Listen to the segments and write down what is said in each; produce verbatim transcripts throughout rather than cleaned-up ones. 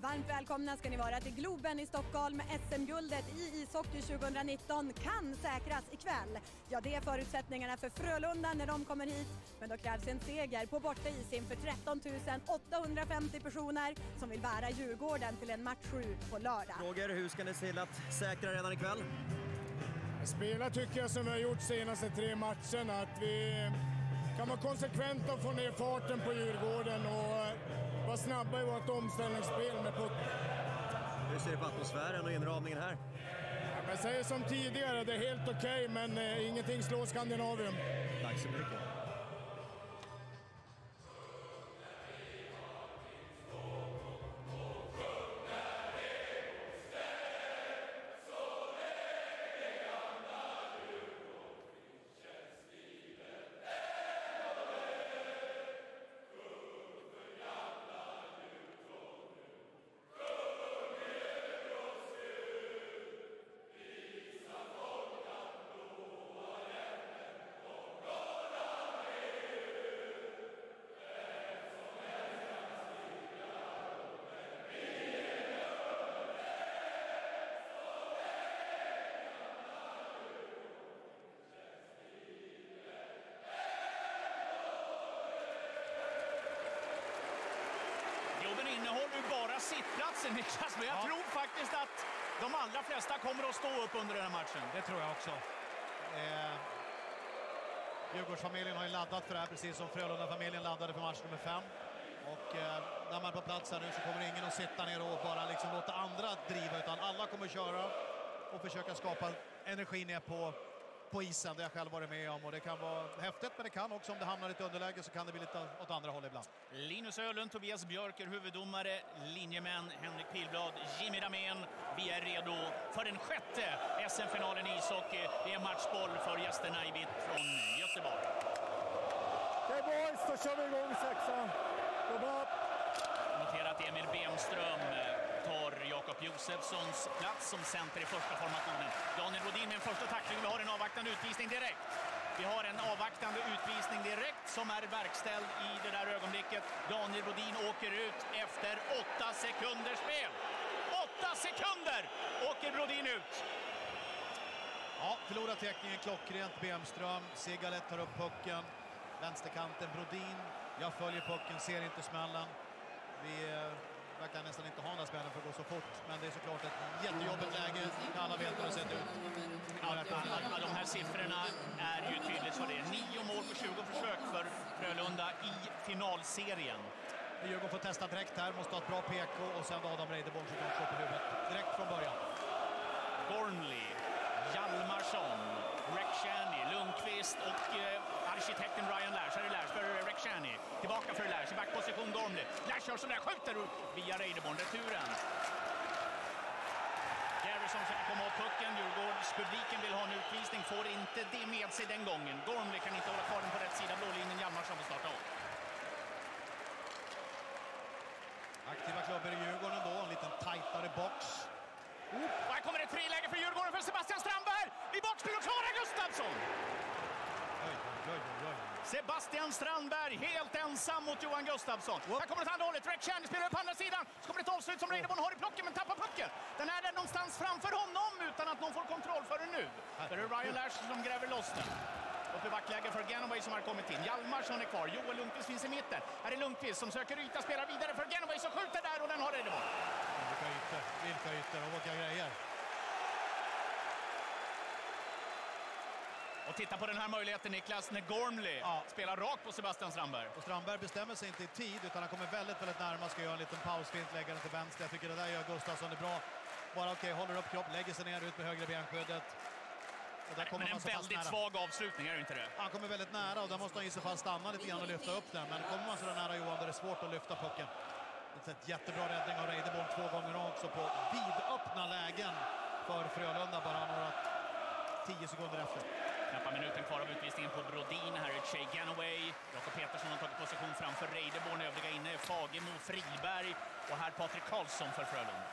Varmt välkomna ska ni vara till Globen i Stockholm. S M-guldet i ishockey tjugonitton kan säkras ikväll. Ja, det är förutsättningarna för Frölunda när de kommer hit. Men då krävs en seger på bortais inför tretton tusen åttahundrafemtio personer som vill bära Djurgården till en match sju på lördag. Roger, hur ska ni se till att säkra redan ikväll? Spela tycker jag som vi har gjort senaste tre matcherna. Att vi kan vara konsekventa och få ner farten på Djurgården och vara snabba i vårt omställningsspel med puck. Hur ser det på atmosfären och inramningen här? Ja, jag säger som tidigare, det är helt okej, okay, men eh, ingenting slår Skandinavien. Tack så mycket. Sittplatsen, Niklas, men jag ja. tror faktiskt att de allra flesta kommer att stå upp under den här matchen. Det tror jag också. Eh, Djurgårdsfamiljen har ju laddat för det här, precis som Frölunda-familjen laddade för match nummer fem. Och eh, när man är på plats här nu så kommer ingen att sitta ner och bara liksom låta andra driva, utan alla kommer att köra och försöka skapa energi ner på, på isen. Det har jag själv varit med om och det kan vara häftigt, men det kan också, om det hamnar i ett underläge så kan det bli lite åt andra håll ibland. Linus Ölund, Tobias Björker, huvuddomare, linjemän Henrik Pilblad, Jimmy Damén. Vi är redo för den sjätte S M-finalen i ishockey. Det är matchboll för gästerna i vitt från Göteborg. Okej okay, boys, då kör vi igång sexan. Notera att Emil Bemström tar Jakob Josefssons plats som center i första formationen. Daniel Brodin med en första tackling. Vi har en avvaktande utvisning direkt. Vi har en avvaktande utvisning direkt som är verkställd i det där ögonblicket. Daniel Brodin åker ut efter åtta sekunders spel. Åtta sekunder åker Brodin ut. Ja, förlorar teckningen klockrent. Bemström, Sigalet tar upp pucken. Vänsterkanten Brodin. Jag följer pucken, ser inte smällen. Vi eh, verkar nästan inte ha den här smällen för att gå så fort. Men det är såklart ett jättejobbigt läge. Alla vet hur det ser ut. Ja, ja, de här siffrorna är ju tydligt för det. Nio mål på tjugo försök för Frölunda i finalserien. Djurgården får testa direkt här. Måste ha ett bra P K och sen Adam Reideborn som kan på huvudet. Direkt från början. Gormley, Hjalmarsson, Rekshani, Lundqvist och eh, arkitekten Ryan Lash. Här är Lash för Rekshani. Tillbaka för Lash i backposition Gormley. Lash gör sådär, skjuter via Reideborn. Returen. Garrison försöker komma åt pucken. Djurgårds publiken vill ha en utvisning. Får inte det med sig den gången. Gormley kan inte hålla kvar den på rätt sida. Blålinjen. Hjalmarsson får starta om. Aktiva klubbar i Djurgården då. En liten tajtare box. Oh, och här kommer ett friläge för Djurgården för Sebastian Strandberg. I boxspel och Klara Gustafsson. Oj, oj, oj, oj. Sebastian Strandberg helt ensam mot Johan Gustafsson. Whoop. Här kommer det andra hållet. Rekshani spelar upp på andra sidan. Så kommer det ett avslut som Reideborn har i plocken men tappar pucken. Den är där någonstans framför honom utan att någon får kontroll för den nu. För det är Ryan Lash som gräver loss den. Upp i backläge för Ganoway som har kommit in. Hjalmarsson är kvar. Joel Lundqvist finns i mitten. Här är Lundqvist som söker yta, spelar vidare för Ganoway som skjuter där och den har Reideborn. Vilka ytor, vilka ytor och vilka grejer. Och titta på den här möjligheten, Niklas, när Gormley ja. spelar rakt på Sebastian Strandberg. Och Strandberg bestämmer sig inte i tid utan han kommer väldigt, väldigt närma. Ska göra en liten pausfint, lägga den till vänster. Jag tycker det där gör Gustafsson är bra. Bara okej, okay, håller upp kropp, lägger sig ner ut med högre benskyddet. Och där kommer men en väldigt svag avslutning, är det inte det? Han kommer väldigt nära och där måste han i så fall stanna lite grann och lyfta upp den. Men kommer man så där nära Johan, då är det svårt att lyfta pucken. Det är ett jättebra räddning av Reideborn två gånger också på vidöppna lägen för Frölunda, bara några tio sekunder efter. Knappa minuten kvar av utvisningen på Brodin. Här är Shea Ganoway. Jakob Petersson har tagit position framför Reideborn. Övriga inne Fagemo, Friberg och här Patrik Karlsson för Frölunda.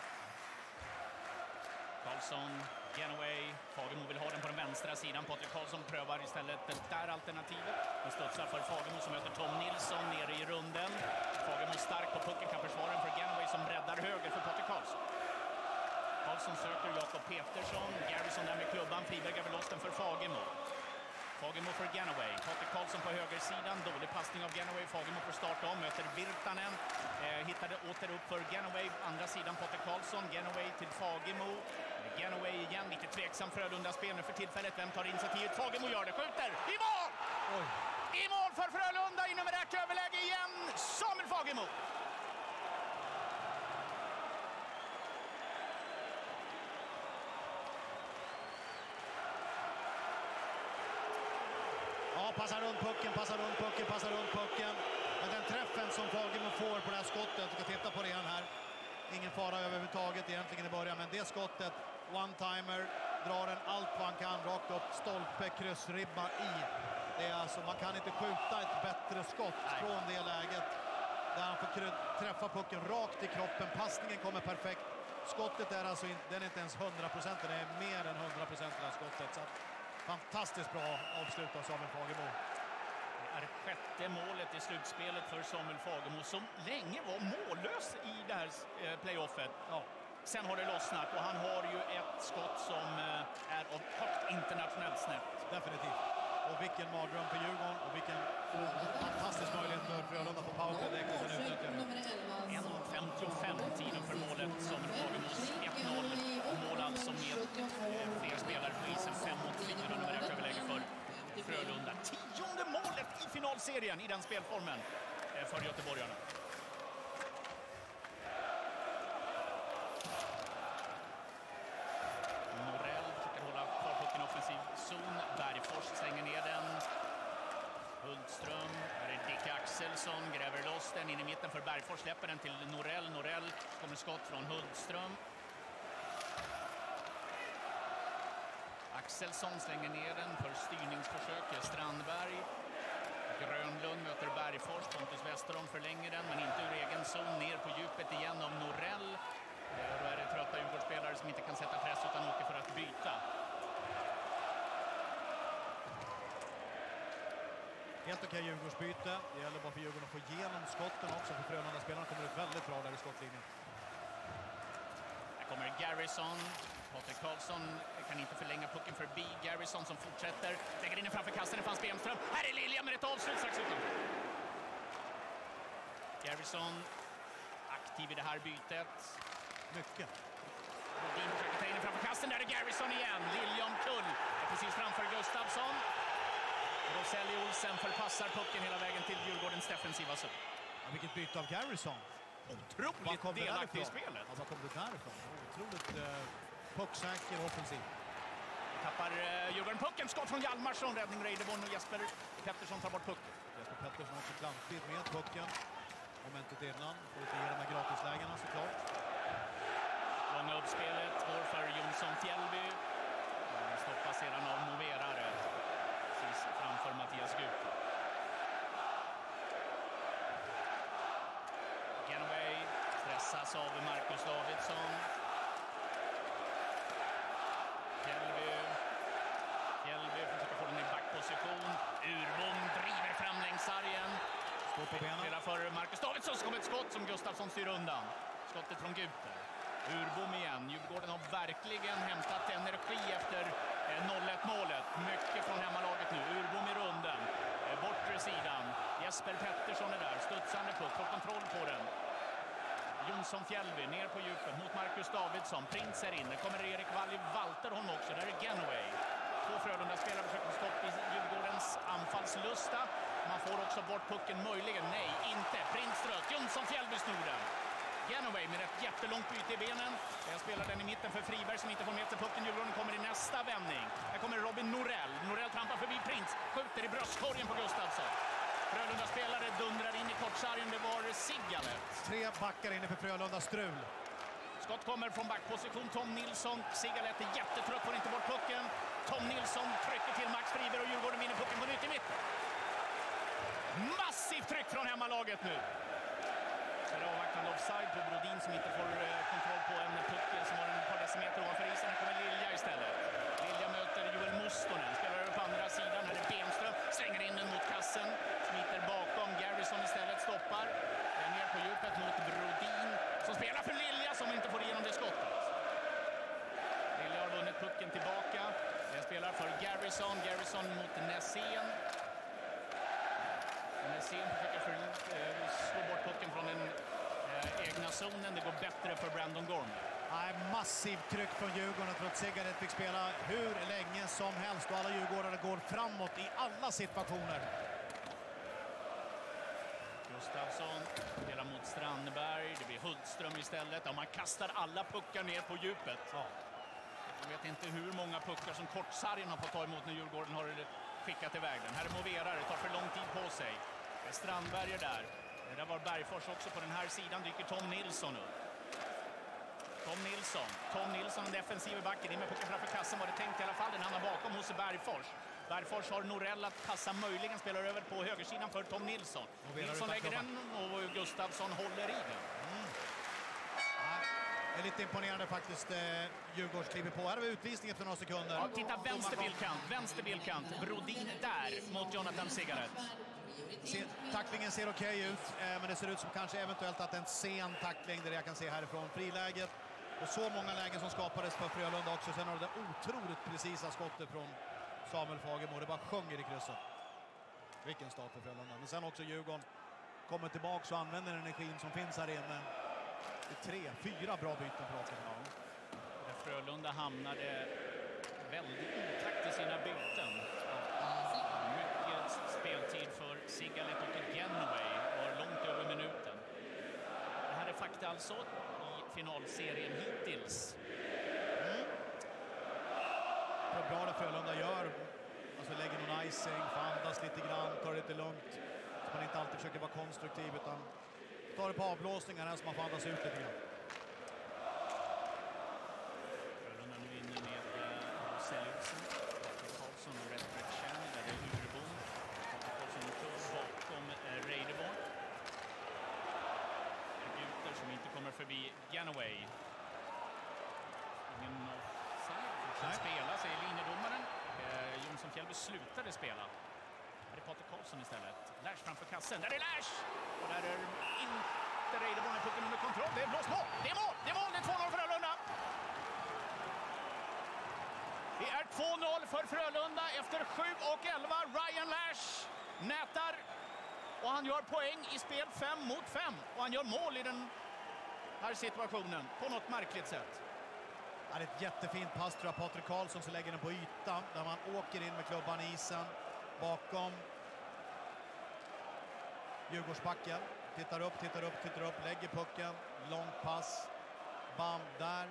Karlsson, Ganoway. Fagemo vill ha den på den vänstra sidan. Patrik Karlsson prövar istället det där alternativet. Och studsar för Fagemo som möter Tom Nilsson nere i runden. Fagemo stark på pucken, kan försvara den för Ganaway som räddar höger för Patrik Karlsson. Karlsson söker Jakob Petersson. Garrison där med klubban. Friberg över loss den för Fagemo. Fagemo för Ganaway. Patrik Karlsson på högersidan. Dålig passning av Ganaway. Fagemo får starta om. Möter Virtanen. Eh, hittade åter upp för Ganaway. Andra sidan Patrik Karlsson. Ganaway till Fagemo. Ganaway igen. Lite tveksam Frölunda spel nu för tillfället. Vem tar initiativet? Fagemo gör det. Skjuter. I mål! Oj. I mål för Frölunda. I numerärt överläge igen. Samuel Fagemo. Ja, passar runt pucken, passar runt pucken, passar runt pucken. Men den träffen som Fagemo får på det här skottet, vi ska titta på det igen här. Ingen fara överhuvudtaget egentligen i början, men det skottet, one-timer, drar den allt vad han kan, rakt upp, stolpe, kryssribba i. Det är alltså, man kan inte skjuta ett bättre skott Nej. från det läget. Där han får träffa pucken rakt i kroppen, passningen kommer perfekt. Skottet är alltså, den är inte ens hundra procent, det är mer än hundra procent det här skottet. Så fantastiskt bra avslut av Samuel Fagemo. Det är sjätte målet i slutspelet för Samuel Fagemo som länge var mållös i det här playoffet. Ja. Sen har det lossnat och han har ju ett skott som är av högt internationellt snäpp. Definitivt. Och vilken mardröm för Djurgården och vilken fantastisk möjlighet för Frölunda på powerplay. Det kan man utnyttja. en femtiofem tiden för målet som Fagemos ett noll. Mål alltså med eh, fler spelare på isen, fem mot fyra numerärt överläge för Frölunda. Tionde målet i finalserien i den spelformen eh, för göteborgarna. Norell försöker hålla kvar pucken offensiv zon. Bergfors slänger ner den. Hultström, här är Dick Axelsson, gräver loss den in i mitten för Bergfors, släpper den till Norell. Norell kommer skott från Hultström. Axelsson slänger ner den för styrningsförsök. Strandberg. Grönlund möter Bergfors. Pontus Westerholm förlänger den, men inte ur egen zon. Ner på djupet igen av Norell. Då är det trötta Djurgårdsspelare som inte kan sätta press utan åker för att byta. Helt okej Djurgårdsbyte. Det gäller bara för Djurgården att få igenom skotten också. För Frölunda-spelarna kommer ut väldigt bra där i skottlinjen. Här kommer Garrison. Patrik Karlsson kan inte förlänga pucken förbi. Garrison som fortsätter. Lägger in den framför kassen. Det fanns Bemström. Här är Lilja med ett avslut strax utan. Garrison aktiv i det här bytet. Mycket. Rodin försöker ta in den framför kassen. Där är Garrison igen. Lilja omkull. Precis framför Gustafsson. Roselli Olsen förpassar pucken hela vägen till Djurgårdens defensiva zon. Ja, vilket byte av Garrison. Otroligt delaktig i spelet. Ja, vad kom det därifrån? Otroligt eh, pucksäker och offensiv. Tappar eh, Djurgården pucken. Skott från Hjalmarsson. Räddning Reideborn och Jesper Pettersson tar bort pucken. Jesper Pettersson också klantigt med pucken. Momentet innan. Får inte ge de här gratislägena såklart. Långa uppspelet går för Jonsson Fjällby. Stoppas sedan av Moverare. Precis framför Mattias Gud. Ganaway stressas av Marcus Davidsson. Fjällby. Fjällby försöker få den i backposition. Urbom driver fram längs sargen. Står på benen. Spelar för Marcus Davidsson så kommer ett skott som Gustafsson styr undan. Skottet från Guter. Urbom igen. Djurgården har verkligen hämtat energi efter noll ett målet. Mycket från hemmalaget nu. Urbom i runden. Bortre sidan. Jesper Pettersson är där. Studsande puck. Får kontroll på den. Jonsson Fjällby ner på djupet mot Marcus Davidsson. Prins är inne. Kommer Erik Walli Walterholm också. Där är Ganaway. Två Frölunda-spelare försöker stoppa i Djurgårdens anfallslusta. Man får också bort pucken möjligen. Nej, inte. Prins strök. Jonsson Fjällby snor den. Ganaway med ett jättelångt byte i benen. Jag spelar den i mitten för Friberg som inte får med sig pucken. Djurgården kommer i nästa vändning. Här kommer Robin Norell. Norell trampar förbi Prins. Skjuter i bröstkorgen på Gustafsson. Frölunda spelare dundrar in i kortsargen. Det var Sigalet. Tre backar inne för Frölunda strul. Skott kommer från backposition. Tom Nilsson. Sigalet är jättetrött. Får inte bort pucken. Tom Nilsson trycker till Max Friberg och Djurgården vinner pucken på nytt i mitten. Massivt tryck från hemmalaget nu. Så det är avvaktande offside på Brodin som inte får kontroll på en puck som har en par decimeter ovanför isen. Här kommer Lilja istället. Lilja möter Joel Mustonen. Spelar över på andra sidan. Här är Bemström. Slänger in den mot kassen. Smiter bakom. Garrison istället stoppar. Den Garrison. Garrison mot Nässén. Nässén försöker för, eh, slå bort pucken från den eh, egna zonen. Det går bättre för Brandon Gorm. Nej, massivt tryck från Djurgården trots att Sigalet fick spela hur länge som helst och alla djurgårdare går framåt i alla situationer. Gustafsson delar mot Strandberg. Det blir Hultström istället. Ja, man kastar alla puckar ner på djupet. Ja. Jag vet inte hur många puckar som Kortsargen har fått ta emot när Djurgården har skickat iväg den. Här är Movera, det tar för lång tid på sig. Strandberg är där. Det där var Bergfors också. På den här sidan dyker Tom Nilsson upp. Tom Nilsson. Tom Nilsson, den defensiva backen. In med pucken framför kassan var det tänkt i alla fall. Den hamnar bakom hos Bergfors. Bergfors har Norell att kassa möjligen spelar över på högersidan för Tom Nilsson. Nilsson lägger den och Gustafsson håller i den. Mm. Det är lite imponerande faktiskt. Eh, Djurgårds kliver på. Här har vi utvisning efter några sekunder. Ja, titta, vänster bildkant. Vänster bildkant. Brodin där mot Jonathan Sigaret. Se, tacklingen ser okej okay ut, eh, men det ser ut som kanske eventuellt att en sen tackling där jag kan se härifrån friläget. Och så många lägen som skapades för Frölunda också. Sen har det otroligt precisa skottet från Samuel Fagemo. Det bara sjunger i krysset. Vilken start för Frölunda. Men sen också Djurgården kommer tillbaka och använder energin som finns här inne. Det är tre, fyra bra byten på raken. Ja. Frölunda hamnade väldigt otakt i sina byten. Mycket speltid för Sigalet och Genoway var långt över minuten. Det här är fakta alltså i finalserien hittills. Mm. Det är bra det Frölunda gör. Alltså lägger någon icing, får andas lite grann, tar det lite lugnt. Så man inte alltid försöker vara konstruktiv utan tar det på avblåsningar här så man får andas ut lite grann. Frölunda nu inne med Selutsen, Patrik Karlsson och Redbrick Chan. Där det är Urebom. Patrik Karlsson bakom Reideborn. Guter som inte kommer förbi Genoway. Ingen offside. Fortsatt spela, säger linjedomaren. Eh, Jonsson Fjällby slutade spela. Här är Patrik Karlsson istället. Lash framför kassen. Där är Lash! Och där är inte Reideborn i pucken under kontroll. Det är blåst mål! Det är mål! Det är mål! Det är två noll för Frölunda! Det är två noll för Frölunda efter sju och elva. Ryan Lash nätar. Och han gör poäng i spel fem mot fem. Och han gör mål i den här situationen på något märkligt sätt. Det är ett jättefint pass tror jag. Patrik Karlsson som lägger den på yta där man åker in med klubban i isen bakom Djurgårdsbacken. Tittar upp, tittar upp, tittar upp, lägger pucken. Långt pass. Bam, där.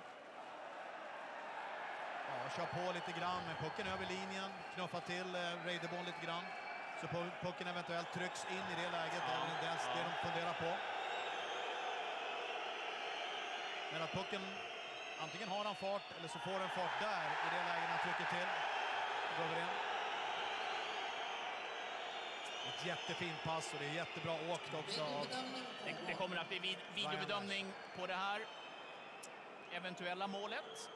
Ja, kör på lite grann med pucken över linjen. Knuffar till eh, Reideborn lite grann. Så pucken eventuellt trycks in i det läget. Ja, det är det, det de funderar på. Men att pucken antingen har han fart eller så får den fart där i det läget han trycker till. Går över in. Ett jättefint pass och det är jättebra åkt också. Av... Det, det kommer att bli vid, videobedömning på det här eventuella målet.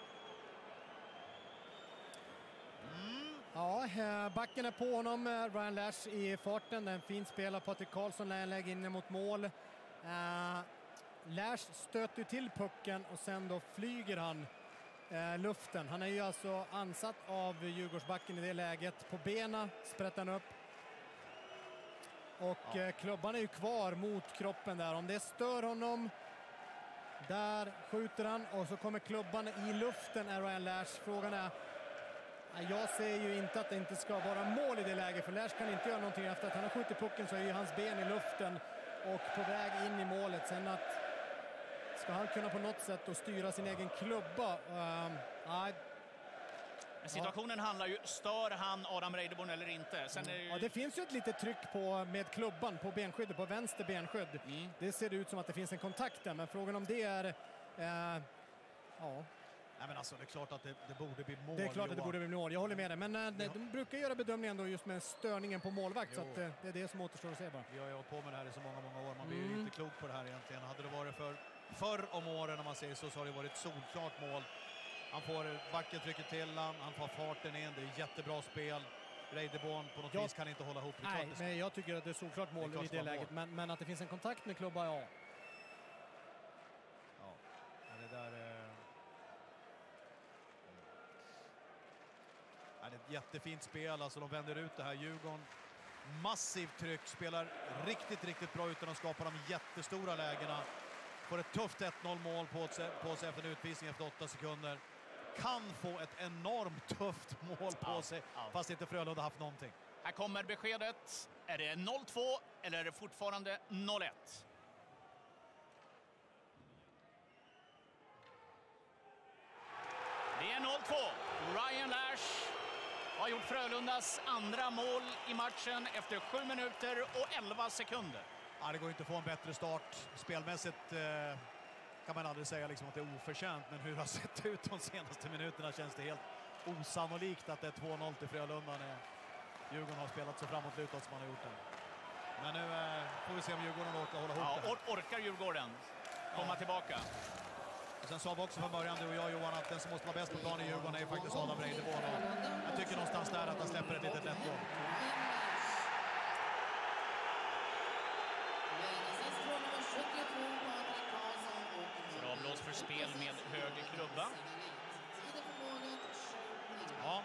Mm. Ja, backen är på honom. Ryan Lash i farten. En fin spel av Patrik Karlsson när han lägger in mot mål. Uh, Lash stöter till pucken och sen då flyger han uh, luften. Han är ju alltså ansatt av Djurgårdsbacken i det läget. På bena sprättar han upp. Och ja. uh, klubban är ju kvar mot kroppen där. Om det stör honom, där skjuter han och så kommer klubban i luften är Ryan Lash. Frågan är, jag ser ju inte att det inte ska vara mål i det läget, för Lash kan inte göra någonting efter att han har skjutit pucken, så är ju hans ben i luften och på väg in i målet. Sen att ska han kunna på något sätt då styra sin egen klubba. Uh, uh, Situationen ja. handlar ju, stör han Adam Reideborn eller inte? Sen är det, ju... ja, det finns ju ett litet tryck på med klubban på benskyddet, på vänster benskydd. Mm. Det ser ut som att det finns en kontakt där, men frågan om det är... Uh, ja... Nej, men alltså, det är klart att det, det borde bli mål. Det är klart Johan. Att det borde bli mål, jag håller med dig. Men äh, ja. de brukar göra bedömningen då just med störningen på målvakt. Jo. Så att, äh, det är det som återstår att se bara. Vi har ju hållit på med det här i så många, många år. Man blir mm. ju inte klok på det här egentligen. Hade det varit för förr om åren, om man säger så, så har det varit solklart mål. Han får backen trycker till han, han får farten in. Det är jättebra spel. Reideborn på något jag, vis kan inte hålla ihop. Nej, klart, men jag tycker att det är solklart mål det i det läget. Men, men att det finns en kontakt med klubba, ja. Ja, det där... Eh... Ja, det är jättefint spel, alltså de vänder ut det här. Djurgården, massivt tryck, spelar riktigt, riktigt bra utan att skapa de jättestora lägena. Får ett tufft ett noll mål på sig, på sig efter en utvisning efter åtta sekunder. Kan få ett enormt tufft mål på ja, sig, ja. fast inte Frölunda haft någonting. Här kommer beskedet. Är det noll två eller är det fortfarande noll ett? Det är noll två. Ryan Lash har gjort Frölundas andra mål i matchen efter sju minuter och elva sekunder. Ja, det går inte att få en bättre start. Spelmässigt eh, kan man aldrig säga liksom att det är oförtjänt, men hur det har sett ut de senaste minuterna känns det helt osannolikt att det är två noll till Frölunda när Djurgården har spelat så framåtlutåt som man har gjort det. Men nu eh, får vi se om Djurgården orkar hålla ihop Ja, det. or orkar Djurgården komma Ja. tillbaka? Och sen sa vi också från början, du och jag Johan, att den som måste vara bäst på plan i Djurgården är faktiskt Adam Reideborn. Jag tycker någonstans där att han släpper ett litet lätt mål. För avblås för spel med höger klubba. Ja.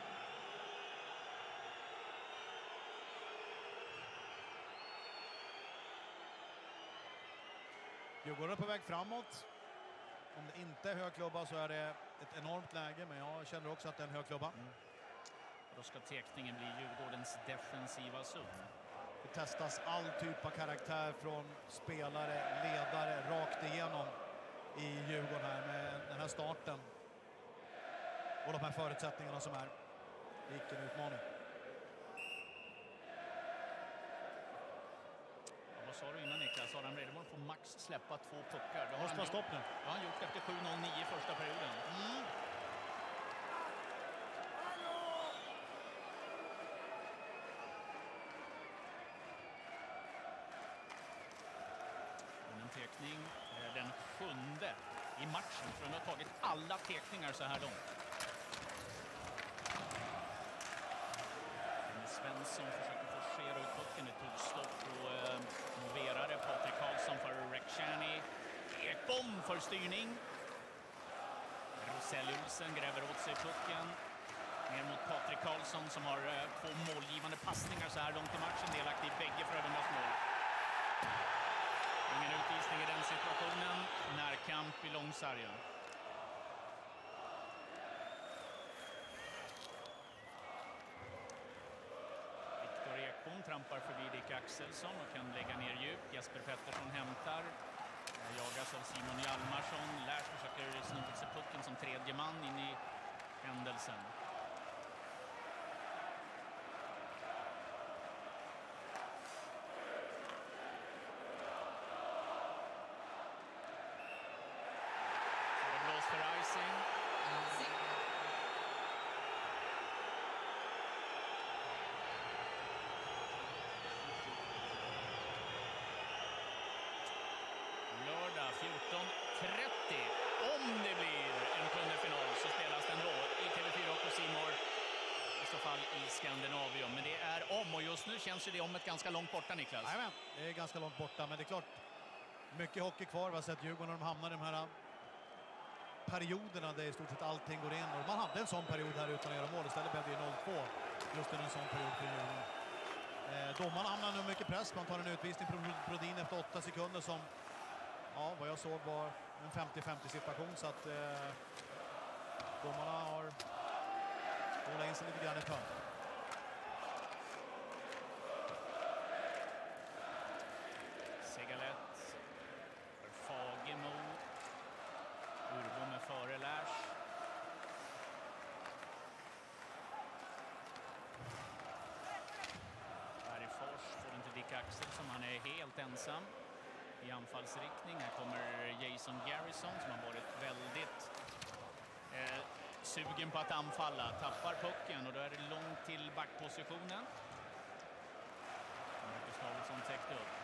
Djurgården är på väg framåt. Om det inte är hög klubba så är det ett enormt läge, men jag känner också att det är en hög klubba. Mm. Då ska tekningen bli Djurgårdens defensiva zon. Det testas all typ av karaktär från spelare, ledare, rakt igenom i Djurgården här med den här starten. Och de här förutsättningarna som är. Det gick en utmaning. Vad sa du innan Niklas? Adam Reideborn får max släppa två puckar. Det har Måste vara stopp nu. Det har han gjort efter sju noll nio första perioden. Mm. En tekning, den sjunde i matchen. För de har tagit alla tekningar så här långt. Svensson försöker forcera ut pucken. Det tog stopp och eh, moverade. Patrik Karlsson för Rekshani. Ekbom för styrning. Rosell Olsen gräver åt sig pucken. Ner mot Patrik Karlsson som har eh, två målgivande passningar så här långt i matchen. Delaktig i bägge Frölundas mål. Ingen utvisning i den situationen. Närkamp i långsargen. Ekbom trampar förbi Dick Axelsson och kan lägga ner djupt. Jesper Pettersson hämtar. Jagas av Simon Hjalmarsson. Lars försöker sno sig pucken som tredje man in i händelsen. Så det blås för icing. fjorton trettio. Om det blir en sjunde final så spelas den då i T V fyra och på C More. I så fall i Skandinavium. Men det är om, och just nu känns ju det om ett ganska långt borta, Niklas. Jajamän, det är ganska långt borta, men det är klart mycket hockey kvar. Vi har sett Djurgården när de hamnar i de här perioderna där i stort sett allting går in. Och man hade en sån period här utan att göra mål. Istället blev det noll två just i en sån period för Djurgården. Eh, domarna hamnar nu mycket press. Man tar en utvisning på Brodin efter åtta sekunder som, ja, vad jag såg var en femtio femtio situation, så att eh, domarna har hållit in sig lite grann i törn. Segalet för Fagemo. Urbo med före Lars. Bergfors får inte Dick Axelsson, han är helt ensam i anfallsriktning. Här kommer Jason Garrison som har varit väldigt eh, sugen på att anfalla. Tappar pucken och då är det långt till backpositionen. Marcus Davidsson täckte upp.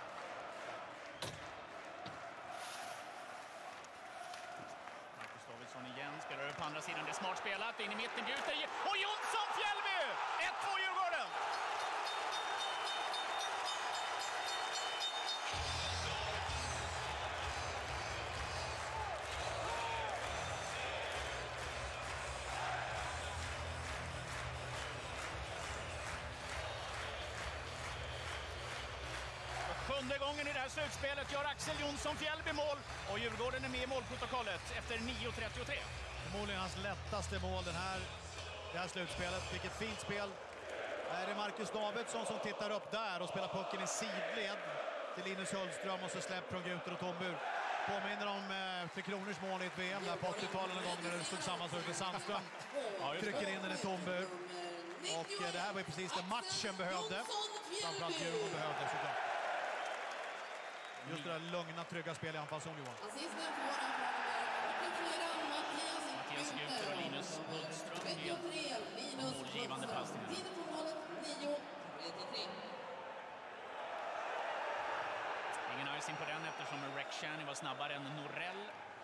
Marcus Davidsson igen, spelar över på andra sidan. Det är smart spelat, in i mitten, Guter. Och Jonsson Fjällby! ett två Djurgården! Sjunde gången i det här slutspelet gör Axel Jonsson Fjällby mål och Djurgården är med i målprotokollet efter nio trettiotre. Förmodligen hans lättaste mål den här, det här slutspelet. Vilket fint spel. Här är Marcus Davidsson som tittar upp där och spelar pucken i sidled till Linus Hultström och så släpper från Guter och Tombur. Påminner om eh, Tre Kronors mål i ett V M där på åttiotalet en gång när det stod samma sak. Sandström ja, trycker in den i Tombur. Och eh, det här var ju precis det matchen behövde. Framförallt Djurgården behövde såklart. Just det där lugna, trygga spel i anfallszon, Johan. Mattias Guter och Linus Hultström med målgivande passningar. Ingen icing på den eftersom Rekshani var snabbare än Norell.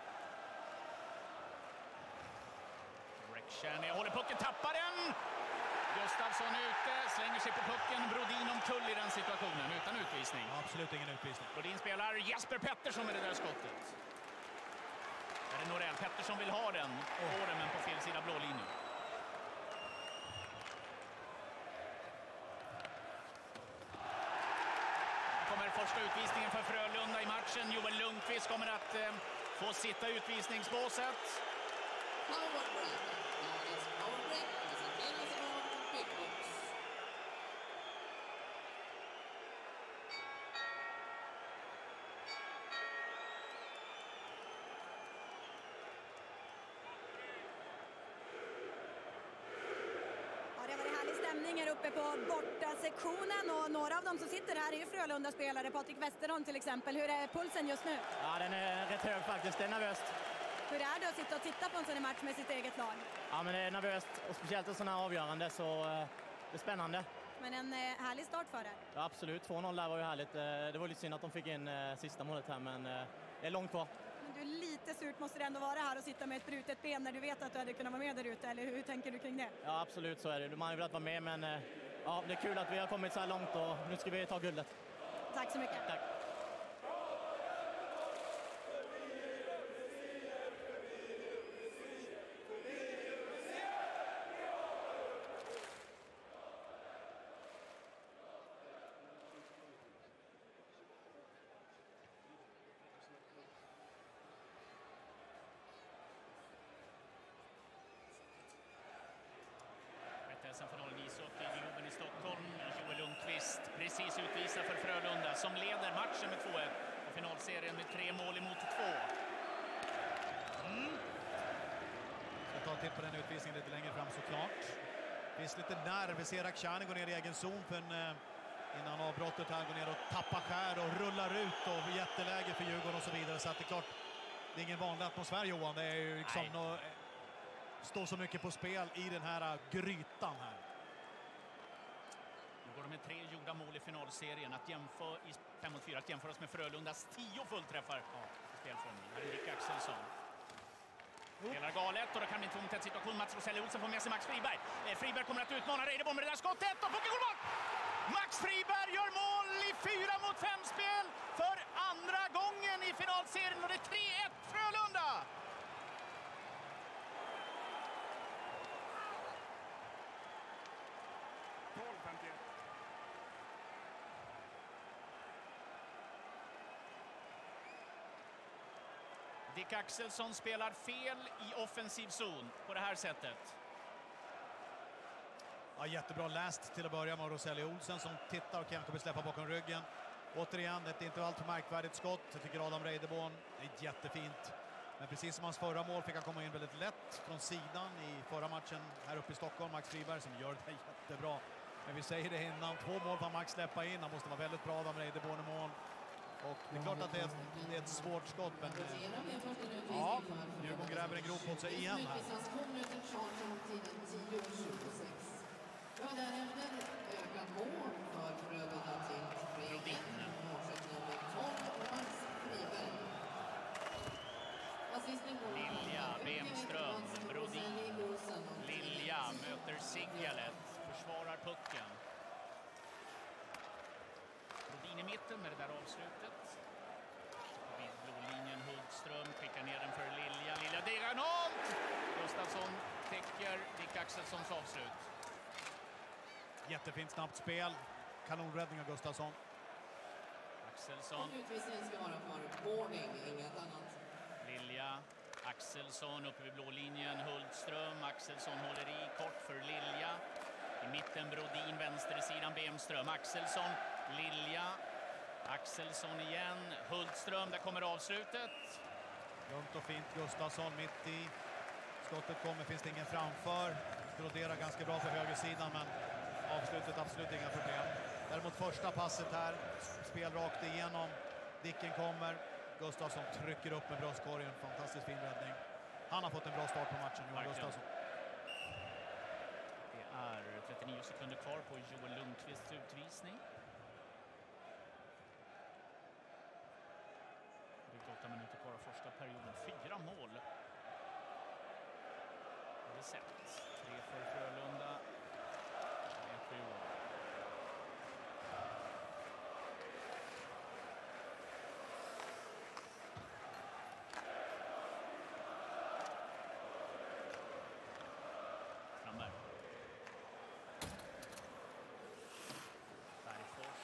Rekshani håller pucken, tappar den! Gustafsson ute, slänger sig på pucken. Brodin omkull i den situationen utan utvisning. Ja, absolut ingen utvisning. Brodin spelar Jesper Pettersson med det där skottet. Är det Norell? Pettersson vill ha den. Får den men på fel sida blå linjen. Kommer första utvisningen för Frölunda i matchen. Joel Lundqvist kommer att eh, få sitta utvisningsbåset. Uppe på borta sektionen och några av dem som sitter här är ju Frölunda-spelare. Patrik Westerholm till exempel. Hur är pulsen just nu? Ja, den är rätt hög faktiskt. Det är nervöst. Hur är det att sitta och titta på en sån här match med sitt eget lag? Ja, men det är nervöst och speciellt en sån här avgörande så eh, det är spännande. Men en eh, härlig start för det. Ja, absolut. två noll där var ju härligt. Eh, det var lite synd att de fick in eh, sista målet här men eh, det är långt kvar. Men du, lite surt måste det ändå vara här och sitta med ett brutet ben när du vet att du hade kunnat vara med där ute, eller hur tänker du kring det? Ja, absolut så är det. Man har ju velat vara med men eh, ja, det är kul att vi har kommit så här långt och nu ska vi ta guldet. Tack så mycket. Tack. S M-finalen i ishockey i Globen i Stockholm. Joel Lundqvist precis utvisad för Frölunda som leder matchen med två ett och finalserien med tre mål emot två. Mm. Jag tar en titt på den utvisningen lite längre fram såklart. Det finns lite nerv. Vi ser Rekshani gå ner i egen zon för en, eh, innan avbrottet här går ner och tappar skär och rullar ut och jätteläge för Djurgården och så vidare. Så att det är klart, det är ingen vanlig atmosfär, Johan. Det är ju liksom nå, står så mycket på spel i den här uh, grytan här. Nu går de med tre gjorda mål i finalserien. Att jämföra i fem mot fyra, att jämföras med Frölundas tio fullträffar ja. i spelformen. Här är Rick Axelsson. Spelar galet och då kan det inte få en tät situation. Mats Rosell Olsen får med sig Max Friberg. Eh, Friberg kommer att utmana Reideborn med det där skottet och pucken går bort! Max Friberg gör mål i fyra mot fem spel för andra gången i finalserien och det är tre ett Frölunda! tolv femtioett. Dick Axelsson spelar fel i offensiv zon på det här sättet. Ja, jättebra läst till att börja med Rosell Olsen som tittar och kanske vill släppa bakom ryggen. Återigen, ett inte allt för märkvärdigt skott. Jag tycker Adam Reideborn är jättefint. Men precis som hans förra mål fick han komma in väldigt lätt från sidan i förra matchen här uppe i Stockholm. Max Friberg som gör det jättebra. Men vi säger det innan, två mål får Max släppa in. Han måste vara väldigt bra, Adam Reideborn i mål. Och det är klart att det är ett, det är ett svårt skott, men ja, Djurgården gräver en grop på sig igen här. Lilja, Bemström, Brodin. Lilja möter Siggalet, försvarar pucken. Brodin i mitten med det där avslutet. Vid blålinjen Hultström skickar ner den för Lilja. Lilja, det är enormt! Gustafsson täcker Dick Axelssons avslut. Jättefint snabbt spel. Kanonräddning av Gustafsson. Axelsson. Utvisningen ska vara för ordning, inget annat. Lilja. Axelsson uppe vid blålinjen. Hultström. Axelsson håller i kort för Lilja. I mitten Brodin, vänstersidan Bemström. Axelsson, Lilja. Axelsson igen. Hultström, där kommer avslutet. Lugnt och fint, Gustafsson mitt i. Skottet kommer, finns det ingen framför. Broderar ganska bra på högersidan, men avslutet absolut inga problem. Däremot första passet här, spel rakt igenom. Dicken kommer, Gustafsson trycker upp med bröstkorgen. Fantastiskt fin räddning. Han har fått en bra start på matchen, Johan Gustafsson. Det är trettionio sekunder kvar på Joel Lundqvists utvisning. Det är åtta minuter kvar av första perioden. Fyra mål. Det är sett. Tre för Frölunda. Ett för Joel. Framberg. Bergfors.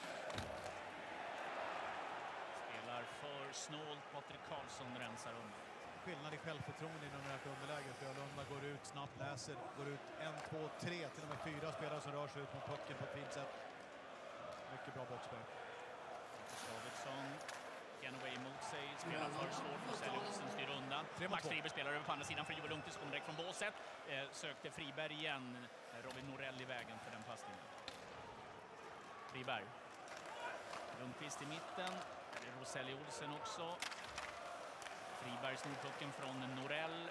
Spelar för snålt. Patrik Karlsson rensar undan. Skillnad i självförtroende inom det här underläget. Frölunda går ut, snabbt läser, går ut en, två, tre, till och med fyra spelare som rör sig ut mot pucken på ett fint sätt. Mycket bra boxspel. Davidsson, Genoway mot sig, spelar för svårt, Rosell Olsen styr undan. Max Friberg spelar över på andra sidan för Joel Lundqvist, kommer direkt från båset. Eh, sökte Friberg igen, Robin Norell i vägen för den passningen. Friberg. Lundqvist i mitten, Rosell Olsen också. Friberg snor pucken från Norell.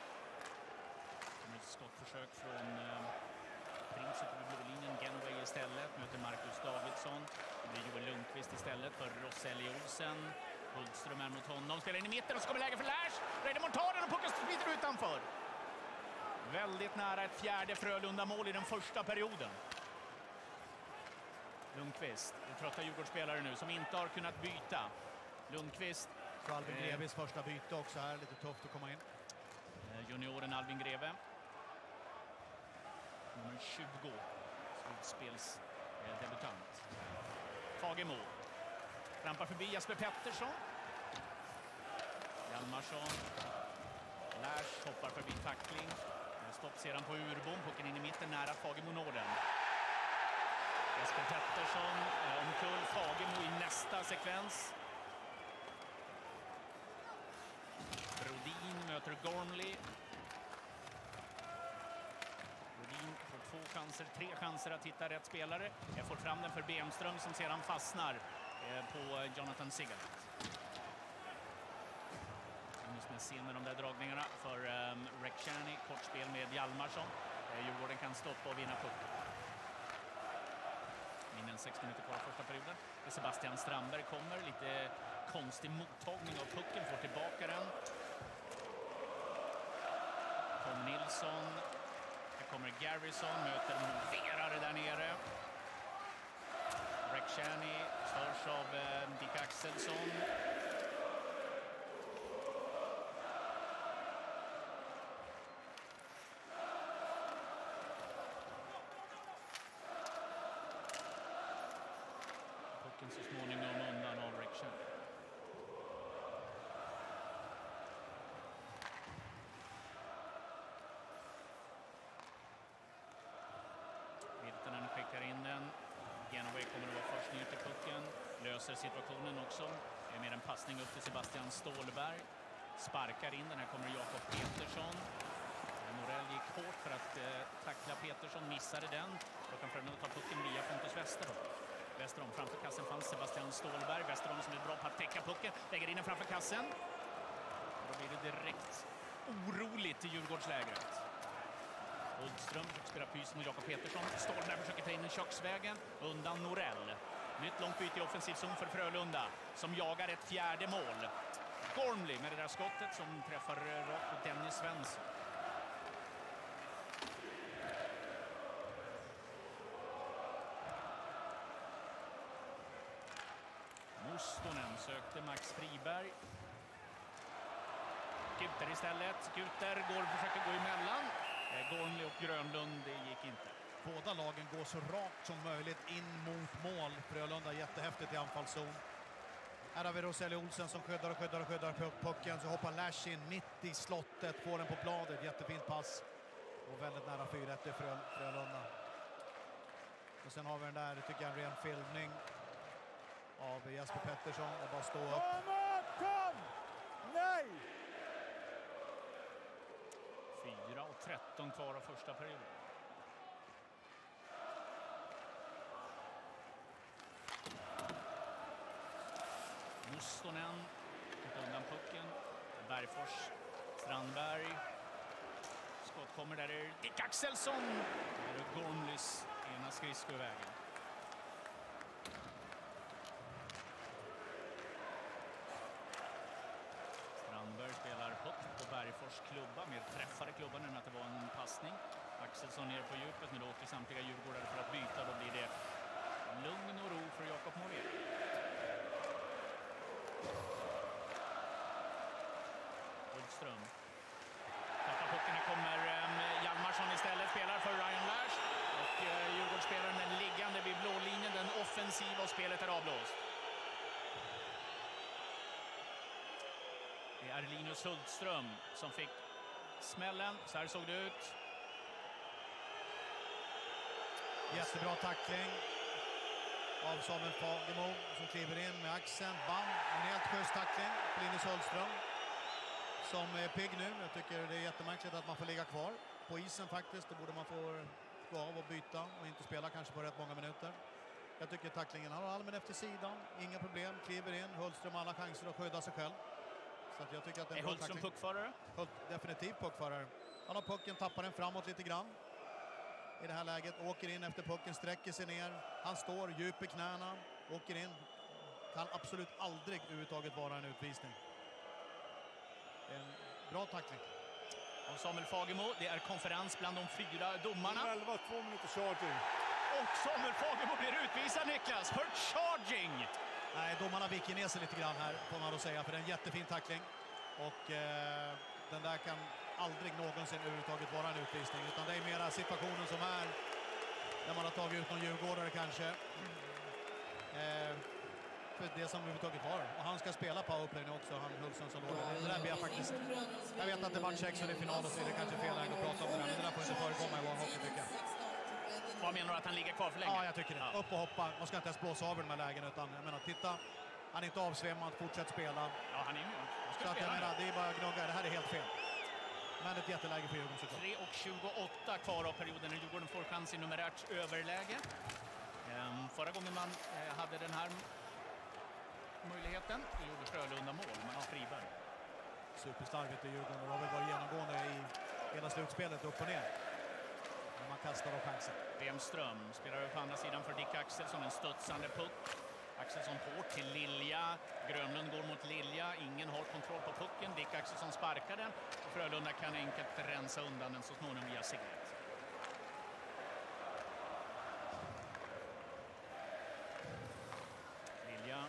Ett skottförsök från eh, Prins uppe vid blålinjen. Genoway istället möter Marcus Davidsson. Det blir Joel Lundqvist istället för Rosell Olsen. Hultström är mot honom. Spelar in i mitten och så kommer läge för Lash. Redemont tar den och pucken sprider utanför. Väldigt nära ett fjärde Frölunda-mål i den första perioden. Lundqvist, en trötta Djurgårdsspelare nu som inte har kunnat byta. Lundqvist. Så Albin Greves eh, första byte också här, lite tufft att komma in. Eh, junioren Albin Greve. Nummer tjugo, slutspelsdebutant. Eh, Fagemo. Trampar förbi Jesper Pettersson. Hjalmarsson. Lash hoppar förbi tackling. Stopp sedan på Urbom, pucken in i mitten nära Fagemo når den. Jesper Pettersson eh, omkull Fagemo i nästa sekvens. Brodin möter Gormley. Brodin får två chanser, tre chanser att hitta rätt spelare. Jag får fram den för Bemström som sedan fastnar eh, på Jonathan Sigalet. Just med se med de där dragningarna för um, Rekshani. Kortspel med Hjalmarsson. Eh, Djurgården kan stoppa och vinna pucken. Minnen sex minuter kvar första perioden. Sebastian Strandberg kommer. Lite konstig mottagning av pucken. Får tillbaka den. Tom Nilsson. Här kommer Garrison. Möter moverare där nere. Rekshani störs av eh, Dick Axelsson. Pucken så småningom undan av Rekshani. Virtanen skickar in den. Genoway kommer att vara först ner till pucken. Löser situationen också. Det är med en passning upp till Sebastian Stålberg. Sparkar in den. Här kommer Jakob Petersson. Norell gick hårt för att eh, tackla Petersson. Missade den. Då kan Frölunda ta pucken via Pontus Westerholm. Westerholm framför kassen fanns Sebastian Stålberg. Westerholm som är bra på att täcka pucken. Lägger in den framför kassen. Och då blir det direkt oroligt i Djurgårdslägret. Hultström försöker spela pys mot Jakob Petersson. Stålberg försöker ta in en köksvägen undan Norell. Nytt långt byte i offensiv zon för Frölunda som jagar ett fjärde mål. Gormley med det där skottet som träffar rakt på Dennis Svensson. Mustonen sökte Max Friberg. Guter istället. Guter går försöker gå emellan. Gormley och Grönlund, det gick inte. Båda lagen går så rakt som möjligt in mot mål. Frölunda jättehäftigt i anfallszon. Här har vi Roselli Olsen som skyddar och skyddar och skyddar pucken. Så hoppar Lash in mitt i slottet, får den på bladet. Jättefint pass. Och väldigt nära fyra ett i Frö, Frölunda. Och sen har vi den där, tycker jag, en ren filmning av Jesper Pettersson. Det bara stå upp. Kom, kom! Nej! fyra och tretton kvar av första perioden. Mustonen undan pucken. Bergfors, Strandberg. Skott kommer där. Är Dick Axelsson. Där är Gormlys ena skridsko i vägen. Strandberg spelar högt på Bergfors klubba. Mer träffade klubban än att det var en passning. Axelsson ner på djupet, men då åker samtliga djurgårdare för att byta. Då blir det lugn och ro för Jakob Mårén. Hultström. Tappar pucken, här kommer um, Hjalmarsson istället, spelar för Ryan Lash. Och uh, Djurgårdsspelaren är liggande vid blålinjen, den offensiva och spelet är avblåst. Det är Linus Hultström som fick smällen, så här såg det ut. Jättebra tackling av Samuel Fagemo som kliver in med axeln. Bam! En helt schysst tackling på Linus Hultström som är pigg nu. Jag tycker det är jättemärkligt att man får ligga kvar på isen faktiskt. Då borde man få gå av och byta och inte spela kanske på rätt många minuter. Jag tycker tacklingen har Almen efter sidan. Inga problem, kliver in. Hultström alla chanser att skydda sig själv. Så att jag tycker att det är, är Hultström puckförare? Hult, definitivt puckförare. Han har pucken, tappar den framåt lite grann. I det här läget, åker in efter pucken, sträcker sig ner. Han står djup i knäna, åker in. Kan absolut aldrig överhuvudtaget vara en utvisning. En bra tackling. Och Samuel Fagemo, det är konferens bland de fyra domarna. elva, två minuter charging. Och Samuel Fagemo blir utvisad, Niklas, för charging. Nej, domarna viker ner sig lite grann här, får man då säga, för det är en jättefin tackling. Och eh, den där kan aldrig någonsin överhuvudtaget vara en utvisning, utan det är mera situationen som är när man har tagit ut någon djurgårdare kanske. Eh, för det som överhuvudtaget var. Och han ska spela powerplay nu också, han Hultström som låg där. Det där blir jag faktiskt... Jag vet att det var match sex och det är final och så är det kanske fel läge att prata om det där, men det där får inte förekomma i vår hockey, tycker jag. Vad menar du, att han ligger kvar för länge? Ja, jag tycker det. Ja. Upp och hoppa. Man ska inte ens blåsa av de här lägen, utan jag menar, titta. Han är inte avsvämmad, fortsätt spela. Ja, han är ju. Så att jag menar, det är bara gnugga. Det här är helt fel. Men ett jätteläge för Djurgården såklart. tre och tjugoåtta kvar av perioden när Djurgården får chans i numerärt överläge. Ehm, förra gången man eh, hade den här möjligheten, då gjorde Frölunda mål, Max Friberg. Superstarkt i Djurgården. Det har väl varit genomgående i hela slutspelet, upp och ner. När man kastar av chansen. Bemström spelar över på andra sidan för Dick Axelsson, en studsande puck. Axelsson hårt till Lilja. Grönlund går mot Lilja. Ingen har kontroll på pucken. Dick Axelsson sparkar den. Och Frölunda kan enkelt rensa undan den så småningom via Siglet. Lilja.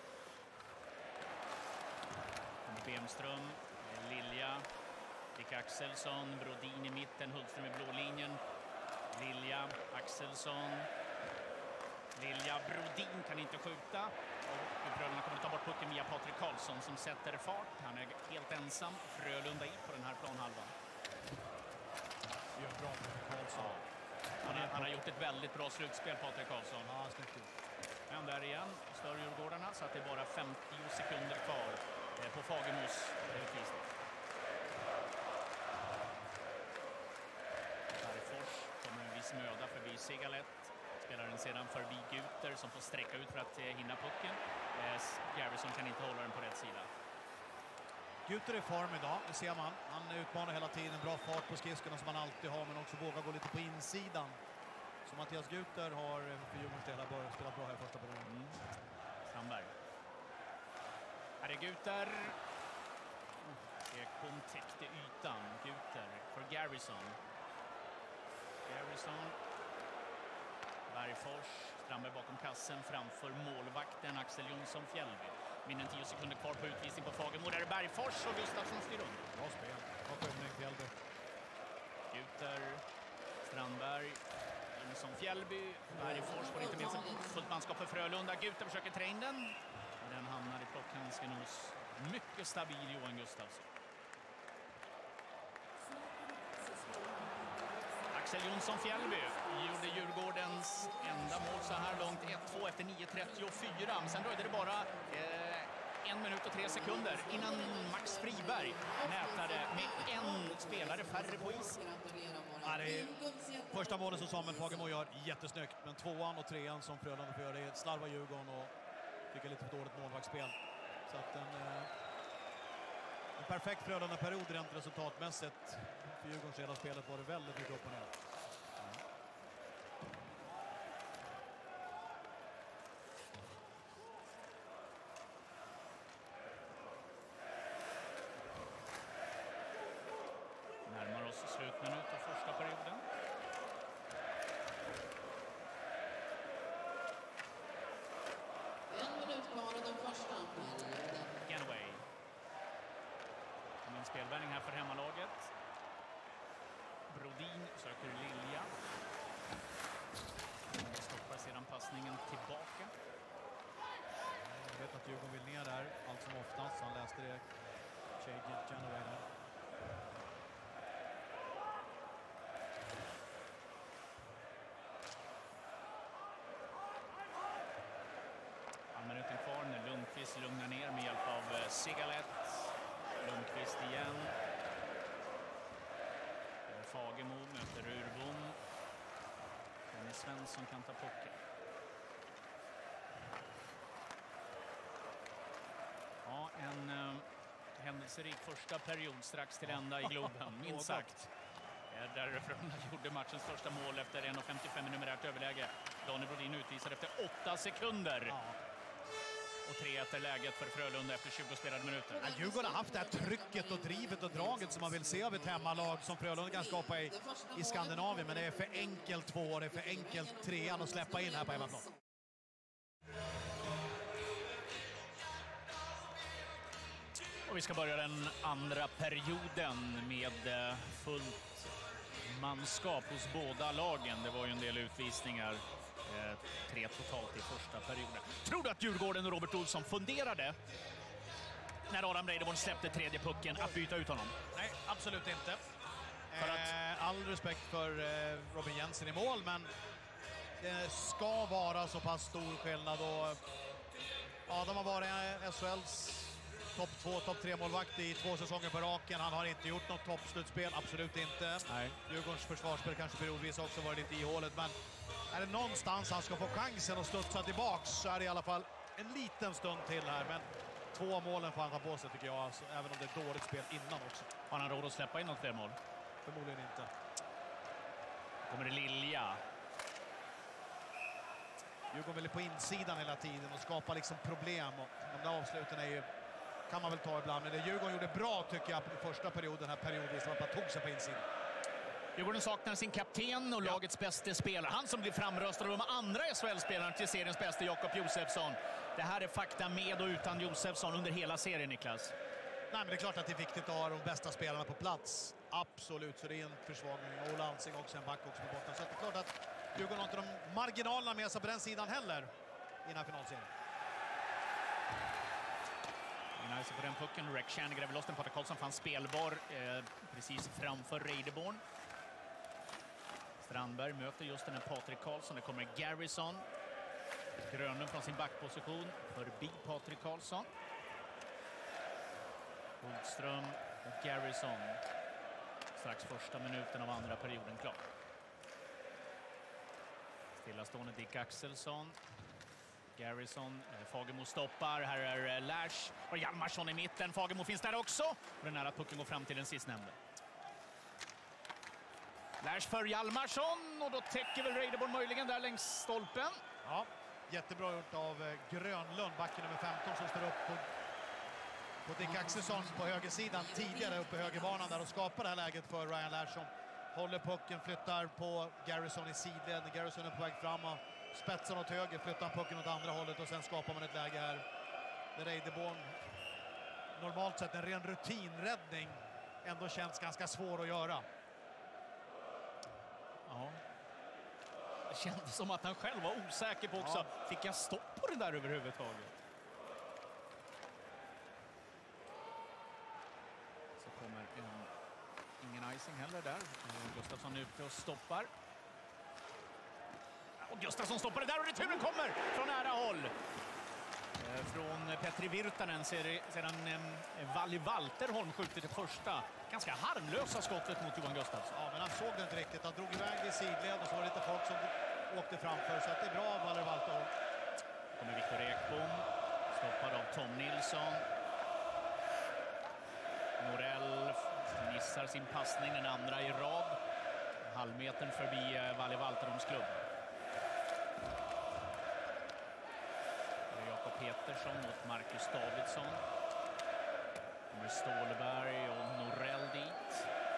Bemström. Lilja. Dick Axelsson. Brodin i mitten. Hultström i blålinjen. Lilja. Axelsson. Lilja, Brodin kan inte skjuta. Och Frölunda kommer att ta bort pucken via Patrik Karlsson som sätter fart. Han är helt ensam. Frölunda i på den här planhalvan. Gör bra Patrik Karlsson. Ja. Han, är, han har gjort ett väldigt bra slutspel, Patrik Karlsson. Ja, snyggt. Men där igen, stör Djurgårdarna, så att det är bara femtio sekunder kvar på Fagemos utvisning. Bergfors kommer en viss möda förbi Sigalet. Spelar den sedan förbi Guter som får sträcka ut för att eh, hinna pucken. Eh, Garrison kan inte hålla den på rätt sida. Guter är i form idag, det ser man. Han utmanar hela tiden, bra fart på skridskorna som han alltid har, men också vågar gå lite på insidan. Så Mattias Guter har för Djurgårdens del spelat bra här i första perioden. Mm. Strandberg. Här är Guter. Ekholm täckte ytan. Guter för Garrison. Garrison. Bergfors, Strandberg bakom kassen framför målvakten Axel Jonsson Fjällby. Mindre än tio sekunder kvar på utvisning på Fagemo. Där är Bergfors och Gustafsson styr under. Bra spel. Bra skymning Fjällby. Guter, Strandberg, Jonsson Fjällby. Bergfors får inte med sig fullt manskap för Frölunda. Guter försöker trä in den. Den hamnar Hamnar i plockhandsken hos mycket stabil Johan Gustafsson. Axel Jonsson Fjällby gjorde Djurgårdens enda mål så här långt, ett två efter nio trettiofyra. Men sen dröjde det bara eh, en minut och tre sekunder innan Max Friberg nätade med en spelare färre på is. Ja, det är första målet som Samuel Fagemo gör jättesnyggt, men tvåan och trean som Frölunda får göra, det är slarva Djurgården och tycker lite för dåligt målvaktsspel. Så att en, eh, en perfekt Frölunda-period rent resultatmässigt. För Djurgårdens hela spelet var det väldigt mycket upp och ner. Närmar oss slutminut av första perioden. En minut kvar i den första perioden. Genway. En spelvändning här för hemmalaget. Brodin söker Lilja. Stoppar sedan passningen tillbaka. Jag vet att Djurgården vill ner där allt som oftast. Han läste det. Genway där. Minuten kvar när Lundqvist lugnar ner med hjälp av Sigalet. Lundqvist igen. Fagemo möter Urbom. Dennis Svensson kan ta pucken. Ja, en eh, händelserik första period strax till ända i Globen, minst sagt. Där Frölunda gjorde matchens första mål efter en femtiofem i numerärt överläge. Daniel Brodin utvisad efter åtta sekunder. Ja. Och tre ett är läget för Frölunda efter tjugo spelade minuter. Ja, Djurgården har haft det här trycket och drivet och draget som man vill se av ett hemmalag som Frölunda kan skapa i, i Skandinavien. Men det är för enkelt två år, det är för enkelt trean att släppa in här på hemmaplan. Och vi ska börja den andra perioden med fullt manskap hos båda lagen. Det var ju en del utvisningar. Eh, tre totalt i första perioden. Tror du att Djurgården och Robert Olsson funderade när Adam Reideborn släppte tredje pucken att byta ut honom? Nej, absolut inte. För att... eh, all respekt för eh, Robin Jensen i mål, men det ska vara så pass stor skillnad. Och, ja, de har varit S H L:s topp två, topp tre målvakt i två säsonger på raken. Han har inte gjort något toppslutspel, absolut inte. Nej. Djurgårdens försvarsspel kanske periodvis också varit lite ihåligt, men är det någonstans han ska få chansen att studsa tillbaks så är det i alla fall en liten stund till här. Men två målen får han ta på sig tycker jag, alltså, även om det är dåligt spel innan också. Har han råd att släppa in något fler mål? Förmodligen inte. Kommer det Lilja. Djurgården vill på insidan hela tiden och skapa liksom problem. Och de där avsluten är ju, kan man väl ta ibland. Men det Djurgården gjorde bra tycker jag i första perioden, här periodvis, att man tog sig på insidan. Djurgården saknar sin kapten och ja. lagets bästa spelare. Han som blir framröstad av de andra S H L-spelarna till seriens bästa, Jakob Josefsson. Det här är fakta med och utan Josefsson under hela serien, Niklas. Nej, men det är klart att det är viktigt att ha de bästa spelarna på plats. Absolut, så det är en försvagning. Och Lansing också, en back också på botten. Så det är klart att Djurgården har inte de marginalerna med sig på den sidan heller i den här finalserien. Nice på den pucken. Rex Chan gräver loss den. Patrik Karlsson fanns spelbar eh, precis framför Reideborn. Strandberg möter just den här Patrik Karlsson. Det kommer Garrison. Grönlund från sin backposition förbi Patrik Karlsson. Hultström och Garrison. Strax första minuten av andra perioden klar. Stillastående Dick Axelsson. Garrison, eh, Fagemo stoppar. Här är eh, Lash och Hjalmarsson i mitten. Fagemo finns där också. Och det är nära att pucken går fram till den sistnämnde. Lash för Hjalmarsson och då täcker väl Reideborn möjligen där längs stolpen. Ja, jättebra gjort av eh, Grönlund, backen nummer femton som står upp på, på Dick Axelsson på högersidan tidigare uppe i högerbanan där och skapar det här läget för Ryan Larsson. Håller pucken, flyttar på Garrison i sidled. Garrison är på väg fram och spetsar åt höger, flyttar pucken åt andra hållet och sen skapar man ett läge här där Reideborn normalt sett en ren rutinräddning ändå känns ganska svår att göra. Ja. Det kändes som att han själv var osäker på också. Ja. Fick jag stopp på det där överhuvudtaget? icing heller där. Gustafsson ute och stoppar. Och Gustafsson stoppar det där och returen kommer från nära håll. Från Petri Virtanen sedan Valli Walterholm skjuter till första. Ganska harmlösa skottet mot Johan Gustafsson. Ja, men han såg det inte riktigt. Han drog iväg i sidled och så var det lite folk som åkte framför. Så att det är bra av Valli Walterholm. Kommer Viktor Ekbom. Stoppad av Tom Nilsson. Norell missar sin passning, den andra i rad. Halvmetern förbi Valli Walterholms klubb. Petersson mot Marcus Davidsson. Kommer Stålberg och Norell dit.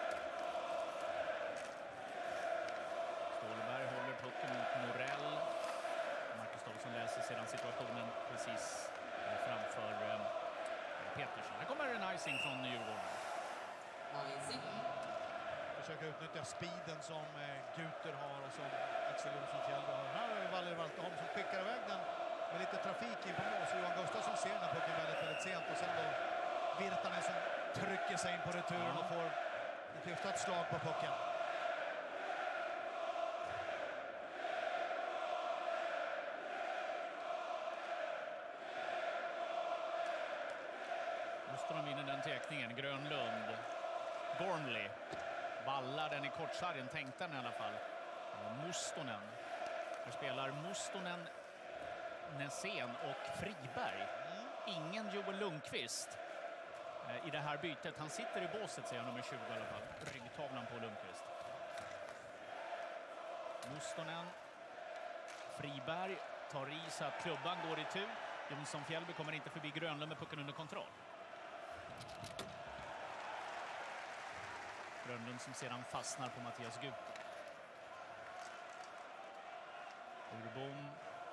Stålberg håller pucken mot Norell. Marcus Davidsson läser sedan situationen precis framför eh, Petersson. Här kommer en icing från Djurgården. Icing. Försöka utnyttja speeden som eh, Guter har och som Axel Olsson Fjällby har. Här är Valli Walterholm som skickar iväg den med lite trafik in på mål, så Johan Gustafsson ser den här pucken väldigt, väldigt sent och sen då Virtanen som trycker sig in på returen ja. och får ett hyfsat slag på pucken. Måste de vinna den teckningen. Grönlund. Gormley. Ballar den i kortsargen, tänkte han i alla fall. Mustonen. Här spelar Mustonen, Näsén och Friberg. Ingen Joel Lundqvist i det här bytet. Han sitter i båset, säger nummer tjugo i alla fall. Ryggtavlan på Lundqvist. Mustonen. Friberg tar i så att klubban går i tur. Jonsson Fjällby kommer inte förbi Grönlund med pucken under kontroll. Grönlund som sedan fastnar på Mattias Guter. Urbom.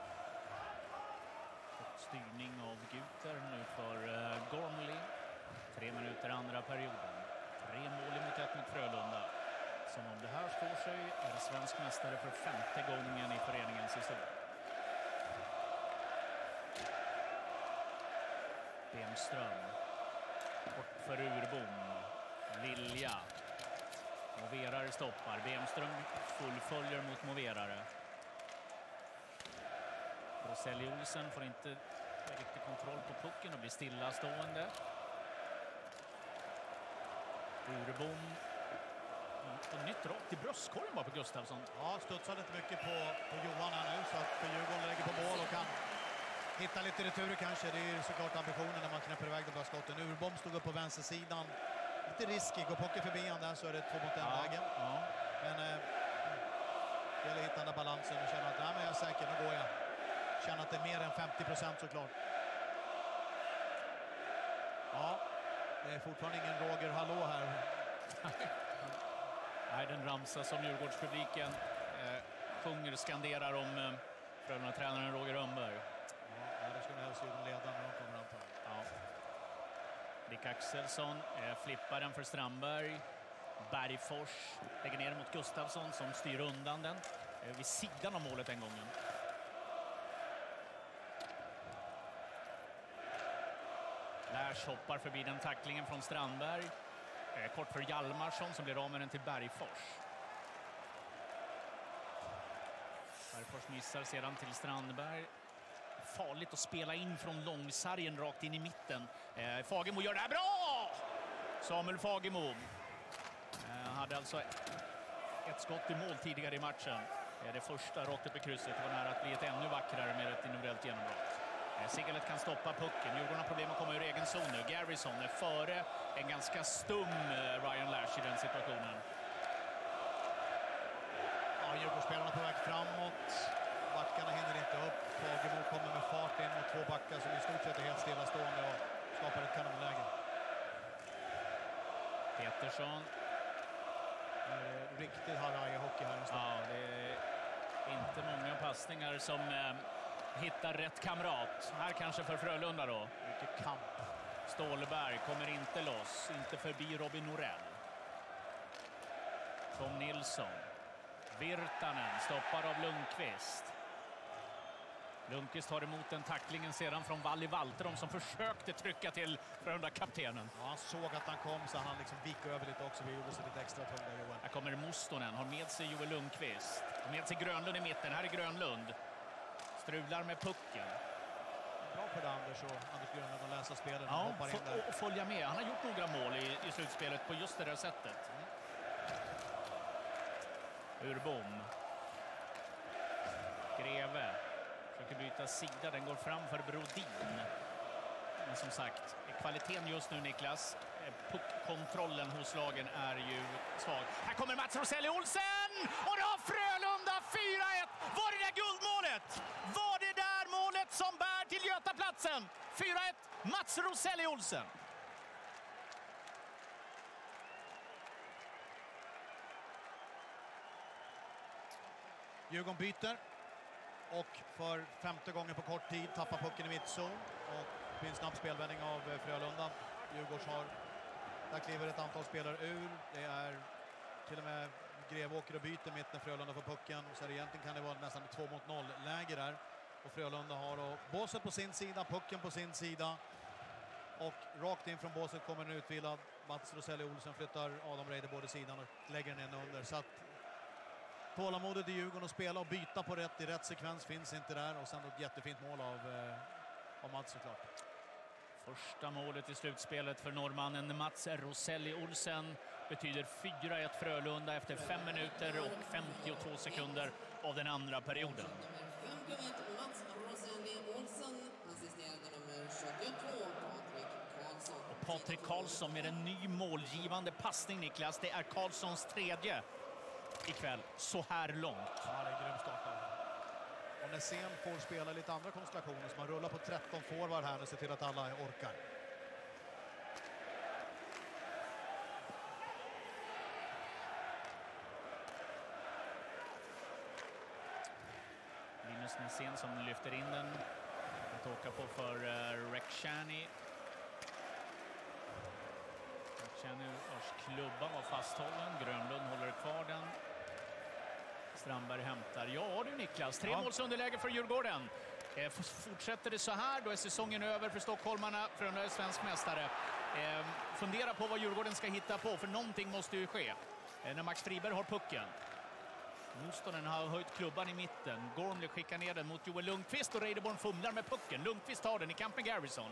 Och styrning av Guter nu för uh, Gormley. Tre minuter andra perioden. Tre mål mot ett mot Frölunda. Som om det här står sig är svensk mästare för femte gången i föreningens historia. Bemström. Bort för Urbom. Lilja. Moverare stoppar. Bemström fullföljer mot Moverare. Roselli Olsen får inte riktigt kontroll på pucken och blir stillastående. Urbom. Och nytt rakt i bröstkorgen bara på Gustafsson. Ja, studsar lite mycket på, på Johan här nu så att för Djurgården lägger på mål och kan hitta lite returer kanske. Det är såklart ambitionen när man knäpper iväg de där skotten. Urbom stod upp på vänstersidan. Lite riskig. Går pucken förbi han där så är det två mot en ja, lägen. Ja. Men eh, det gäller att hitta den där balansen och känna att nej, men jag är säker, nu går jag. Känner att det är mer än femtio procent såklart. Ja, det är fortfarande ingen Roger Hallå här. Nej, den ramsa som Djurgårdspubliken eh, sjunger, skanderar om eh, Frölunda-tränaren Roger Rönnberg. Ja, det ska nog helst Djurgården leda när de kommer antar. Ja. Dick Axelsson eh, flippar den för Strandberg. Bergfors lägger ner mot Gustafsson som styr undan den eh, vid sidan av målet den gången. Lars hoppar förbi den tacklingen från Strandberg. Eh, kort för Hjalmarsson som blir av med den till Bergfors. Bergfors missar sedan till Strandberg. Farligt att spela in från långsargen rakt in i mitten. Eh, Fagemo gör det här bra! Samuel Fagemo. Eh, hade alltså ett skott i mål tidigare i matchen. Eh, det första rakt upp i krysset. Det var nära att bli ett ännu vackrare med ett individuellt genombrott. Segelet kan stoppa pucken. Djurgården har problem att komma ur egen zon nu. Garrison är före en ganska stum Ryan Lash i den situationen. Ja, Djurgårdsspelarna på väg framåt. Backarna hinner inte upp. Fagemo kommer med fart in mot två backar som i stort sett är helt stillastående och skapar ett kanonläge. Petersson. Eh, riktigt haraj hockey här. Ja, det är inte många passningar som eh, hittar rätt kamrat. Här kanske för Frölunda då. Mycket kamp. Stålberg kommer inte loss. Inte förbi Robin Norell. Tom Nilsson. Virtanen stoppar av Lundqvist. Lundqvist tar emot den tacklingen sedan från Valli Valterom som försökte trycka till Frölunda-kaptenen. Ja, han såg att han kom så han liksom gick över lite också. Vi gjorde sig lite extra tunga, Johan. Här kommer Mustonen, har med sig Joel Lundqvist. Har med sig Grönlund i mitten. Här är Grönlund. Strular med pucken. Bra på det, Anders och Anders Grönlund att läsa spelet. Ja, hoppar in där. Och följa med. Han har gjort några mål i, i slutspelet på just det där sättet. Mm. Urbom. Greve. Försöker byta sida, den går fram för Brodin. Men som sagt, kvaliteten just nu, Niklas, puckkontrollen hos lagen är ju svag. Här kommer Mats Roselli Olsen! Och då har Frölunda fyra ett! Var det där guldmålet? Var det där målet som bär till Götaplatsen? fyra ett, Mats Roselli Olsen. Djurgården byter. Och för femte gången på kort tid tappar pucken i mittzon. Och det blir en snabb spelvändning av Frölunda. Djurgårds har... Där kliver ett antal spelare ur. Det är till och med Grevåker och byter mitt när Frölunda får pucken. Så egentligen kan det vara nästan två mot noll läge där. Och Frölunda har då båset på sin sida, pucken på sin sida. Och rakt in från båset kommer en utvilad. Mats Roselli Olsen flyttar Adam Reider både sidan och lägger den under. Så att tålamodet i Djurgården att spela och byta på rätt i rätt sekvens finns inte där. Och sen ett jättefint mål av, eh, av Mats såklart. Första målet i slutspelet för norrmannen Mats Roselli Olsen betyder fyra ett Frölunda efter fem minuter och femtiotvå sekunder av den andra perioden. Och Patrik Karlsson med en ny målgivande passning, Niklas. Det är Karlssons tredje ikväll, så här långt. Ja, det är grym start. Och när Sen får spela lite andra konstellationer så man rullar på tretton forward här och ser till att alla orkar. Linus Näsén som lyfter in den. Att åka på för uh, Rekshani. Rekshani vars klubba var fasthållen. Grönlund håller kvar den. Strandberg hämtar. Ja du Niklas, tre ja. måls underläge för Djurgården. Eh, fortsätter det så här, då är säsongen över för stockholmarna. Frölunda är svensk mästare. Eh, fundera på vad Djurgården ska hitta på, för någonting måste ju ske. Eh, när Max Friberg har pucken. Motståndaren har höjt klubban i mitten. Gormley skickar ner den mot Joel Lundqvist och Reideborn fumlar med pucken. Lundqvist tar den i kamp med Garrison.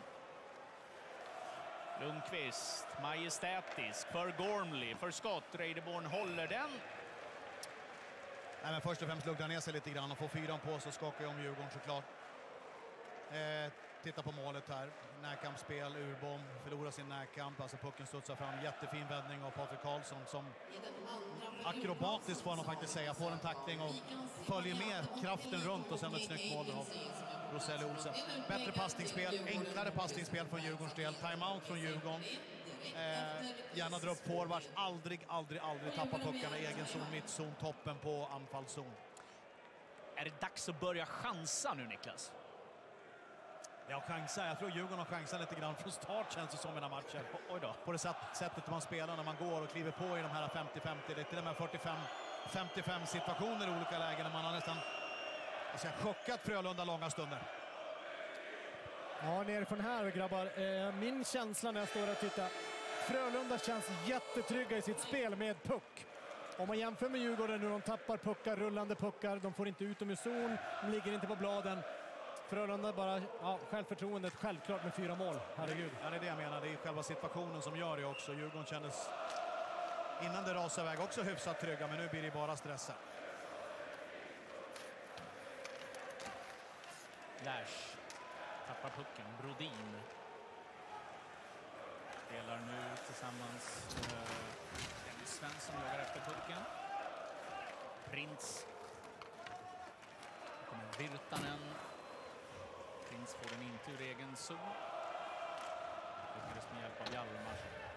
Lundqvist, majestätisk för Gormley, för skott. Reideborn håller den. Nej, men först och främst lugna ner sig lite grann och få fyran på så skakar jag om Djurgården såklart. Eh, titta på målet här. Närkampsspel, Urbom förlorar sin närkamp. Alltså pucken studsar fram. Jättefin vändning av Patrik Karlsson som akrobatiskt får han faktiskt säga. Får en tackling och följer med kraften runt och sen ett snyggt mål av Roselli Olsen. Bättre passningsspel, enklare passningsspel från Djurgårdens del. Timeout från Djurgården. Eh, gärna dra upp forwards, aldrig, aldrig, aldrig tappa puckarna i egen zon, mittzon, toppen på anfallszon. Är det dags att börja chansa nu, Niklas? Ja, chansa. Jag tror Djurgården har chansat lite grann från start känns det som i den här matchen. Oj då. På det sätt, sättet man spelar när man går och kliver på i de här femtio femtio, det är till och med fyrtiofem femtiofem situationer i olika lägen när man har nästan alltså, chockat Frölunda långa stunder. Ja, nerifrån här grabbar. Eh, min känsla när jag står och tittar. Frölunda känns jättetrygga i sitt spel med puck. Om man jämför med Djurgården nu, de tappar puckar, rullande puckar. De får inte ut dem ur zon, de ligger inte på bladen. Frölunda bara, ja, självförtroendet självklart med fyra mål. Herregud. Ja, det är det jag menar. Det är själva situationen som gör det också. Djurgården kändes innan det rasade iväg också hyfsat trygga, men nu blir det bara stressa. Lash tappar pucken. Brodin spelar nu tillsammans med Dennis Svensson som jagar efter pucken. Prins. Då kommer Virtanen. Prins får den inte ur egen zon. Lyckades med hjälp av Hjalmar.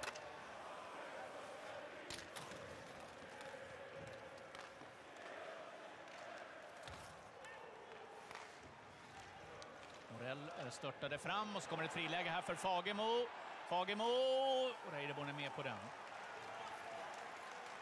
Morell störtade fram och så kommer ett friläge här för Fagemo. Fagemo och Reideborn är med på den.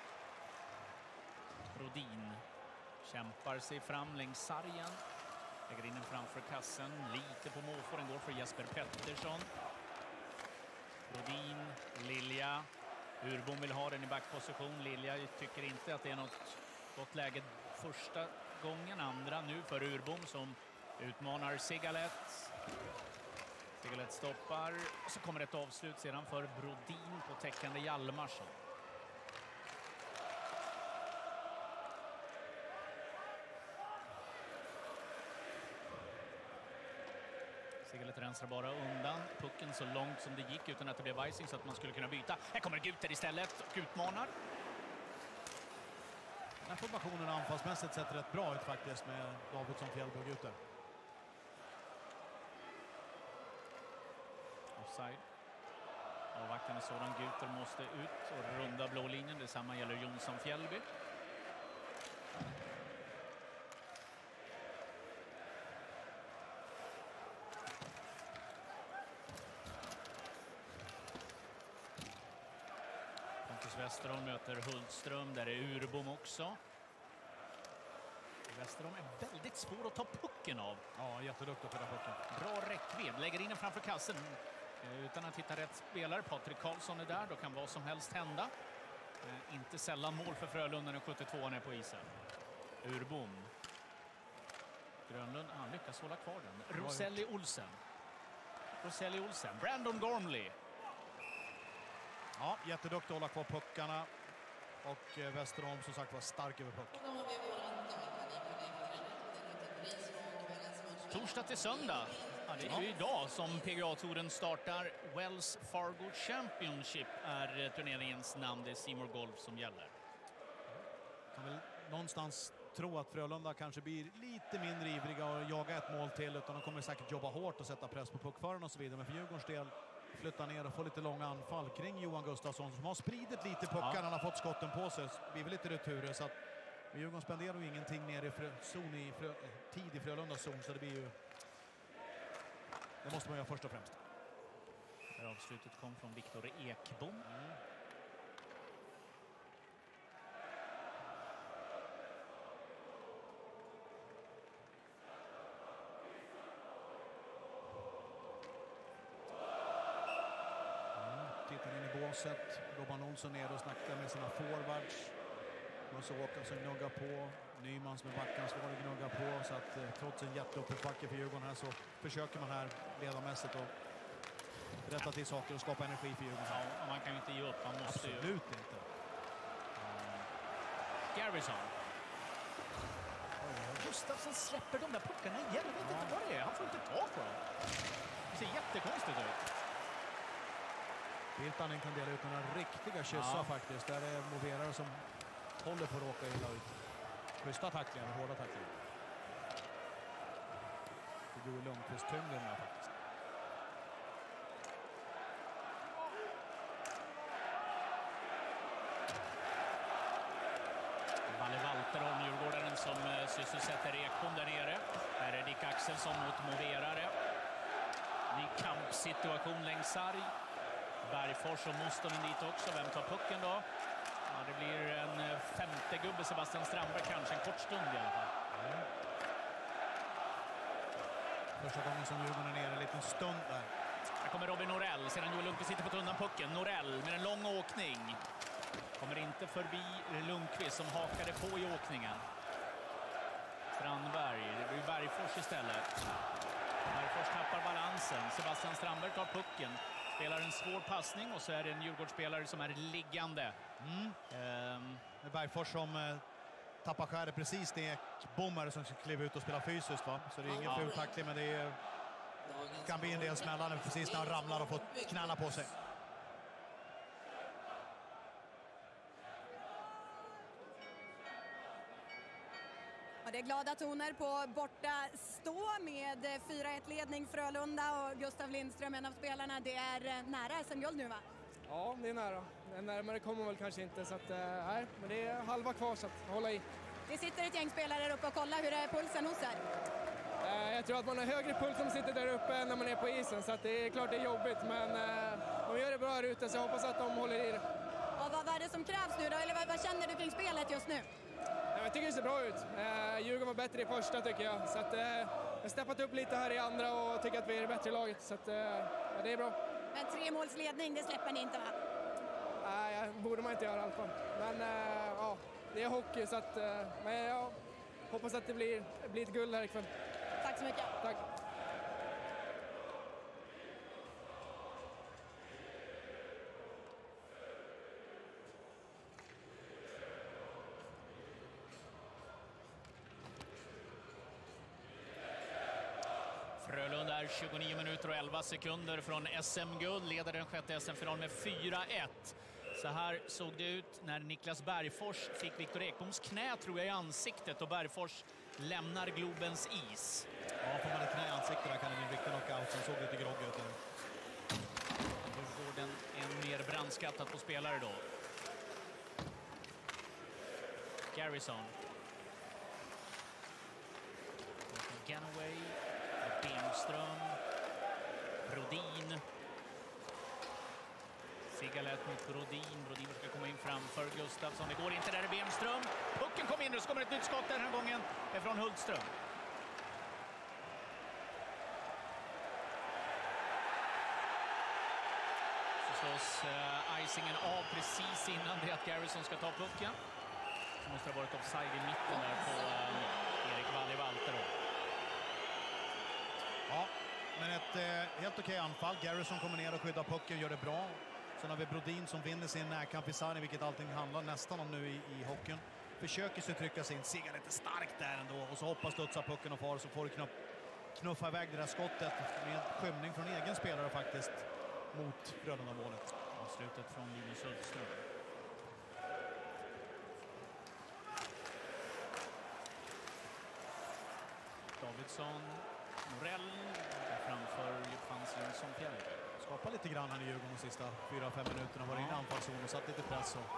Brodin kämpar sig fram längs sargen. Lägger in den framför kassen. Lite på måfå. Den går för Jesper Pettersson. Brodin, Lilja. Urbom vill ha den i backposition. Lilja tycker inte att det är något gott läge första gången. Andra nu för Urbom som utmanar Sigalet. Sigalet stoppar. Och så kommer ett avslut sedan för Brodin på täckande Hjalmarsson. Sigalet rensar bara undan pucken så långt som det gick utan att det blev icing så att man skulle kunna byta. Här kommer Guter istället och utmanar. Den här formationen anfallsmässigt sett rätt bra ut faktiskt med Davidsson, Fjällby och Guter. Offside. Avvaktande sådan. Guter måste ut och runda blå linjen. Detsamma gäller Jonsson Fjällby. Westerholm möter Hultström, där är Urbom också. Westerholm är väldigt svår att ta pucken av. Ja, jätteduktig på den pucken. Bra räckvidd, lägger in den framför kassen utan att hitta rätt spelare. Patrik Karlsson är där, då kan vad som helst hända. Eh, inte sällan mål för Frölunda när sjuttiotvåan är på isen. Urbom. Grönlund, han lyckas hålla kvar den. Roselli Olsen. Roselli Olsen, Brandon Gormley. Ja, jätteduktig att hålla kvar puckarna. Och eh, Westerholm som sagt var stark över puck. Torsdag till söndag. Ja, det är ju idag som P G A-touren startar. Wells Fargo Championship är turneringens namn. Det är C More Golf som gäller. Kan väl någonstans tro att Frölunda kanske blir lite mindre ivriga och jaga ett mål till, utan de kommer säkert jobba hårt och sätta press på puckföraren och så vidare. Men för Djurgårdens del flytta ner och få lite långa anfall kring Johan Gustafsson som har spridit lite puckar. Ja. Han har fått skotten på sig. Det blir väl lite returer så att Djurgården spenderar ju ingenting ner i frö, zon i frö, tid i Frölundas zon, så det blir ju... Det måste man göra först och främst. Det avslutet kom från Viktor Ekbom. Mm. Tittar in i båset. Robban Olsson ner och snackar med sina forwards. Måste Åkesson gnugga på. Nymans med backansvarig gnugga på. Så att eh, trots en jätteuppförsbacke för Djurgården här så försöker man här ledarmässigt att rätta till saker och skapa energi för Djurgården. Ja, man kan ju inte ge upp. Man måste Absolut ju... inte. Mm. Garrison. Oh, Gustafsson släpper de där puckarna igen. Jag vet ja. inte vad det är. Han får inte tag på dem. Det ser jättekonstigt ut. Virtanen kan dela ut några riktiga kyssar ja. faktiskt. Där är moverare som håller på att råka illa ut. Schyssta tacklingar, hårda tacklingar. Det går Lundqvist tyngden med faktiskt. Valle Walterholm, djurgårdaren som sysselsätter Ekbom där nere. Här är Dick Axelsson mot moverare. Ny kampsituation längs sarg. Bergfors och Mustonen dit också. Vem tar pucken då? Ja, det blir en femte gubbe, Sebastian Strandberg, kanske en kort stund i alla fall. Mm. Första gången som Djurgården är nere en liten stund där. Här kommer Robin Norell, sedan Joel Lundqvist sitter på undan pucken. Norell med en lång åkning. Kommer inte förbi Lundqvist som hakade på i åkningen. Strandberg, det blir Bergfors istället. Bergfors tappar balansen. Sebastian Strandberg tar pucken. Spelar en svår passning och så är det en Djurgårdsspelare som är liggande. Mm. Um, det är Bergfors som uh, tappar skäret precis. Det är Bommare som ska kliva ut och spela fysiskt, va? Så det är ingen ja. ful tackling, men det är, kan bli en del smällande precis när han ramlar och får knäna på sig. Ja, det är glada toner på borta stå med fyra ett-ledning Frölunda och Gustav Lindström, en av spelarna. Det är nära S M-guld nu, va? Ja, det är nära. Närmare kommer väl kanske inte, så att, nej, men det är halva kvar, så att hålla i. Det sitter ett gäng spelare där uppe och kolla. Hur är pulsen hos er? Jag tror att man har högre puls som sitter där uppe när man är på isen, så att det är klart det är jobbigt, men de gör det bra här ute, så jag hoppas att de håller i det. Och vad, vad är det som krävs nu då? Eller vad, vad känner du kring spelet just nu? Jag tycker det ser bra ut. Eh, Djurgården var bättre i första, tycker jag. Så att, eh, har steppat upp lite här i andra och tycker att vi är det bättre laget. Så att, ja, det är bra. Men tre målsledning, det släpper ni inte, va? Nej, det borde man inte göra i alla fall. Men ja, det är hockey, så att, men jag hoppas att det blir, blir ett guld här ikväll. Tack så mycket. Tack. Frölunda är tjugonio minuter och elva sekunder från S M-guld, leder den sjätte S M-final med fyra ett. Så här såg det ut när Niklas Bergfors fick Viktor Ekboms knä, tror jag, i ansiktet, och Bergfors lämnar Globens is. Ja, får man ett knä i ansiktet där kan det bli en riktig knockout. Som såg lite grogg ut. Då går den en mer brandskattat på spelare då. Garrison. Ganaway. Bemström. Brodin. Sigalet mot Brodin. Brodin ska komma in framför Gustafsson. Det går inte, där är Bemström. Pucken kom in och så kommer ett nytt skott den här gången från Hultström. Så slås uh, icingen av precis innan det att Garrison ska ta pucken. Så måste det ha varit offside i mitten där på uh, Erik Walli-Walter. Ja, men ett eh, helt okej anfall. Garrison kommer ner och skyddar pucken, gör det bra. Sen har vi Brodin som vinner sin närkamp i sargen, vilket allting handlar nästan om nu i, i hockeyn. Försöker sig trycka sig in, Sigar lite starkt där ändå. Och så hoppas studsa pucken och far, så får du knuff, knuffa iväg det där skottet med skymning från egen spelare faktiskt mot Frölunda-målet. Avslutet från Linus Hultström. Davidsson, Norell framför Frans Jonsson-Fjäll. Skapar lite grann här i Djurgården de sista fyra fem minuterna. Var ja. inne i anfallszon och satt lite press. Och...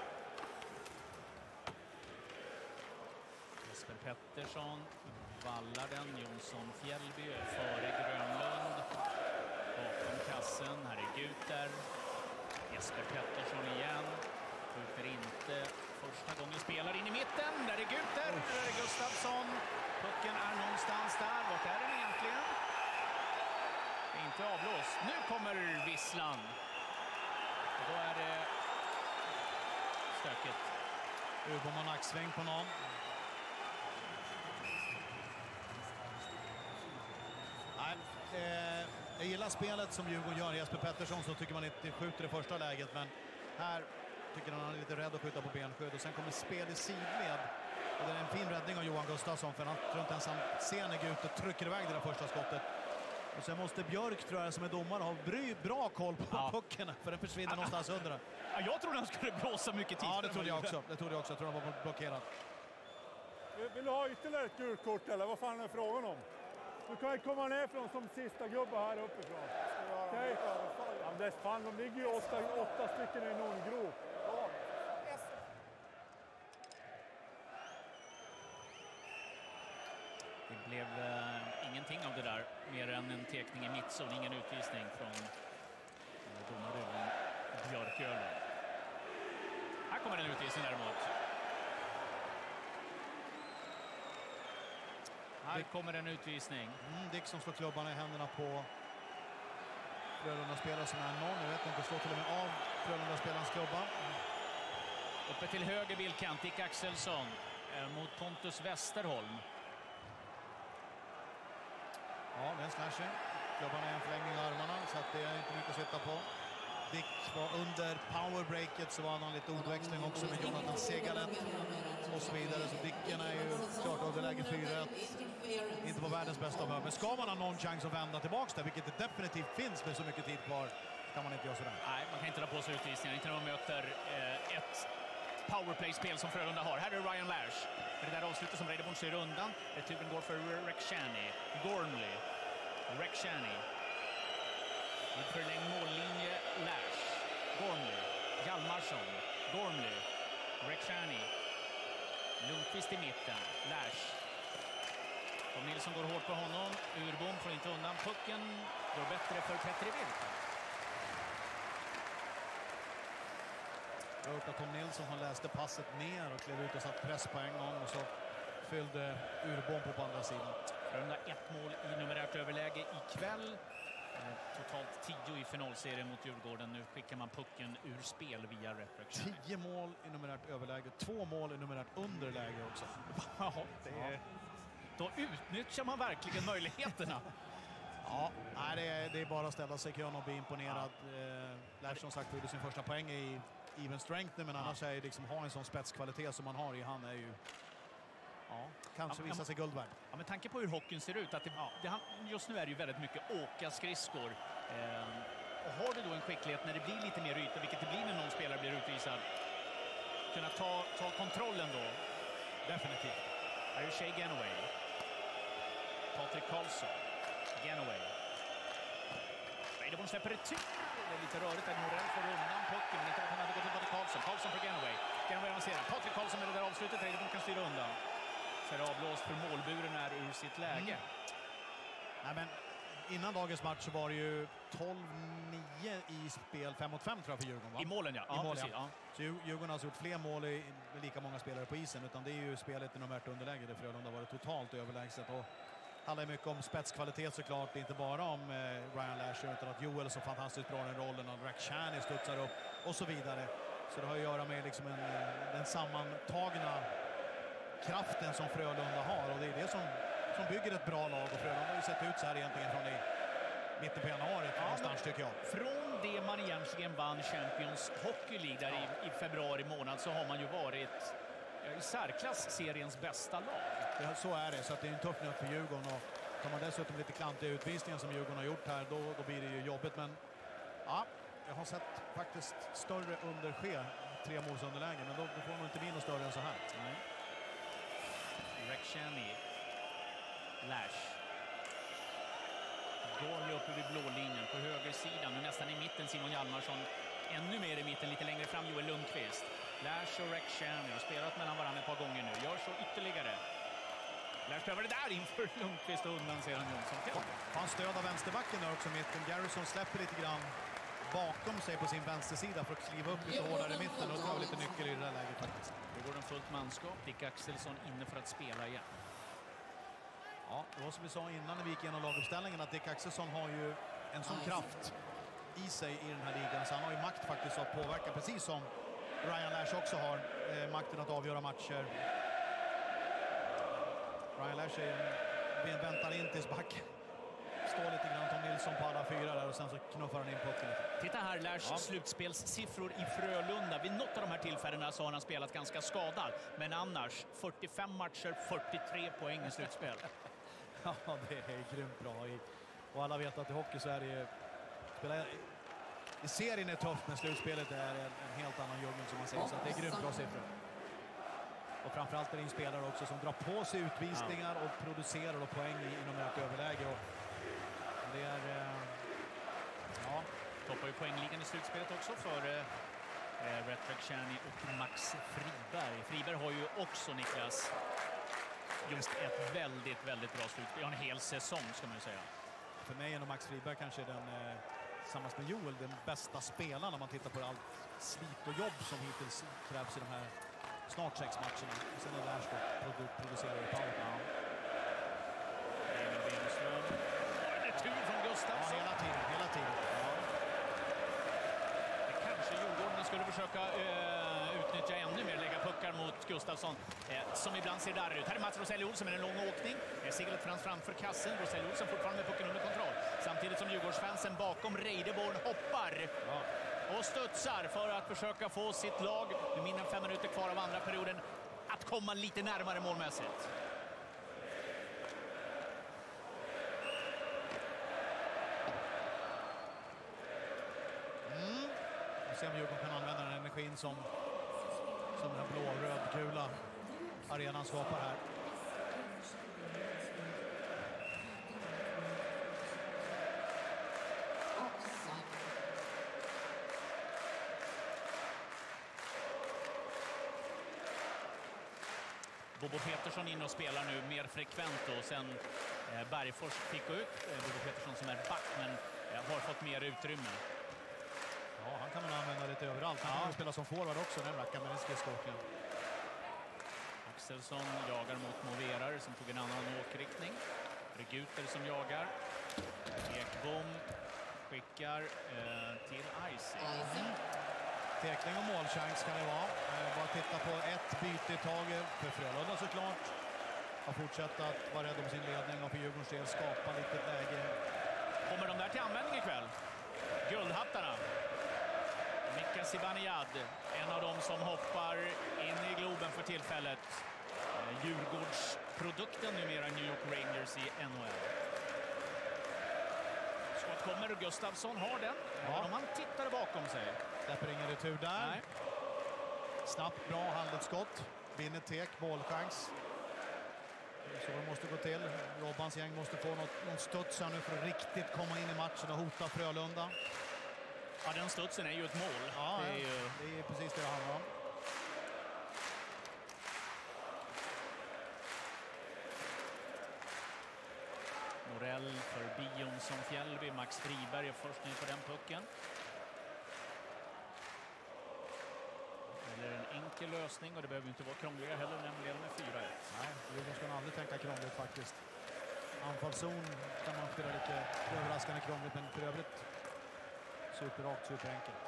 Jesper Pettersson vallar den. Jonsson-Fjällby är före Grönlund. Bakom kassen. Här är Guter. Jesper Pettersson igen. Skjuter inte första gången, spelar in i mitten. Där är Guter. Där är Gustafsson. Pucken är någonstans där. Vart är den egentligen? Det är inte avblåst. Nu kommer visslan. Och då är det stökigt. Ubom har nacksväng på någon. Nej, eh, jag gillar spelet som Djurgården gör. Jesper Pettersson, så tycker man inte skjuter i första läget, men här tycker han är lite rädd att skjuta på benskydd. Och sen kommer spel i sidled. Och det är en fin räddning av Johan Gustafsson, för han tror inte ens han ser när Gute trycker iväg det där första skottet. Och sen måste Björk, tror jag, som är domare, ha bra koll på ja. pucken, för den försvinner någonstans under. Ja, jag trodde han skulle blåsa mycket tid. Ja, det trodde jag också. Det trodde jag också. Jag tror han var blockerad. Vill du ha ytterligare ett gult kort, eller vad fan är frågan om? Du kan ju komma ner från som sista gubbe här uppifrån. Okej? Ja, men fan, de ligger ju åtta, åtta stycken i någon grop. Ja. Det blev eh, ingenting av det där, mer än en tekning i mittzon, ingen utvisning från eh, domarduon Björköl. Här kommer en utvisning däremot. Här kommer en utvisning. Mm, Dick som slår klubbarna i händerna på Frölunda-spelare som är någon. Jag vet inte, slår till och med av Frölunda-spelarens klubba. Uppe till höger Billkant, Dick Axelsson eh, mot Pontus Westerholm. Ja, det är en slashing. Klubban är en förlängning i armarna, så att det är inte mycket att sitta på. Dick var under powerbreaket, så var han lite ordväxling också med Jonathan Segalet och så vidare. Så Dicken är ju klart under läge fyra ett. Inte på världens bästa humör. Men ska man ha någon chans att vända tillbaka där, vilket det definitivt finns med så mycket tid kvar, kan man inte göra sådär. Nej, man kan inte dra på sig utvisningar. Inte när man möter eh, ett powerplay-spel som Frölunda har. Här är Ryan Lash. Det där avslutet som Reideborn ser undan. Returen går för Rekshani. Gormley. Rekshani. Vid förlängd mållinje Lash. Gormley. Hjalmarsson. Gormley. Rekshani. Lundqvist i mitten. Lash. Tom Nilsson går hårt på honom. Urbom får inte undan pucken. Går bättre för Petri Vilka. Jag har hört att Tom Nilsson, han läste passet ner och klev ut och satt press på en gång. Och så fartfylld eh, urbom på andra sidan. Frölunda ett mål i numerärt överläge ikväll. Eh, totalt tio i finalserien mot Djurgården. Nu skickar man pucken ur spel via Red Rock Channel. Tio mål i numerärt överläge, två mål i numerärt underläge också. Ja, det är... Då utnyttjar man verkligen möjligheterna. Ja, nej, det, är, det är bara att ställa sig i kön och bli imponerad. Ja. Eh, Lash som sagt gjorde sin första poäng i even strength nu, men ja. annars är det liksom ha en sån spetskvalitet som man har i han är ju ja, kanske ja, visar sig guld värd. Ja, men tanke på hur hockeyn ser ut, att det, ja, det, just nu är det ju väldigt mycket åka skridskor. Eh, och har du då en skicklighet när det blir lite mer yta, vilket det blir när någon spelare blir utvisad, kunna ta, ta kontrollen då. Definitivt. Här är Shea Ganaway. Patrik Karlsson. Ganaway. Reideborn släpper retur. Det är lite rörigt där Norell får undan pucken, men inte att han hade gått till Patrik Karlsson. Karlsson för Ganaway. Ganaway avancerar. Patrik Karlsson med det där avslutet. Reideborn kan styra undan. Så är det avblåst för målburen är ur sitt läge. Mm. Nej, men innan dagens match så var det ju tolv nio i spel, fem mot fem tror jag för Djurgården, va? I målen, ja. I ja, målen, precis, ja. ja. Så Djurgården har alltså gjort fler mål i, med lika många spelare på isen, utan det är ju spelet i numerärt underläge där Frölunda var det totalt överlägset. Och handlar mycket om spetskvalitet såklart, inte bara om eh, Ryan Lasher, utan att Joel är så fantastiskt bra i den rollen, och Rack Chaney studsar upp och så vidare. Så det har att göra med liksom en, den sammantagna kraften som Frölunda har, och det är det som, som bygger ett bra lag, och Frölunda har ju sett ut så här egentligen från i mitten på januari ja, någonstans tycker jag. Från det man egentligen vann Champions Hockey League där i, i februari månad så har man ju varit i särklass seriens bästa lag. Ja, så är det, så att det är en tuff nöt för Djurgården, och tar man dessutom lite klantiga utvisningar som Djurgården har gjort här, då, då blir det ju jobbigt, men ja, jag har sett faktiskt större underske, tre målsunderläge, men då, då får man inte bli något större än så här. Nej. Rack Chaney. Lash. Går uppe vid blå linjen på högersidan, och nästan i mitten Simon Hjalmarsson. Ännu mer i mitten, lite längre fram Joel Lundqvist. Lash och Rack Chaney har spelat mellan varandra ett par gånger nu. Gör så ytterligare. Lash prövar det där inför Lundqvist och undan sedan Jonsson. Han stöd av vänsterbacken där också mitten. Garrison släpper lite grann bakom sig på sin vänstersida för att kliva upp lite hårdare i mitten, och det var lite nyckel i det där läget faktiskt. Det går en fullt manskap. Dick Axelsson inne för att spela igen. Ja, det var som vi sa innan när vi gick igenom laguppställningen, att Dick Axelsson har ju en sån kraft i sig i den här ligan, så han har ju makt faktiskt att påverka, precis som Ryan Lash också har eh, makten att avgöra matcher. Ryan Lash är en, en väntar in tills back. Står lite grann Tom Nilsson på alla fyra där, och sen så knuffar han in pucken. Titta här, Lars ja. slutspelssiffror i Frölunda. Vid något av de här tillfällena så har han spelat ganska skadad. Men annars, fyrtiofem matcher, fyrtiotre poäng i slutspel. Ja, det är grymt bra. Och alla vet att i hockey så är det... Spela, i serien är tufft, men slutspelet är en, en helt annan djungel som man säger. Så det är grymt bra siffror. Och framförallt är det en spelare också som drar på sig utvisningar ja. och producerar och poäng i, inom ett överläge. Och det är... Eh, ja. Toppar ju poängligan i slutspelet också för eh, Red Rock Chaney och Max Friberg. Friberg har ju också, Niklas, just ett väldigt, väldigt bra slutspel. En hel säsong ska man ju säga. För mig är nog Max Friberg kanske den, eh, tillsammans med Joel, den bästa spelaren om man tittar på allt slit och jobb som hittills krävs i de här snart sex matcherna. Och sen är Lash då produ producerar i powerplay. Emil Wenström. Retur från Gustafsson. Ja, hela tiden, hela tiden. Ja. Det kanske Djurgården skulle försöka eh, utnyttja ännu mer, lägga puckar mot Gustafsson, eh, som ibland ser där ut. Här är Mats Roselli Olsson med en lång åkning. Eh, Seglet frans framför kassen. Roselli Olsson fortfarande med pucken under kontroll. Samtidigt som Djurgårdsfansen bakom Reideborn hoppar. Ja. Och studsar för att försöka få sitt lag, med mindre än fem minuter kvar av andra perioden, att komma lite närmare målmässigt. Mm. Vi ser om Djurgården kan använda den energin som, som den blå-röd-gula arenan skapar här. Bobo Petersson in och spelar nu mer frekvent då, sen eh, Bergfors fick gå ut. Eh, Bobo Petersson som är back, men eh, har fått mer utrymme. Ja, han kan man använda lite överallt. Han ja. kan spela som forward också, den rackar med en skridskoåkning. Max Axelsson jagar mot Moverare som tog en annan åkriktning. Reguter som jagar. Ekbom skickar eh, till Icing. Mm. Tekning och målchans kan det vara. Eh, bara titta på ett byte i taget för Frölunda såklart. Har fortsatt att vara rädd om sin ledning och för Djurgårdens del skapa lite läge. Kommer de där till användning ikväll? Guldhattarna. Mika Zibanejad, en av dem som hoppar in i Globen för tillfället. Eh, Djurgårdsprodukten numera New York Rangers i N H L. Skott kommer och Gustafsson har den. Ja. Även om han tittade bakom sig. Släpper ingen retur där. Nej. Snabbt, bra handledsskott. Vinner Tek, målchans. Så det måste gå till. Robbans gäng måste få något, någon studs här nu för att riktigt komma in i matchen och hota Frölunda. Ja, den studsen är ju ett mål. Ja, det, är ju... det är precis det det handlar om. Norell förbi Jonsson Fjällby. Max Friberg är först ner på den pucken. Eller en enkel lösning och det behöver inte vara krångligare heller, nämligen med fyra ett. Nej, Djurgården ska man aldrig tänka krångligt faktiskt. Anfallszon kan man spela lite överraskande krångligt, men för övrigt superrakt, superenkelt.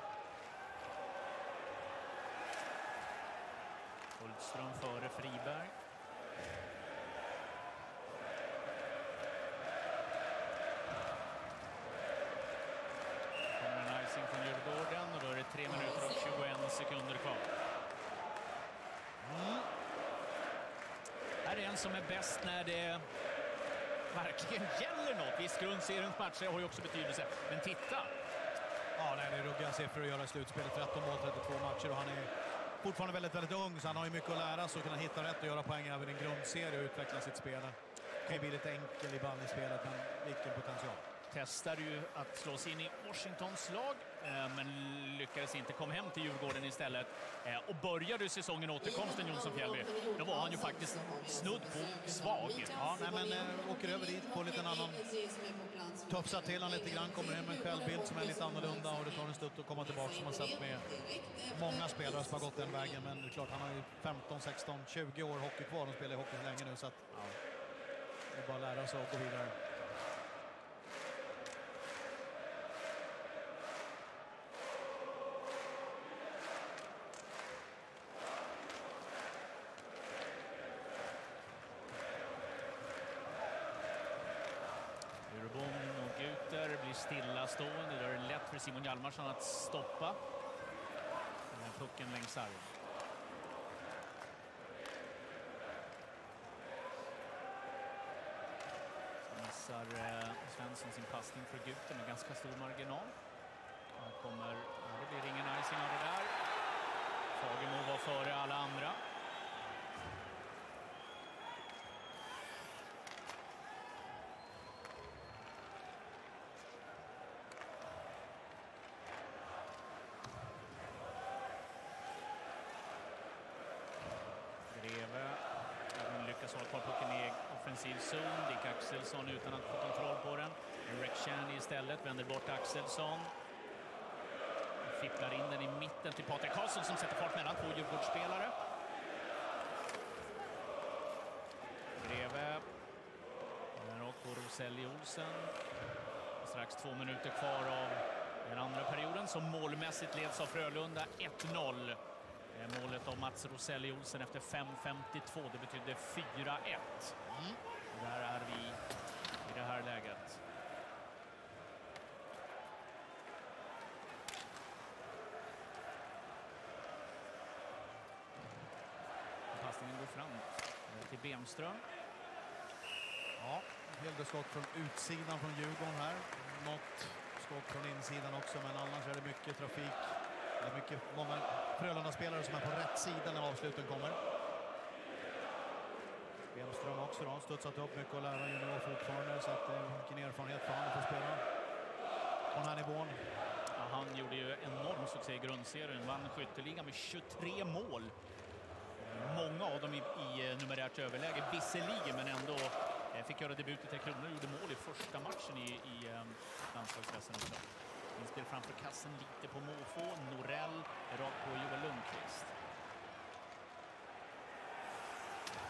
Hultström före Friberg. Kommer en icing från Djurgården och då är det tre minuter och tjugoen sekunder kvar. Mm. Här är en som är bäst när det verkligen gäller något. Visst, grundseriens matcher har ju också betydelse, men titta! Ja, nej, det är ruggiga siffror att göra i slutspelet. tretton mål, trettiotvå matcher och han är fortfarande väldigt, väldigt ung, så han har ju mycket att lära sig och kunna hitta rätt och göra poäng även i en grundserie och utveckla sitt spel. Det kan ju bli lite enkel ibland i spelet, men vilken potential. Testade ju att slå sig in i Washingtons lag, men lyckades inte komma hem till Djurgården istället. Och började säsongen återkomsten Jonsson Fjällby, då var han ju faktiskt snudd på svag. Ja, nej, men äh, åker över dit på lite annan... Tufsar till han lite grann, kommer hem med en självbild som är lite annorlunda och det tar en stund att komma tillbaka, som man sett med många spelare som har gått den vägen. Men det är klart, han har ju femton, sexton, tjugo år hockey kvar och spelar hockey så länge nu, så att ja, det är bara att lära sig och gå vidare. Stillastående, då är det lätt för Simon Hjalmarsson att stoppa den här pucken längs sargen. Så missar eh, Svensson sin passning för Guter med ganska stor marginal. Här kommer, ja, det blir ingen icing av det där. Fagemo var före alla andra. Offensiv zon, Dick Axelsson utan att få kontroll på den. Rekshani istället vänder bort Axelsson. Fipplar in den i mitten till Patrik Karlsson som sätter fart mellan två Djurgårdsspelare. Greve. Rakt på Roselli Olsen. Strax två minuter kvar av den andra perioden som målmässigt leds av Frölunda ett noll. Målet av Mats Roselli Olsen efter fem femtiotvå, det betyder fyra ett. Mm. Där är vi i det här läget. Passningen går fram till Bemström. Ja, en hel del skott från utsidan från Djurgården här. Något skott från insidan också, men annars är det mycket trafik. Det är mycket, många Frölunda-spelare som är på rätt sida när avsluten kommer. Bemström också då, studsat upp mycket och lära junior fortfarande, så att det är mycket erfarenhet för honom att få spela på den här nivån. Ja, han gjorde ju enorm succé i grundserien, vann skytteligan med tjugotre mål. Många av dem i, i numerärt överläge, visserligen, men ändå eh, fick göra debut i Tre Kronor och gjorde mål i första matchen i, i eh, landslagsklassen också. Inspel framför kassen lite på måfå. Norell rakt på Joel Lundqvist.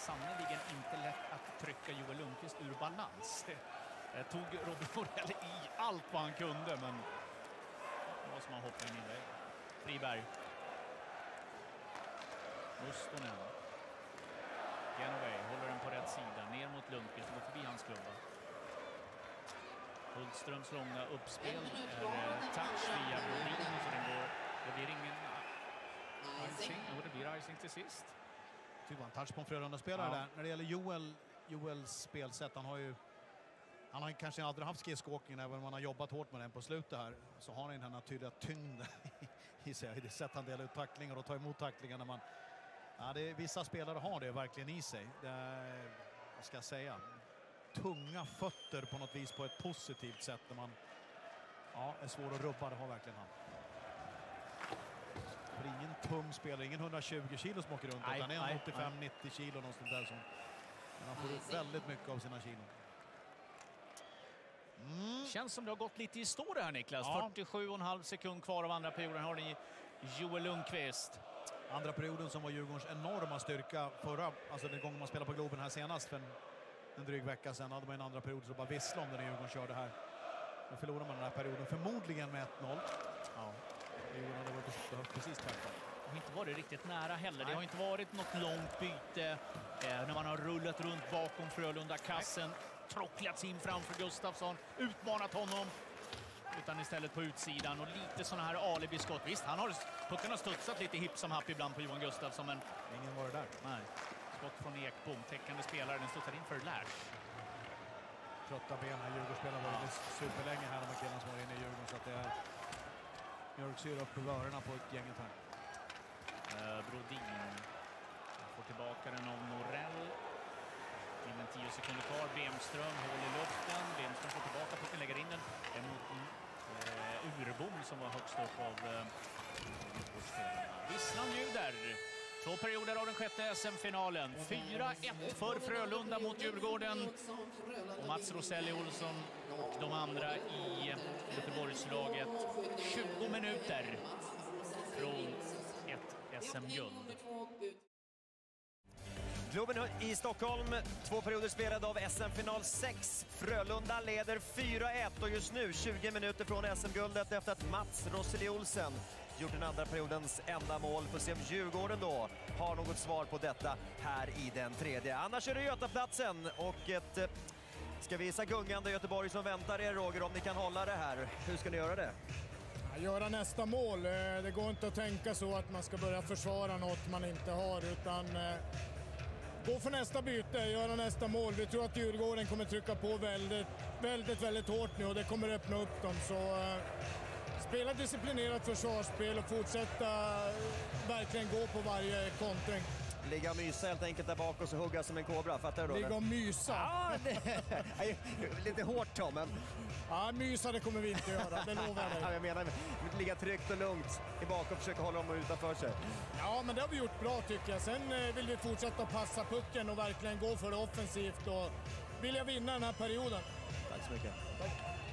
sannoliken inte lätt att trycka Joel Lundqvist ur balans. Det tog Robin Morell i allt vad han kunde, men det var som han hoppade in i väg. Friberg. Mustonen. Genovay håller den på rätt sida. Ner mot Lundqvist och går förbi hans klubba. Hultströms långa uppspel är touch via Brodin, så den går. Det blir ingen icing. Jo, det blir icing till sist. Det var en touch på en Frölunda-spelare Ja. där. När det gäller Joel, Joels spelsätt, han har ju han har kanske aldrig haft skridskoåkningen, även om han har jobbat hårt med den på slutet här, så har han den här naturliga tyngden i sig. Det sätt han delar ut tacklingar och tar emot tacklingar när man... Ja, det är, vissa spelare har det verkligen i sig. Det är, vad ska jag säga, tunga fötter på något vis på ett positivt sätt när man ja, är svår att rubba, det har verkligen han. För ingen tung spelare, ingen hundratjugo kilo som åker runt, Nej, utan en nej, åttiofem nej. nittio kilo någonstans där som, men han får ut väldigt mycket av sina kilon. Mm. Känns som det har gått lite i stå det här, Niklas. Ja. fyrtiosju och en halv sekund kvar av andra perioden har ni Joel Lundqvist. Andra perioden som var Djurgårdens enorma styrka förra, alltså den gången man spelade på Globen här senast för en, en dryg vecka sedan, hade man en andra period så bara vissla om den när Djurgården körde här. Nu förlorar man den här perioden förmodligen med ett noll. Ja. Djurgården hade varit behövt precis tvärtom. Det har inte varit riktigt nära heller. Det har inte varit något långt byte eh, när man har rullat runt bakom Frölunda-kassen. Tråcklats in framför Gustafsson, utmanat honom. Utan istället på utsidan och lite såna här alibiskott. Visst, han har pucken har studsat lite hipp som happ ibland på Johan Gustafsson, men ingen var det där. Nej. Skott från Ekbom, täckande spelare, den studsar in för Lash. Trötta ben här, Djurgårdsspelarna var ja. superlänge här, de här killarna som var inne i Djurgården, så att det är mjölksyra upp på rörerna på ett gänget här. Uh, Brodin får tillbaka den av Morell. Inom tio sekunder kvar. Bemström håller i luften. Bemström får tillbaka pucken, lägger in den. En mot uh, Urbom som var högst upp av uh, Visslan ljuder. Två perioder av den sjätte S M-finalen. fyra ett för Frölunda mot Djurgården. Och Mats Roselli Olsson och de andra i Göteborgslaget. tjugo minuter från ett S M-guld. Globen i Stockholm, två perioder spelade av S M-final sex. Frölunda leder fyra ett och just nu tjugo minuter från S M-guldet efter att Mats Roselli Olsen gjort den andra periodens enda mål. Får se om Djurgården då har något svar på detta här i den tredje. Annars är det Götaplatsen och ett ska visa gungande Göteborg som väntar er, Roger, om ni kan hålla det här. Hur ska ni göra det? Göra nästa mål. Det går inte att tänka så att man ska börja försvara något man inte har, utan gå för nästa byte, göra nästa mål. Vi tror att Djurgården kommer trycka på väldigt, väldigt, väldigt hårt nu och det kommer öppna upp dem. Så spela disciplinerat försvarsspel och fortsätta verkligen gå på varje kontring. Ligga och mysa helt enkelt där bak och så hugga som en kobra, fattar du då? Ligga och mysa? Ja, det, lite hårt Tom, men... Ja, mysa det kommer vi inte göra, det lovar jag dig. Jag menar, ligga tryggt och lugnt i bak och försöka hålla dem utanför sig. Ja, men det har vi gjort bra tycker jag. Sen vill vi fortsätta passa pucken och verkligen gå för det offensivt och vill jag vinna den här perioden. Tack så mycket. Tack.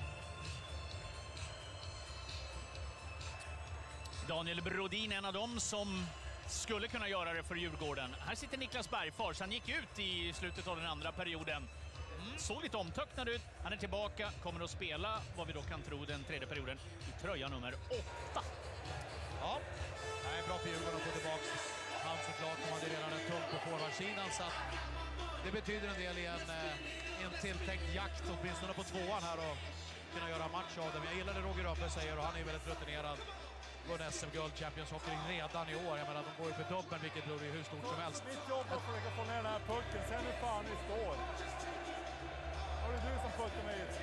Daniel Brodin, en av dem som skulle kunna göra det för Djurgården. Här sitter Niklas Bergfors. Han gick ut i slutet av den andra perioden. Mm, såg lite omtöcknad ut. Han är tillbaka, kommer att spela vad vi då kan tro den tredje perioden i tröja nummer åtta. Ja, det är bra för Djurgården att få tillbaka han såklart. De hade redan en tung på forwardsidan, så att det betyder en del i en, en tilltänkt jakt åtminstone på tvåan här och kunna göra match av dem. Jag gillar det Roger Röbe säger och han är väldigt rutinerad. Går S M-guld, Champions Hockey redan i år. Jag menar, de går ju för dubbel, vilket blir hur stort som helst. Mitt jobb är att försöka få ner den här pucken, sen hur fan ni står. Var det du som puttade mig ut?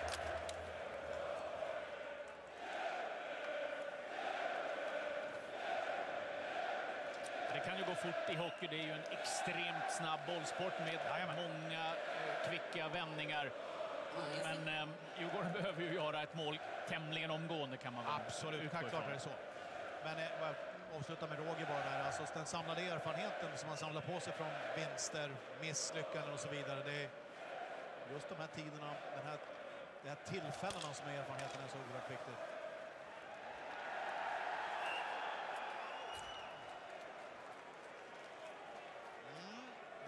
Det kan ju gå fort i hockey. Det är ju en extremt snabb bollsport med många eh, kvicka vändningar. Men eh, Djurgården behöver ju göra ett mål tämligen omgående, kan man väl. Absolut, klart är det så. Men eh, jag avslutar med Roger bara där. Alltså, den samlade erfarenheten som man samlar på sig från vinster, misslyckanden och så vidare. Det är just de här tiderna, den här, de här tillfällena som är erfarenheten är så oerhört viktigt.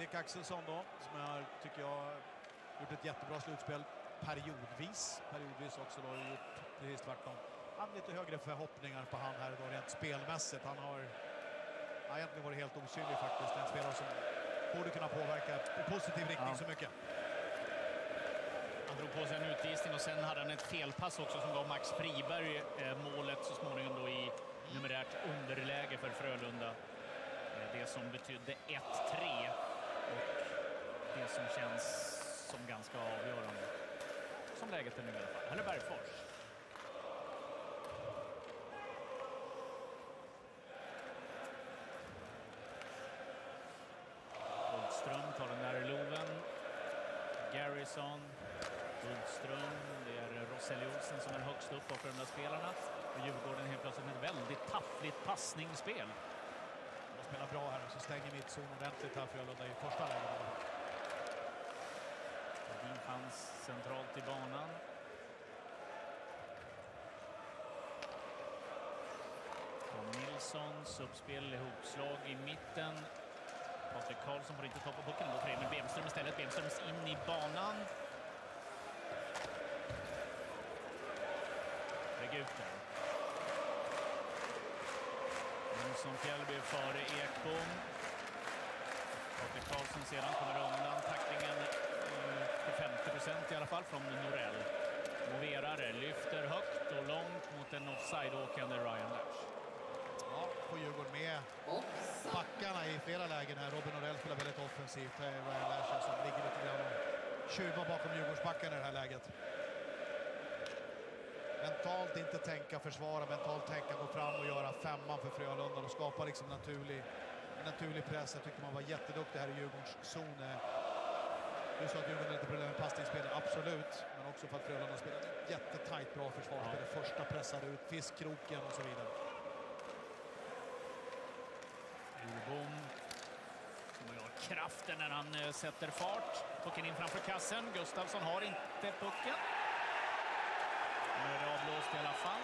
Dick Axelsson då, som jag tycker jag har gjort ett jättebra slutspel periodvis. Periodvis också då har gjort precis tvärtom. Han har lite högre förhoppningar på han här då rent spelmässigt. Han har ja, egentligen varit helt osynlig faktiskt. En spelare som borde kunna påverka i positiv riktning ja. så mycket. Han drog på sig en utvisning och sen hade han ett felpass också som gav Max Friberg eh, målet så småningom då i numerärt underläge för Frölunda. Eh, det som betydde ett tre och det som känns som ganska avgörande. Som läget är nu i alla fall. Här är Bergfors. Hultström tar den där i loven. Garrison. Hultström. Det är Roseli Olsen som är högst upp av Frölunda-spelarna. Och Djurgården helt plötsligt med ett väldigt taffligt passningsspel. De spelar bra här och så stänger mittzon ordentligt här Frölunda i första läget. Din fanns centralt i banan. Tom Nilssons uppspel, ihopslag i mitten. Patrik Karlsson får inte ta på pucken. Då får Emil Bemström istället. Bemström in i banan. Lägg ut den. Nilsson Fjällby före Ekbom. Patrik Karlsson sedan kommer undan tacklingen till femtio procent i alla fall från Norell. Moverare lyfter högt och långt mot en offside-åkande Ryan Lash. Ja, på Djurgården med backarna i flera lägen här. Robin Norell spelar väldigt offensivt. Det är Ryan Lash som ligger lite grann och tjuvar bakom Djurgårdsbackarna i det här läget. Mentalt inte tänka försvara, mentalt tänka gå fram och göra femman för Frölunda och skapa liksom naturlig, naturlig press. Jag tycker man var jätteduktig här i Djurgårdens zon. Du sa att Djurgården har lite problem med passningsspel, absolut. Men också för att Frölunda spelade jättetajt bra försvarsspel. Ja. Första pressade ut, fiskkroken och så vidare. Urbom som gör kraften när han sätter fart. Pucken in framför kassen. Gustafsson har inte pucken. Nu är det avblåst i alla fall.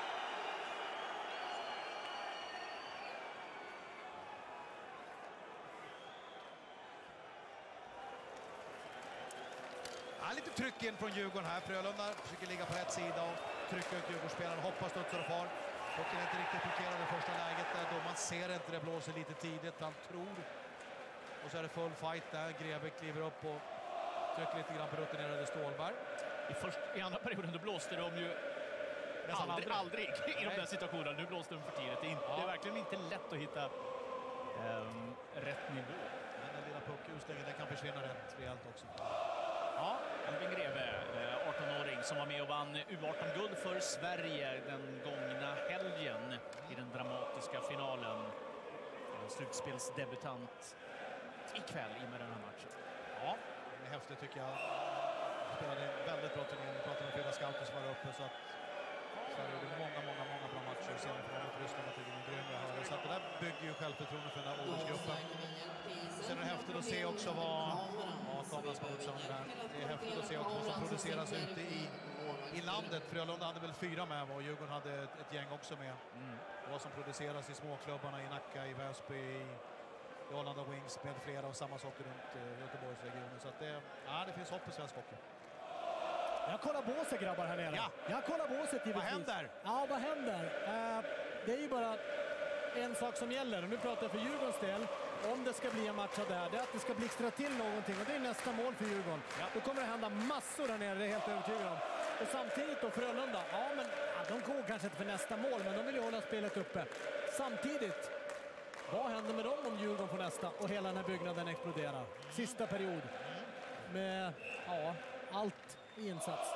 Ja, lite tryck in från Djurgården här. Frölunda försöker ligga på rätt sida och trycka ut Djurgårdsspelaren. Hoppas studsar och far. Pucken är inte riktigt blockerad i första läget där. Då man ser inte det blåser lite tidigt. Han tror. Och så är det full fight där. Greve kliver upp och trycker lite grann på rutinerade Stålberg. I, först, I andra perioden då blåste de ju aldrig, aldrig i de där situationerna. Nu blåste de för tidigt. Det är, inte, ja. det är verkligen inte lätt att hitta um, rätt nivå. Men den lilla puckusläggen den kan försvinna rätt rejält också. Ja, Albin Greve, arton-åring som var med och vann U arton-guld för Sverige den gångna helgen i den dramatiska finalen. Slutspelsdebutant ikväll i med den här matchen. Ja, det är häftigt tycker jag. Spelade en väldigt bra turnering. Vi pratade med flera scouter som var uppe så att Sverige gjorde många, många, många bra matcher. Sen får man mot Ryssland och tycker grym jag hörde. Så att det där bygger ju självförtroende för den här åldersgruppen. Sen är det häftigt att se också vad... Ja, kameran ska ut sönder här. Det är häftigt att se också vad som produceras ute i, i landet. Frölunda hade väl fyra med och Djurgården hade ett, ett gäng också med. Mm. Vad som produceras i småklubbarna i Nacka, i Väsby, i, i Arlanda Wings med flera och samma saker runt uh, Göteborgsregionen. Så att det, ja, det finns hopp i svensk hockey. Jag kollar båset grabbar här nere. Ja. Jag kollar båset givetvis. Vad händer? Ja, vad händer? Uh, det är ju bara en sak som gäller. Och nu pratar jag för Djurgårdens del. Om det ska bli en match av det här, det är att det ska blixtra till någonting. Och det är nästa mål för Djurgården. Ja. Då kommer det hända massor där nere, det är helt övertygad om. Och samtidigt då Frölunda, ja men ja, de går kanske inte för nästa mål, men de vill ju hålla spelet uppe. Samtidigt, vad händer med dem om Djurgården får nästa och hela den här byggnaden exploderar? Sista period med, ja, allt i insats.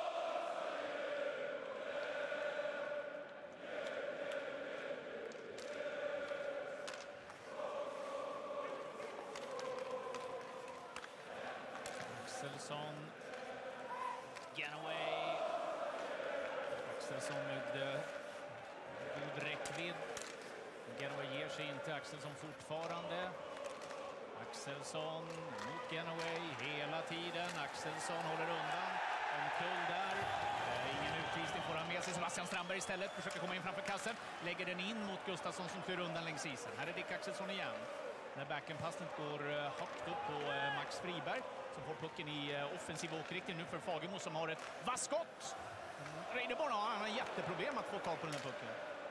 Axelsson, Ganaway. Axelsson med uh, god räckvidd. Ganaway ger sig inte. Axelsson fortfarande. Axelsson mot Ganaway hela tiden. Axelsson håller undan. Omkull där. Uh, ingen utvisning får han med sig. Sebastian Strandberg istället försöker komma in framför kassen. Lägger den in mot Gustafsson som flyr undan längs isen. Här är Dick Axelsson igen. När backhandpassningen går högt upp på Max Friberg som får pucken i offensiv åkriktning nu för Fagemo som har ett vasskott. Reideborn har han har jätteproblem att få tag på den här pucken.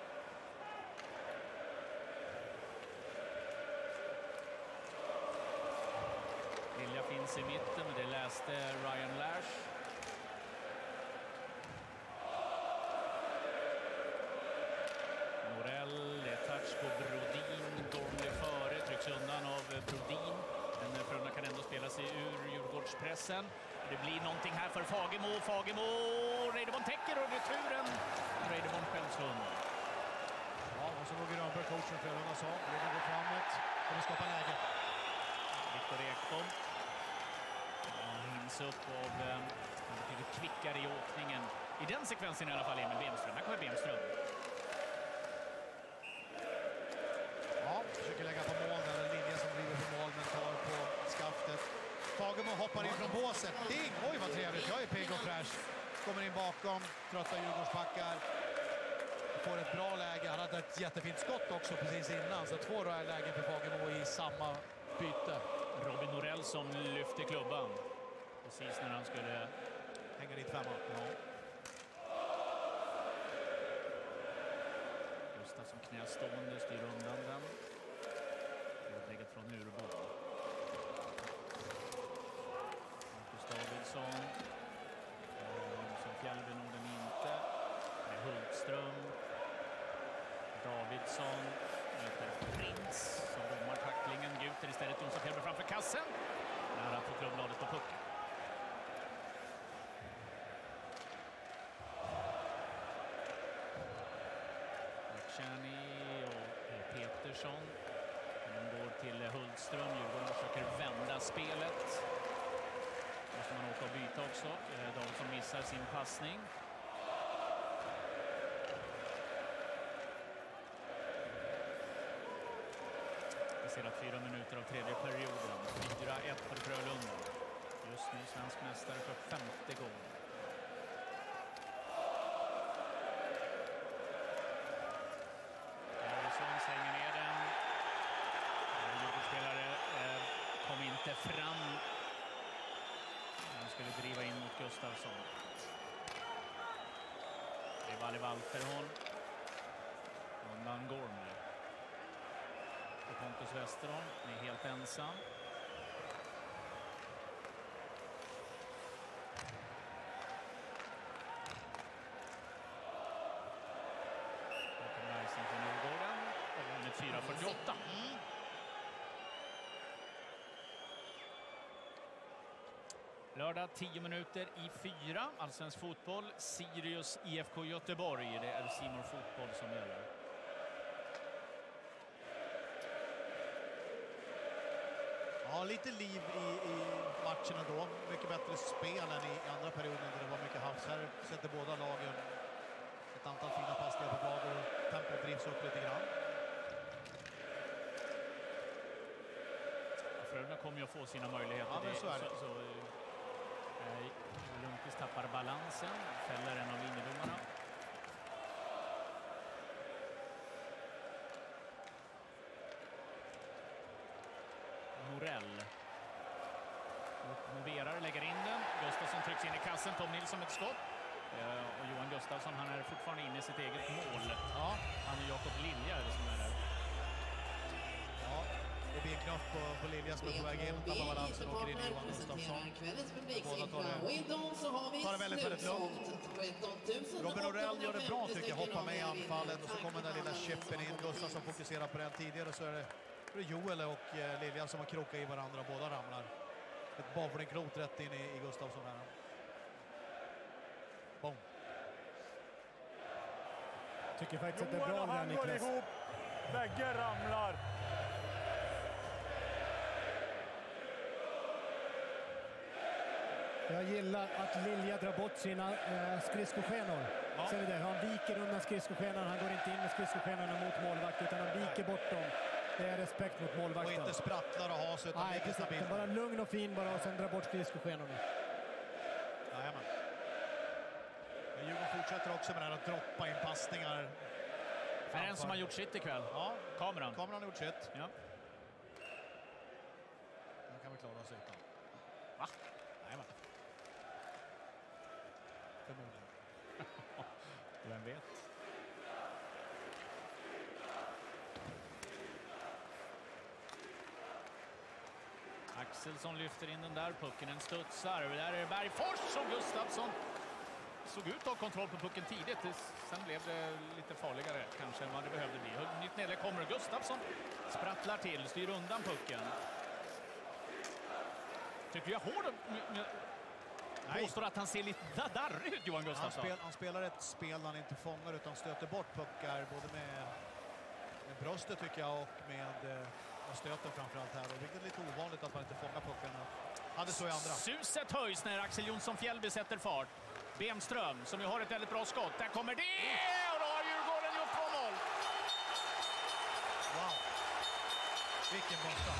Lilja finns i mitten, men det läste Ryan Lash. Norell, det är touch på Brodin. Gormley före, trycks undan av Brodin. Men Frölunda kan ändå spela sig ur Djurgårdspressen. Det blir någonting här för Fagemo. Fagemo, Reideborn täcker och returen. Reideborn själv slår undan. Ja, och så Roger Rönnberg, coachen för Frölunda, sa att vi går framåt och vi skapar läge. Viktor Ekholm. Hinns upp av en betydligt kvickare i åkningen. I den sekvensen i alla fall Emil Bemström. Här kommer Bemström. Ja, försöker lägga på mål där. En linje som driver på mål men tar på skaftet. Fagemo hoppar in från båset. Ding! Oj, vad trevligt. Jag är pigg och fräsch. Kommer in bakom. Trötta Djurgårdspackar. Får ett bra läge. Han hade ett jättefint skott också precis innan. Så två lägen för Fagemo i samma byte. Robin Norell som lyfter klubban. Precis när han skulle hänga dit femma. Ja. Gustafsson knästående, styr undan den. Utlägget från Urbo. Marcus Davidsson. Som Fjällbenorden inte. Med Hultström. Davidsson. Möter Prins som domar tacklingen. Guter istället Jonsson Fjällberg framför kassen. Nära på klubbladet på pucken. Tjerny och Petersson. De går till Hultström. Djurgården försöker vända spelet. Måste man åka och byta också. Davidsson missar sin passning. Vi ser att fyra minuter av tredje perioden. fyra ett för Frölunda. Just nu svensk mästare för femte gången. Harrison slänger ner den. Djurgårdsspelare eh, kom inte fram. Han skulle driva in mot Gustafsson. Det är Valle Walterholm. Undan Gormley. Och Pontus Westerholm är helt ensam. Och kommer Rising från Djurgården. Och vunnit fyra fyrtioåtta. Mm. Lördag tio minuter i fyra. Allsvensk fotboll. Sirius I F K Göteborg. Det är C More Fotboll som gäller. Ja, lite liv i, i matcherna då. Mycket bättre spel än i andra perioden där det var mycket havs. Här sätter båda lagen ett antal fina passningar på blad och tempot drivs upp lite grann. Frölunda kommer ju att få sina möjligheter. Ja, men så är det. Så, så, eh, Lundqvist tappar balansen, fäller en av linjedomarna. Norell. Och Moverare lägger in den. Gustafsson trycks in i kassen. Tom Nilsson med ett skott. Eh, och Johan Gustafsson, han är fortfarande inne i sitt eget mål. Ja. Han är Jakob Lilja är det som är där. Ja, det blir en knuff på, på Lilja som är på väg in. Tappar balansen och åker in i Johan Gustafsson. Båda tar det, tar det väldigt, väldigt lugnt. Robin Norell gör det bra tycker jag. Hoppar med i anfallet och så kommer den lilla chippen in. Gustafsson fokuserar på den tidigare så är det Det är Joel och eh, Lilja som har krokat i varandra. Båda ramlar. Ett bowlingklot rätt in i, i Gustafsson här. Boom. Tycker faktiskt att det är Joel bra och där, han går Niklas. ihop. Bägge ramlar. Jag gillar att Lilja drar bort sina eh, skridskoskenor. Ja. Ser ni det? Han viker undan skridskoskenorna. Han går inte in med skridskoskenorna mot målvakt utan han viker bort dem. Det är respekt mot målvakten. Och inte sprattlar och has utan Nej, ligger stabilt. Bara lugn och fin bara och sen dra bort skridskoskenorna. Jajamän. Men Djurgården fortsätter också med det här att droppa in passningar. Är det en som har gjort sitt ikväll? Ja, kameran. Kameran har gjort sitt. Ja. klara sig utan. Va? Nej, va? Förmodligen. Vem vet? Axelsson lyfter in den där pucken, en studsar. Där är det Bergfors och Gustafsson såg ut att ha kontroll på pucken tidigt. Sen blev det lite farligare kanske än vad det behövde bli. Nytt nedlägg kommer Gustafsson, sprattlar till, styr undan pucken. Tycker jag hård påstår att han ser lite darrig ut, Johan Gustafsson. Han, spel, han spelar ett spel där han inte fångar utan stöter bort puckar både med, med bröstet tycker jag och med och stöten framförallt här. Och vilket är lite ovanligt att man inte fångar puckarna. Hade så i andra. Suset höjs när Axel Jonsson Fjällby sätter fart. Bemström som ju har ett väldigt bra skott. Där kommer det! Och då har Djurgården gjort två mål. Wow. Vilken borta.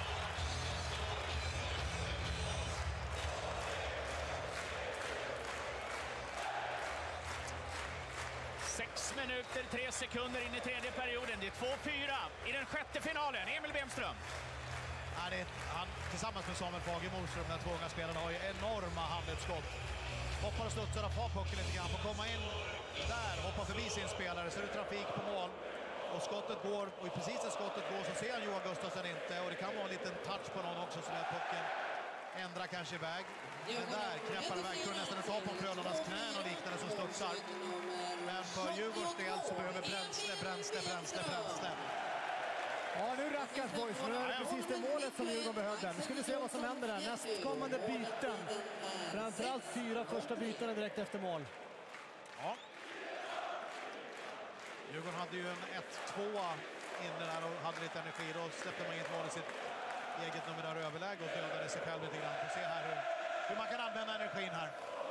Sex minuter, tre sekunder in i tredje perioden. Det är två fyra i den sjätte finalen. Emil Bemström. Ja, det är, han tillsammans med Samuel Fagermoström, de två unga spelarna, har ju enorma handledsskott. Hoppar och studsar och har pucken lite grann. Får komma in där, hoppa förbi sin spelare, så är det trafik på mål. Och skottet går, och precis när skottet går så ser han Johan Gustafsson inte. Och det kan vara en liten touch på någon också så att pucken ändrar kanske iväg. Men där knäppar iväg, kunde nästan ta på Frölundas knän och liknande som studsar. Men för Djurgårdens del så behöver bränsle, bränsle, bränsle, bränsle. Ja, nu rackas boys. Nu är det precis det målet som Djurgården behövde. Nu ska vi se vad som händer där. Nästkommande byten. Framförallt fyra första bytena direkt efter mål. Ja. Djurgården hade ju en ett två inne där och hade lite energi. Då släppte man inget mål i sitt eget numerära överläge och dödade sig själv lite grann. Vi får se här hur, hur man kan använda energin här.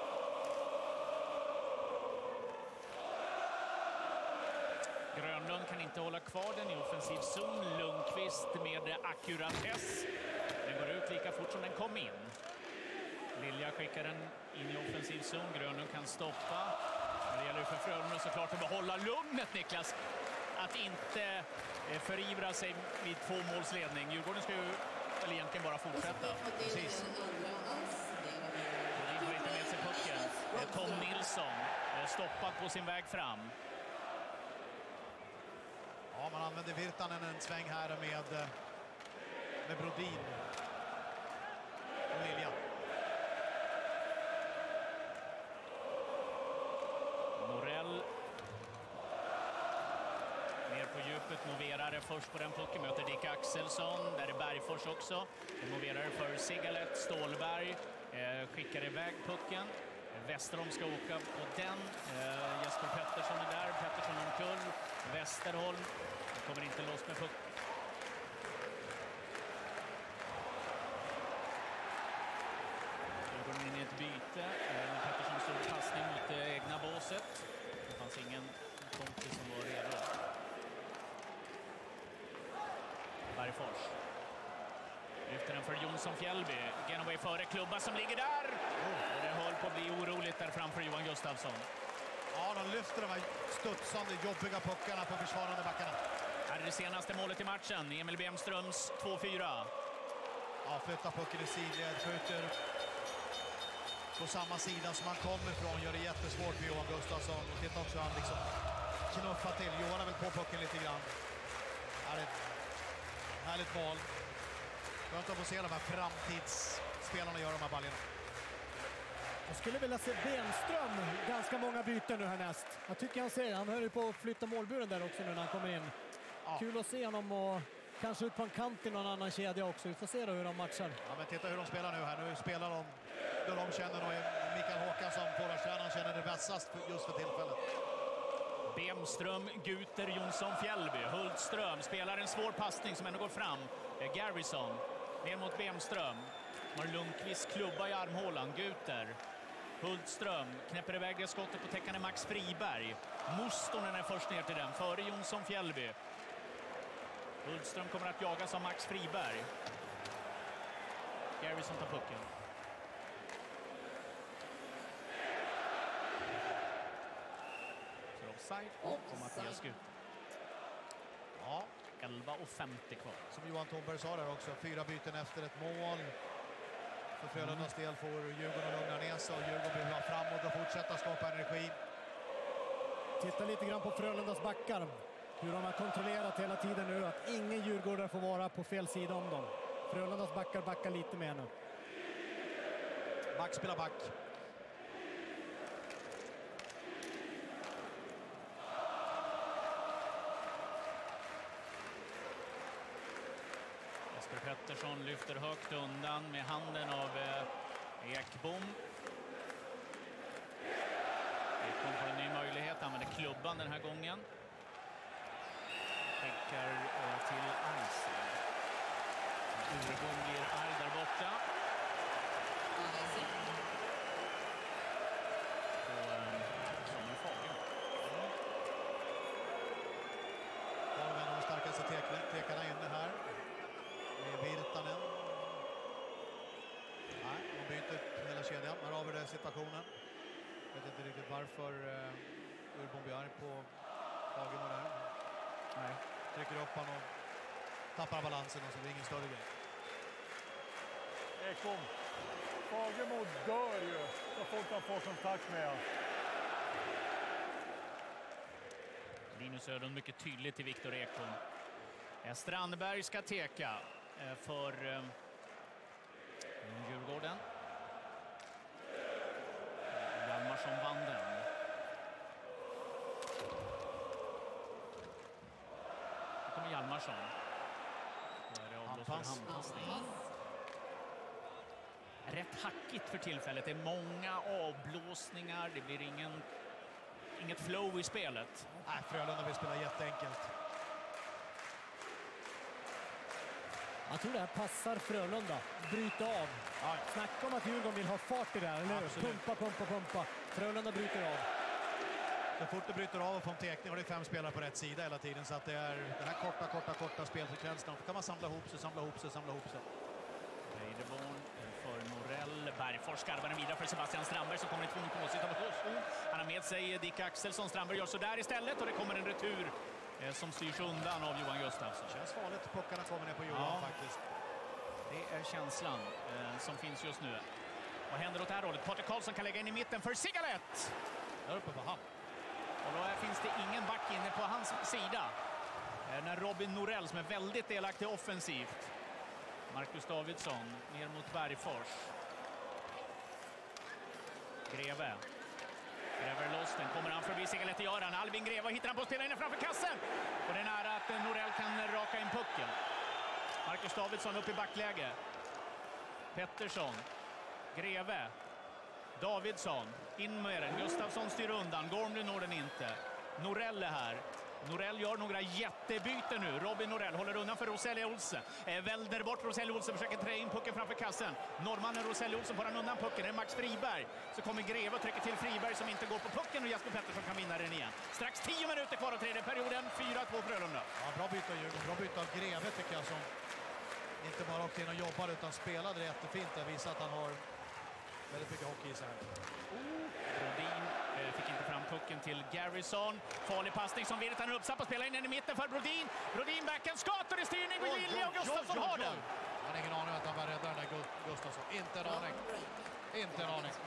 Grönlund kan inte hålla kvar den i offensiv zon. Lundqvist med akkuratess. Den går ut lika fort som den kom in. Lilja skickar den in i offensiv zon. Grönlund kan stoppa. Det gäller för Frölunda såklart att behålla lugnet, Niklas. Att inte förivra sig vid två målsledning. Djurgården ska ju eller egentligen bara fortsätta. Precis. Han har inte med sig pucken. Tom Nilsson stoppad på sin väg fram. Ja, man använder Virtanen en sväng här med, med Brodin och Lilja. Norell ner på djupet, Moverare först på den pucken, möter Dick Axelsson, där är Bergfors också. Moverare för Sigalet, Stålberg eh, skickar iväg pucken. Westerholm ska åka på den. Eh, Jesper Pettersson är där, Pettersson omkull. Westerholm kommer inte loss med puck. Då går in i ett byte. Eh, Pettersson slår passning mot eh, egna båset. Det fanns ingen kompis som var redo. Bergfors. Lyfter den för Jonsson Fjällby. Genoway före klubba som ligger där. Och det höll på att bli oroligt där framför Johan Gustafsson. Ja, de lyfter de här studsande, jobbiga puckarna på försvarande backarna. Här är det senaste målet i matchen. Emil Bemströms två fyra. Ja, flyttar pucken i sidled, skjuter på samma sida som han kommer ifrån. Gör det jättesvårt för Johan Gustafsson. Och titta också han liksom knuffar till. Johan är väl på pucken lite grann. Härligt, härligt mål. Skönt att få se de här framtidsspelarna göra de här baljorna. Jag skulle vilja se Bemström ganska många byten nu härnäst. Jag tycker han ser, han höll ju på att flytta målburen där också nu när han kommer in. Ja. Kul att se honom och kanske ut på en kant i någon annan kedja också. Vi får se då hur de matchar. Ja, men titta hur de spelar nu här. Nu spelar de då de känner nog Mikael Håkansson, forwardstränaren, känner det vässast just för tillfället. Bemström, Guter, Jonsson Fjällby. Hultström spelar en svår passning som ändå går fram. Garrison ner mot Bemström. Mar Lundqvist klubba i armhålan. Guter. Hultström knäpper iväg det skottet på täckande Max Friberg. Mustonen är först ner till den, före Jonsson Fjällby. Hultström kommer att jagas av Max Friberg. Garrison tar pucken. Så offside och Mattias Gut. Ja. elva och femtio kvar. Som Johan Thornberg sa där också, fyra byten efter ett mål. För Frölundas del får Djurgården att lugna ner sig och Djurgården vill ha framåt och fortsätta skapa energi. Titta lite grann på Frölundas backar. Hur de har kontrollerat hela tiden nu att ingen djurgårdare får vara på fel sida om dem. Frölundas backar backar lite mer nu. Back spelar back. Jesper Pettersson lyfter högt undan med handen av eh, Ekbom. Ekbom får en ny möjlighet, använder klubban den här gången. Skickar eh, till Eisen. Urebom blir arg där borta. Och eh, Samuel Fagen. Där har vi en av de starkaste tek- tekarna inne här. Det är Virtanen. Nej, de byter hela kedjan. Här har vi den situationen. Jag vet inte riktigt varför uh, Urbom blir arg på Fagen och där. Nej. Trycker upp han och tappar balansen och så blir det ingen större grej. Ekbom. Fagemo dör ju så fort han får kontakt med han. Linus Ödlund mycket tydligt till Viktor Ekbom. Strandberg ska teka för eh, Djurgården. Hjalmarsson vann den. Nu kommer Hjalmarsson. Där är det avblåst för handpassning. Rätt hackigt för tillfället. Det är många avblåsningar. Det blir ingen, inget flow i spelet. Nej, Frölunda vill spela jätteenkelt. Jag tror det här passar Frölunda. Bryta av. Ja. Snacka om att Djurgården vill ha fart i det här, eller hur? Pumpa, pumpa, pumpa. Frölunda bryter av. Så fort du bryter av och får en tekning och det är fem spelare på rätt sida hela tiden. Så att det är den här korta, korta, korta spelfrekvensen. Då kan man samla ihop sig, samla ihop sig, samla ihop sig. Reideborn för Norell. Bergfors skarvar den vidare för Sebastian Strandberg som kommer i två mot två. Han har med sig Dick Axelsson. Strandberg gör så där istället och det kommer en retur som styrs undan av Johan Gustafsson. Känns farligt. Puckarna kommer ner på Johan ja. faktiskt. Det är känslan eh, som finns just nu. Vad händer åt det här hållet? Patrik Karlsson kan lägga in i mitten för Sigalet. Där uppe på han. Och då finns det ingen back inne på hans sida. Eh, när Robin Norell som är väldigt delaktig offensivt. Marcus Davidsson ner mot Bergfors. Greve. Gräver loss den, kommer han förbi Sigalet gör han. Albin Greve hittar han på spelaren inne framför kassen. Och det är nära att Norell kan raka in pucken. Marcus Davidsson upp i backläge. Pettersson. Greve. Davidsson. In med den. Gustafsson styr undan. Gormley når den inte. Norell är här. Norell gör några jättebyten nu. Robin Norell håller undan för Roselli Olsen. Eh, välder bort Roselli Olsen, försöker trä in pucken framför kassen. Norrmannen Roselli Olsen får han undan pucken. Det är Max Friberg. Så kommer Greve och trycker till Friberg som inte går på pucken och Jesper Pettersson kan vinna den igen. Strax tio minuter kvar av tredje perioden. fyra två Frölunda. Ja, bra byte av Djurgården. Bra byte av Greve tycker jag som inte bara åkte in och jobbade utan spelade det jättefint. Det visar att han har väldigt mycket hockey i sig här. Brodin eh, fick inte fram pucken till Garrison. Farlig passning som Virtanen uppsatt och spelar in den i mitten för Brodin. Brodin backen skott och det är styrning med Lilja och Gustafsson har den. Han har ingen aning att han var räddare den där Gustafsson. Inte en aning. Inte en aning.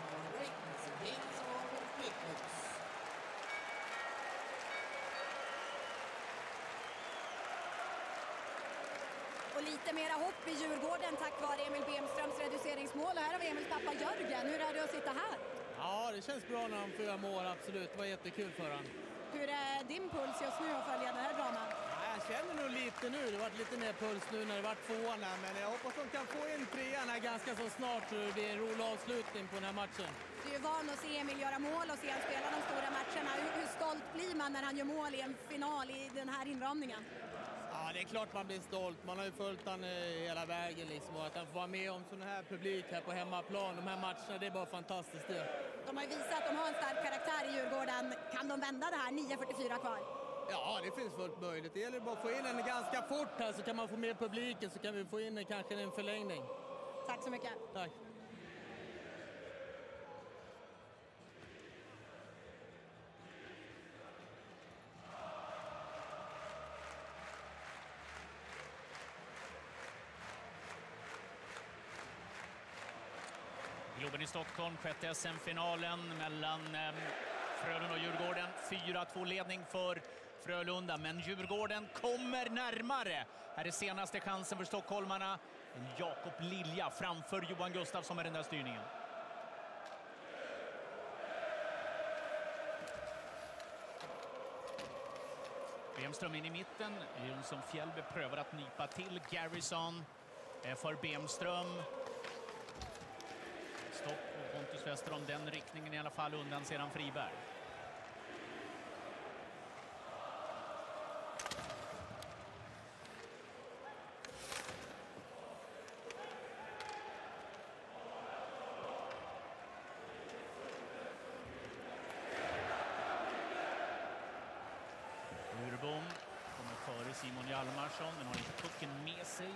Och lite mera hopp i Djurgården tack vare Emil Bemströms reduceringsmål. Och här har vi Emils pappa Jörgen. Hur är det att sitta här? Ja, det känns bra när han får göra mål, absolut. Det var jättekul för han. Hur är din puls just nu att följa det här dramat? Ja, jag känner nog lite nu. Det har varit lite mer puls nu när det varit tvåan här. Men jag hoppas de kan få in trean här ganska så snart så det blir en rolig avslutning på den här matchen. Du är van att se Emil göra mål och se han spela de stora matcherna. Hur, hur stolt blir man när han gör mål i en final i den här inramningen? Ja, det är klart man blir stolt. Man har ju följt han hela vägen liksom. Och att han får vara med om sån här publik här på hemmaplan. De här matcherna, det är bara fantastiskt det. De har ju visat att de har en stark karaktär i Djurgården. Kan de vända det här? nio fyrtiofyra kvar. Ja, det finns fullt möjligt. Det gäller bara att få in den ganska fort här så kan man få med publiken så kan vi få in kanske en förlängning. Tack så mycket. Tack. Globen i Stockholm, sjätte S M-finalen mellan eh, Frölunda och Djurgården. fyra två ledning för Frölunda, men Djurgården kommer närmare. Här är senaste chansen för stockholmarna. Jakob Lilja framför Johan Gustafsson med den där styrningen. Bemström in i mitten. Jonsson Fjällby prövar att nypa till. Garrison för Bemström. Stopp på Pontus Westerholm. Den riktningen i alla fall undan sedan Friberg. Urbom kommer före Simon Hjalmarsson, men har inte pucken med sig.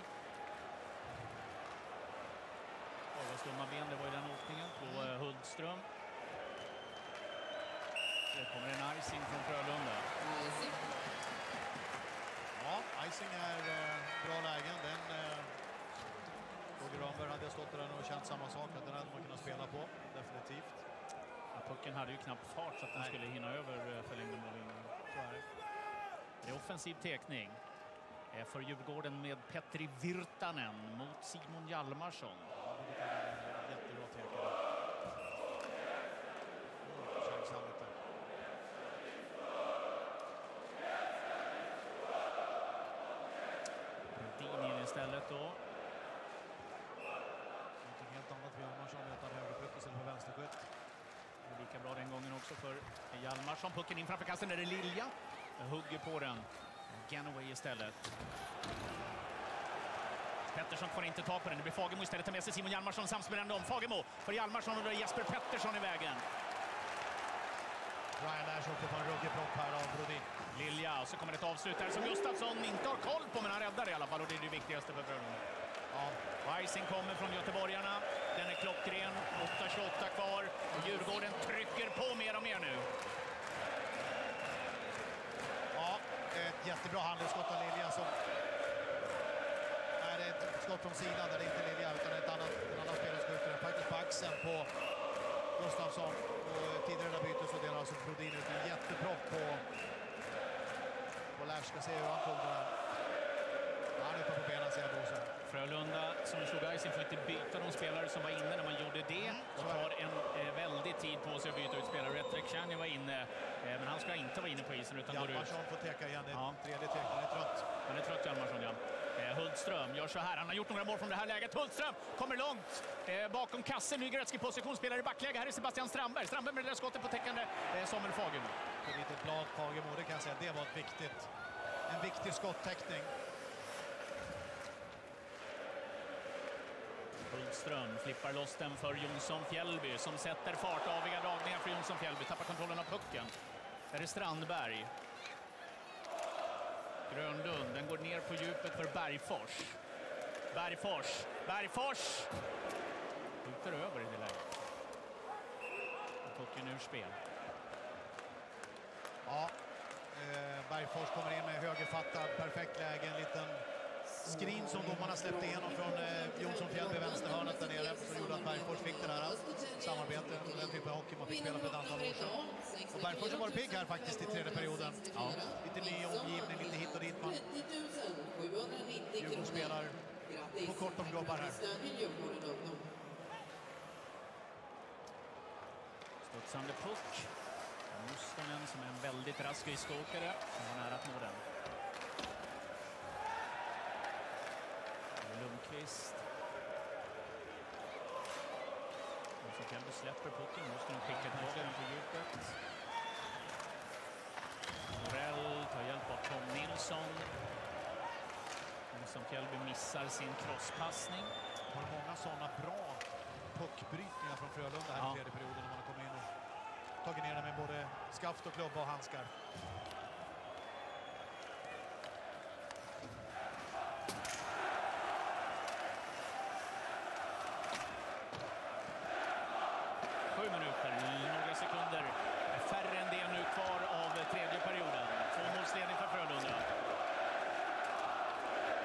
Vad slumma ben, det var ju den åkningen på uh, Hultström. Det kommer en icing från Frölunda. Ja, icing är uh, bra lägen. Den uh, Roger Ramberg hade stått där och känt samma sak, att den hade man kunnat spela på, definitivt. Ja, pucken hade ju knappt fart så att den Nej. skulle hinna över uh, förlängda mållinjen. Så är det. Det är offensiv tekning för Djurgården med Petri Virtanen mot Simon Hjalmarsson. Ja, det kan vara en jättebra tekare. Känns han lite. Brodin in istället då. Någonting helt annat för Hjalmarsson utan högerskytt istället för vänsterskytt. Lika bra den gången också för Hjalmarsson. Pucken in framför kasten, är det Lilja. Hugger på den. Ganaway istället. Pettersson får inte ta på den. Det blir Fagemo istället. Tar med sig Simon Hjalmarsson samspelande om. Fagemo för Hjalmarsson och då är Jesper Pettersson i vägen. Ryan Lash åker på en ruggig propp här av Brodin. Lilja, och så kommer ett avslut där som Gustafsson inte har koll på, men han räddar det i alla fall och det är det viktigaste för Frölunda. Ja. Icing kommer från göteborgarna. Den är klockren. åtta tjugoåtta kvar. Och Djurgården trycker på mer och mer nu. Ja, ett jättebra handelsskott av Lilja som är ett skott från sidan där det inte är Lilja utan ett annat, en annan spelare skjuter den faktiskt på axeln på Gustafsson. Och tidigare där bytet så delar alltså Brodin ut en jättepropp på på Lash. Ska se hur han tog den här. Ja, han är uppe på benen, ser jag då så. Frölunda som slog icing får inte byta de spelare som var inne när man gjorde det. Och tar en eh, väldigt tid på sig att byta ut spelare. Retrek Chani var inne, eh, men han ska inte vara inne på isen utan går ut. Hjalmarsson får teka igen, det är ja. tredje tek, han är trött. Han är trött, Hjalmarsson, ja. Eh, Hultström gör så här, han har gjort några mål från det här läget. Hultström kommer långt eh, bakom kassen, ny Gretzky positionsspelare i backläge. Här är Sebastian Strandberg. Strandberg med det där skottet på täckande eh, Samuel Fagemo. Ett litet blad Fagemo, det kan jag säga, det var ett viktigt, en viktig skottäckning. Hultström flippar loss den för Jonsson Fjällby som sätter fart, aviga dragningar för Jonsson Fjällby, tappar kontrollen av pucken. Där är Strandberg. Grönlund, den går ner på djupet för Bergfors. Bergfors, Bergfors! Skjuter över i det läget. Pucken ur spel. Ja, eh, Bergfors kommer in med högerfattad, perfekt läge, en liten skrin som domarna släppte igenom från eh, Jonsson Fjällby vänsterhörnet där nere som gjorde att Bergfors fick det där samarbetet och den typen av hockey man fick spela för ett antal år sedan. Och Bergfors har varit pigg här faktiskt i tredje perioden. Ja. Lite ny omgivning, lite hit och dit. Man Djurgården spelar på kort om gubbar här. Studsande puck. Mustonen som är en väldigt rask skridskoåkare. Han var nära att nå den. Lundqvist. Och så Fjällby släpper pucken. Nu ska de skicka tillbaka den på djupet. Morell tar hjälp av Tom Nilsson. Som Fjällby missar sin crosspassning. Har många sådana bra puckbrytningar från Frölunda här ja. i tredje perioden när man har kommit in och tagit ner den med både skaft och klubba och handskar. Sju minuter, några sekunder färre än det nu kvar av tredje perioden. Två målsledning för Frölunda.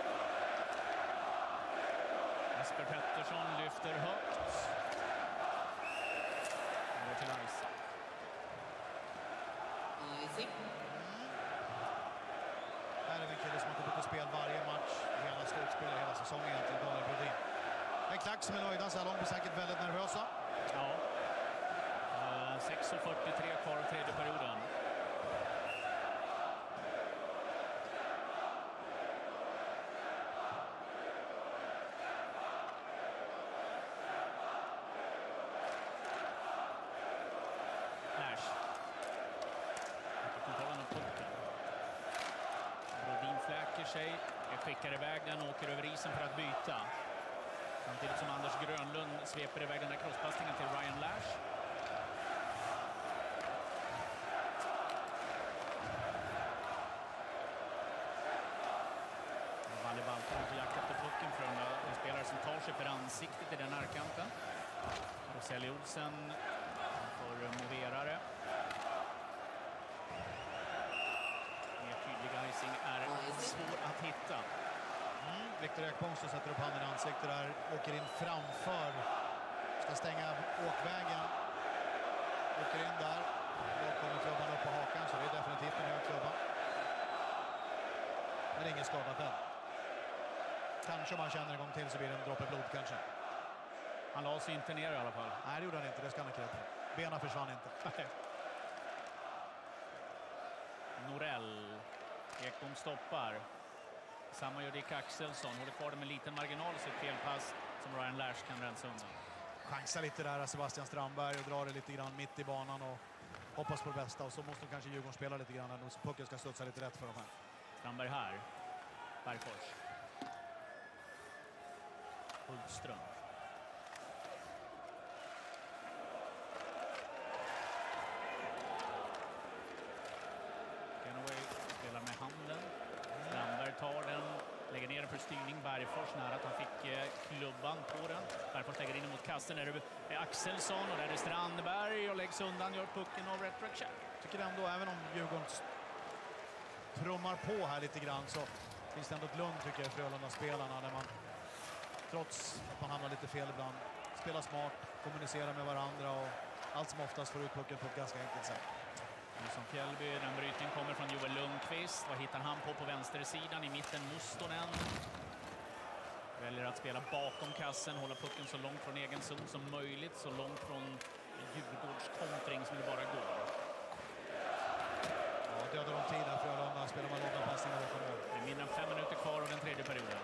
Jesper Pettersson lyfter högt. Här är det en kille som har kommit på spel varje match i hela slutspelet hela säsongen egentligen, Daniel Brodin. En klack som är nöjda så här långt, blir säkert väldigt nervösa. Ja. Uh, sex fyrtiotre kvar av tredje perioden. Lash. Kontrollen av pucken. Brodin fläker sig, skickar iväg den, åker över isen för att byta. Samtidigt som Anders Grönlund sveper iväg den där crosspassningen till Ryan Lash. Valle Balkan på jakt efter pucken för en spelare som tar sig för ansiktet i den närkanten. Roseli Olsen för moverare. Mer tydlig icing är svår att hitta. Mm. Viktor Ekbom som sätter upp handen i ansiktet där, åker in framför, ska stänga åkvägen, åker in där, då kommer klubban upp på hakan, så det är definitivt en hög klubba. Men det är ingen skada själv. Kanske om man känner en gång till så blir det en droppe blod kanske. Han la sig inte ner i alla fall. Nej, det gjorde han inte, det ska han inte. Benen försvann inte. Norell. Ekbom stoppar. Samma gör Dick Axelsson. Håller kvar det med liten marginal i sitt felpass som Ryan Lash kan rensa undan. Chansar lite där Sebastian Strandberg och drar det lite grann mitt i banan och hoppas på det bästa. Och så måste de kanske Djurgården spela lite grann och pucken ska studsa lite rätt för dem här. Strandberg här. Bergfors. Hultström. Kenaway spelar med handen. Strandberg tar den, lägger ner den för styrning. Bergfors nära att han fick eh, klubban på den. Bergfors lägger in mot kassen. Där är det Axelsson och där är det Strandberg och läggs undan, gör pucken av rätt check. Tycker ändå, även om Djurgården trummar på här lite grann, så finns det ändå ett lugn tycker jag i Frölunda-spelarna där man, trots att man hamnar lite fel ibland, spelar smart, kommunicerar med varandra och allt som oftast får ut pucken på ett ganska enkelt sätt. Som Fjällby, den brytning kommer från Joel Lundqvist. Vad hittar han på på vänstersidan? I mitten Mustonen. Väljer att spela bakom kassen, hålla pucken så långt från egen zon som möjligt. Så långt från Djurgårds kontring som det bara går. Ja, dödar de tid här Frölunda. Spelar man långa passningar bakom mål. Det är mindre än fem minuter kvar av den tredje perioden.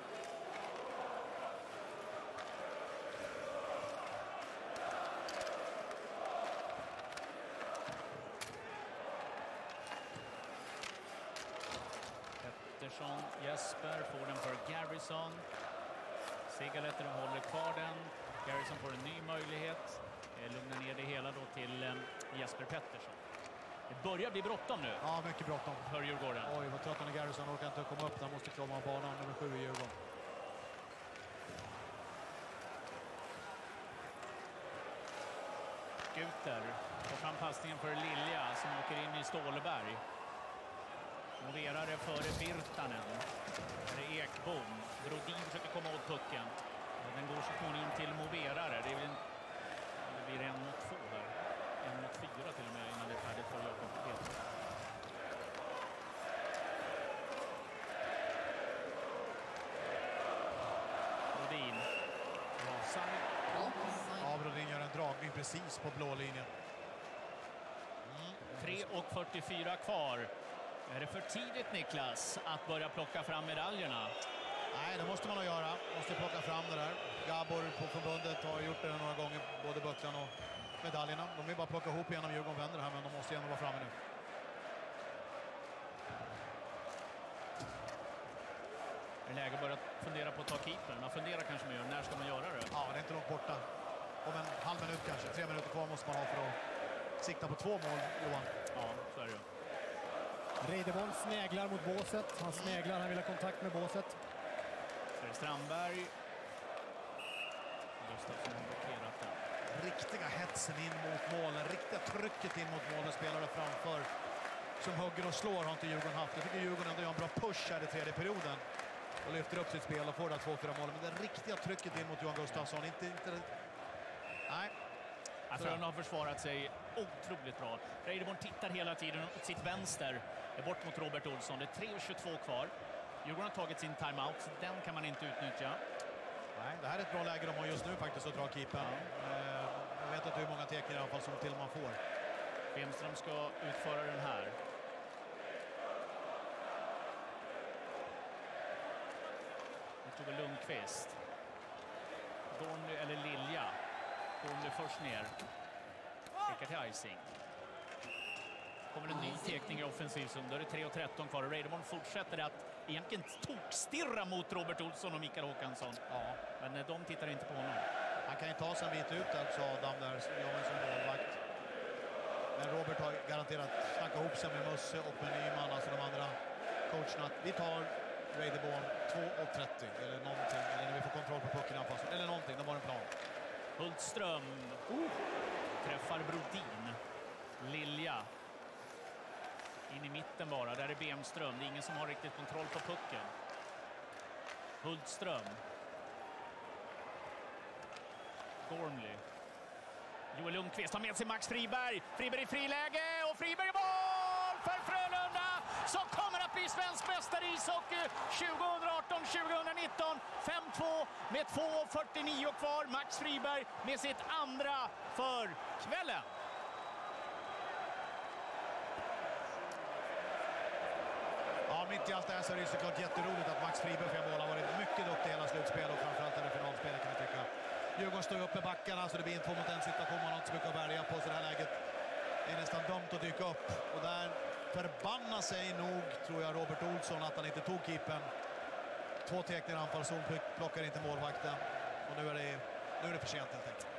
Pettersson, Jesper får den för Garrison. Sigaletter håller kvar den. Garrison får en ny möjlighet. Lugnar ner det hela då till Jesper Pettersson. Det börjar bli bråttom nu. Ja, mycket bråttom. För Djurgården. Oj, vad trött han är Garrison. Orkar inte komma upp. Han måste klara av banan nummer sju i Djurgården. Guter får fram passningen för Lilja som åker in i Ståleberg. Moverare före Virtanen. Det är Ekbom. Brodin försöker komma åt pucken. Den går så småningom till Moverare. Det, är en, det blir en mot två här. En mot fyra till och med innan det är färdigt för Jakob Peter. Brodin. Rasar. Ja, Brodin gör en dragning precis på blå linjen. Mm. tre och fyrtiofyra kvar. Är det för tidigt, Niklas, att börja plocka fram medaljerna? Nej, det måste man nog göra. Måste plocka fram det där. Gabor på förbundet har gjort det några gånger, både bucklan och medaljerna. De vill bara plocka ihop igen om Djurgården vänder här, men de måste ändå vara framme nu. Är det läge att börja fundera på att ta keepern? Man funderar kanske med när ska man göra det? Ja, det är inte långt borta. Om en halv minut kanske. Tre minuter kvar måste man ha för att sikta på två mål, Johan. Ja, så är det ju. Reideborn snäglar mot båset. Han snäglar, han vill ha kontakt med båset. Så är Strandberg. Gustafsson har blockerat den. Riktiga hetsen in mot målen. Riktiga trycket in mot målen. Spelare framför som hugger och slår har inte Djurgården haft. Jag tycker Djurgården ändå gör en bra push här i tredje perioden. Och lyfter upp sitt spel och får där två fyra mål. Men det riktiga trycket in mot Johan Gustafsson. Inte... inte... Nej. Frölunda har försvarat sig otroligt bra. Reideborn tittar hela tiden åt sitt vänster, bort mot Robert Olsson. Det är tre tjugotvå kvar. Djurgården har tagit sin timeout, så den kan man inte utnyttja. Nej, det här är ett bra läge de har just nu faktiskt att dra keepern. Ja. Eh, jag vet inte hur många tecken i alla fall som till man får. Bemström ska utföra den här. Tove Lundqvist. Gornly, eller Lilja. Gornly först ner. Skickar till icing. Kommer en ny tekning i offensivzon. Då är det tre tretton kvar. Reideborn fortsätter att egentligen tokstirra mot Robert Olsson och Mikael Håkansson. Ja. Men de tittar inte på honom. Han kan ju ta sig en bit ut där, sa Adam där. Jag är som målvakt. Men Robert har garanterat snackat ihop sig med Musse och med Nyman, alltså de andra coacherna. Vi tar Reideborn två trettio eller någonting, eller när vi får kontroll på pucken anpassning, eller någonting, de har en plan. Hultström uh. träffar Brodin. Lilja in i mitten bara, där är Bemström. Det är ingen som har riktigt kontroll på pucken. Hultström. Gormley. Joel Lundqvist har med sig Max Friberg. Friberg i friläge och Friberg i mål för Frölunda som kommer att bli svensk mästare i ishockey tjugoarton tjugonitton. fem två med två fyrtionio kvar. Max Friberg med sitt andra för kvällen. Ja, mitt i allt det här så är det såklart jätteroligt att Max Friberg för mål har varit mycket duktig i hela slutspel och framförallt i finalspelet kan jag tycka. Djurgården står upp med backarna så det blir en två mot en situation. Man har inte så mycket att välja på, så det här läget är nästan dömt att dyka upp. Och där förbannar sig nog, tror jag, Robert Olsson att han inte tog keepern. Två teckningar anfallszon, plockar inte målvakten. Och nu är det, nu är det för sent helt enkelt.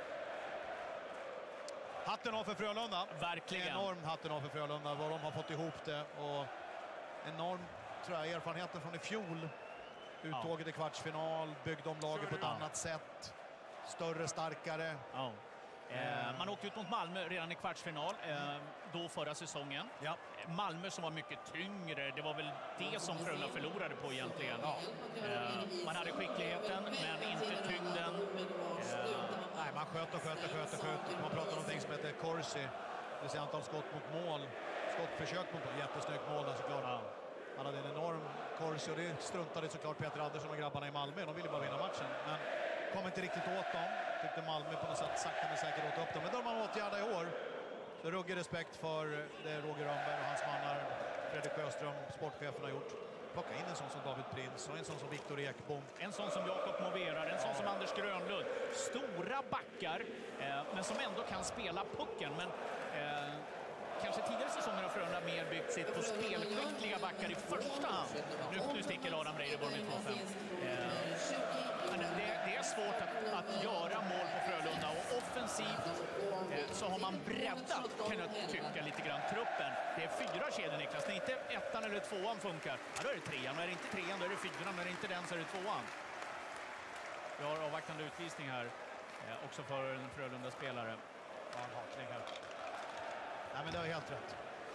Hatten av för Frölunda. Verkligen. Enormt hatten av för Frölunda, vad de har fått ihop det. Och enorm, tror jag, erfarenheten från i fjol. Uttåget i kvartsfinal, byggde om laget på ett annat sätt. Större, starkare. Ja. Eh, man åkte ut mot Malmö redan i kvartsfinal, eh, då förra säsongen. Ja. Malmö som var mycket tyngre, det var väl det som Frölunda förlorade på egentligen. Ja. Eh, man hade skickligheten, men inte tyngden. Eh, Nej, man sköt och sköt och sköt och sköt. Man pratar om någonting som heter Corsi, det vill säga antal skott mot mål. Skottförsök mot mål, jättesnyggt mål där såklart. Ja. Han hade en enorm Corsi och det struntade såklart Peter Andersson och grabbarna i Malmö. De ville bara vinna matchen, men kom inte riktigt åt dem. Tyckte Malmö på något sätt sakta men säkert åt upp dem. Men då man åtgärda i år. Så ruggig respekt för det Roger Rönnberg och hans mannar, Fredrik Sjöström, sportchefen, har gjort. Plocka in en sån som David Prins och en sån som Viktor Ekbom. En sån som Jakob Moverar, en sån ja. som Anders Grönlund. Stora backar, eh, men som ändå kan spela pucken. Men eh, kanske tidigare säsonger har Frölunda mer byggt sitt på spelskickliga backar i första hand. Nu, nu sticker Adam Reideborn med två fem. Eh, men det, det är svårt att, att göra mål på Frölunda, och offensivt eh, så har man breddat, kan jag tycka, lite grann truppen. Det är fyra kedjor, Niklas. När inte ettan eller tvåan funkar, ja, då är det trean. Och är det inte trean, då är det fyran. När det inte den, så är det tvåan. Vi har avvaktande utvisning här, eh, också för en Frölunda-spelare. Ja, en hakning här. Nej, men det var helt rätt.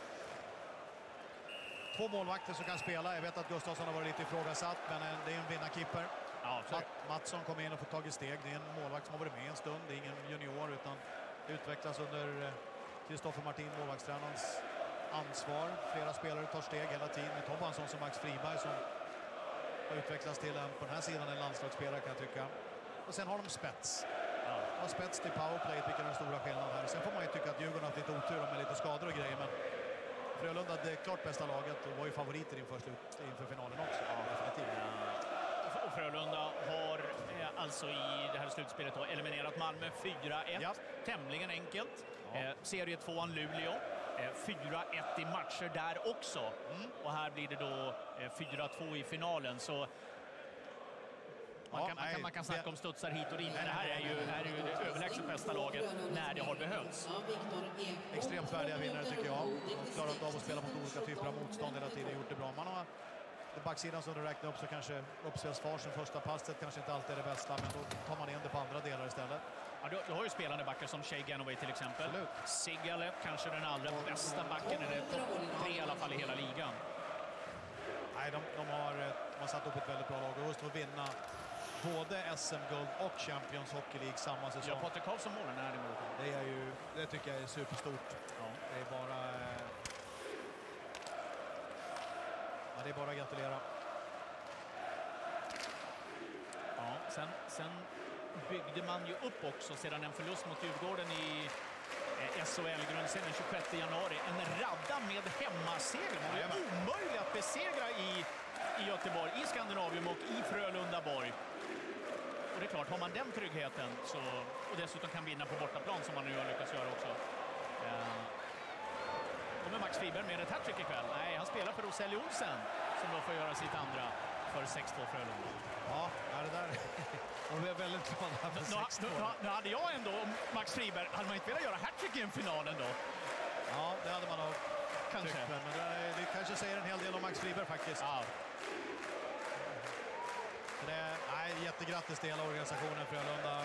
Två målvakter som kan spela. Jag vet att Gustafsson har varit lite ifrågasatt, men det är en vinnarkeeper. Ja, Matt, Mattsson kom in och får tag i steg. Det är en målvakt som har varit med en stund. Det är ingen junior, utan utvecklas under Kristoffer Martin, målvaktstränarens ansvar. Flera spelare tar steg hela tiden. Men Tom var en sån som Max Friberg som har utvecklats till en, på den här sidan, en landslagsspelare kan jag tycka. Och sen har de spets. Ja. Och spets till powerplayet, vilken är den stora skillnaden här. Sen får man ju tycka att Djurgården har haft lite otur med lite skador och grejer, men Frölunda, det klart bästa laget, och var ju favoriter inför, slut, inför finalen också. Ja, definitivt. Och Frölunda har eh, alltså i det här slutspelet då eliminerat Malmö fyra ett. Ja. Tämligen enkelt. Ja. Eh, serie tvåan Luleå. Eh, fyra ett i matcher där också. Mm. Och här blir det då eh, fyra två i finalen. Så man, ja, kan, man, kan, man kan snacka det... om studsar hit och dit, men det här är ju, är ju det överlägset bästa laget när det har behövts. Extremt värdiga vinnare tycker jag. Och klarat av att spela mot olika typer av motstånd hela tiden, gjort det bra. Man har på backsidan som du räknar upp, så kanske uppspelsfarsen första passet kanske inte alltid är det bästa, men då tar man in det på andra delar istället. Ja, du, du har ju spelande backar som Shea Ganoway till exempel. Absolut. Sigale, kanske den allra bästa backen, eller topp tre i alla fall i hela ligan. Nej, de, de, har, de har satt upp ett väldigt bra lag, och just att vinna både S M-guld och Champions Hockey League samma säsong. Ja, Patrik Karlsson målen är det målet. Det är ju, det tycker jag är superstort. Ja. Det är bara... Ja, det är bara att gratulera. Ja, sen, sen byggde man ju upp också sedan en förlust mot Djurgården i eh, S H L-grundserien den tjugosjätte januari. En radda med hemmaseger. Det är omöjligt att besegra i, i Göteborg, i Skandinavium och i Frölunda-Borg. Och det är klart, har man den tryggheten så, och dessutom kan vinna på bortaplan som man nu har lyckats göra också. Eh, kommer Max Friberg med ett hattrick ikväll? Nej, han spelar för Roselli Olsen som då får göra sitt andra för sex två Frölunda. Ja, det där. Och vi är väldigt glada för sex två. Nu, nu hade jag ändå, Max Friberg, hade man inte velat göra hattrick i en finalen då? Ja, det hade man nog kanske. Tyckt, men det, det kanske säger en hel del om Max Friberg faktiskt. Ja. Det är, nej, jättegrattis till hela organisationen Frölunda.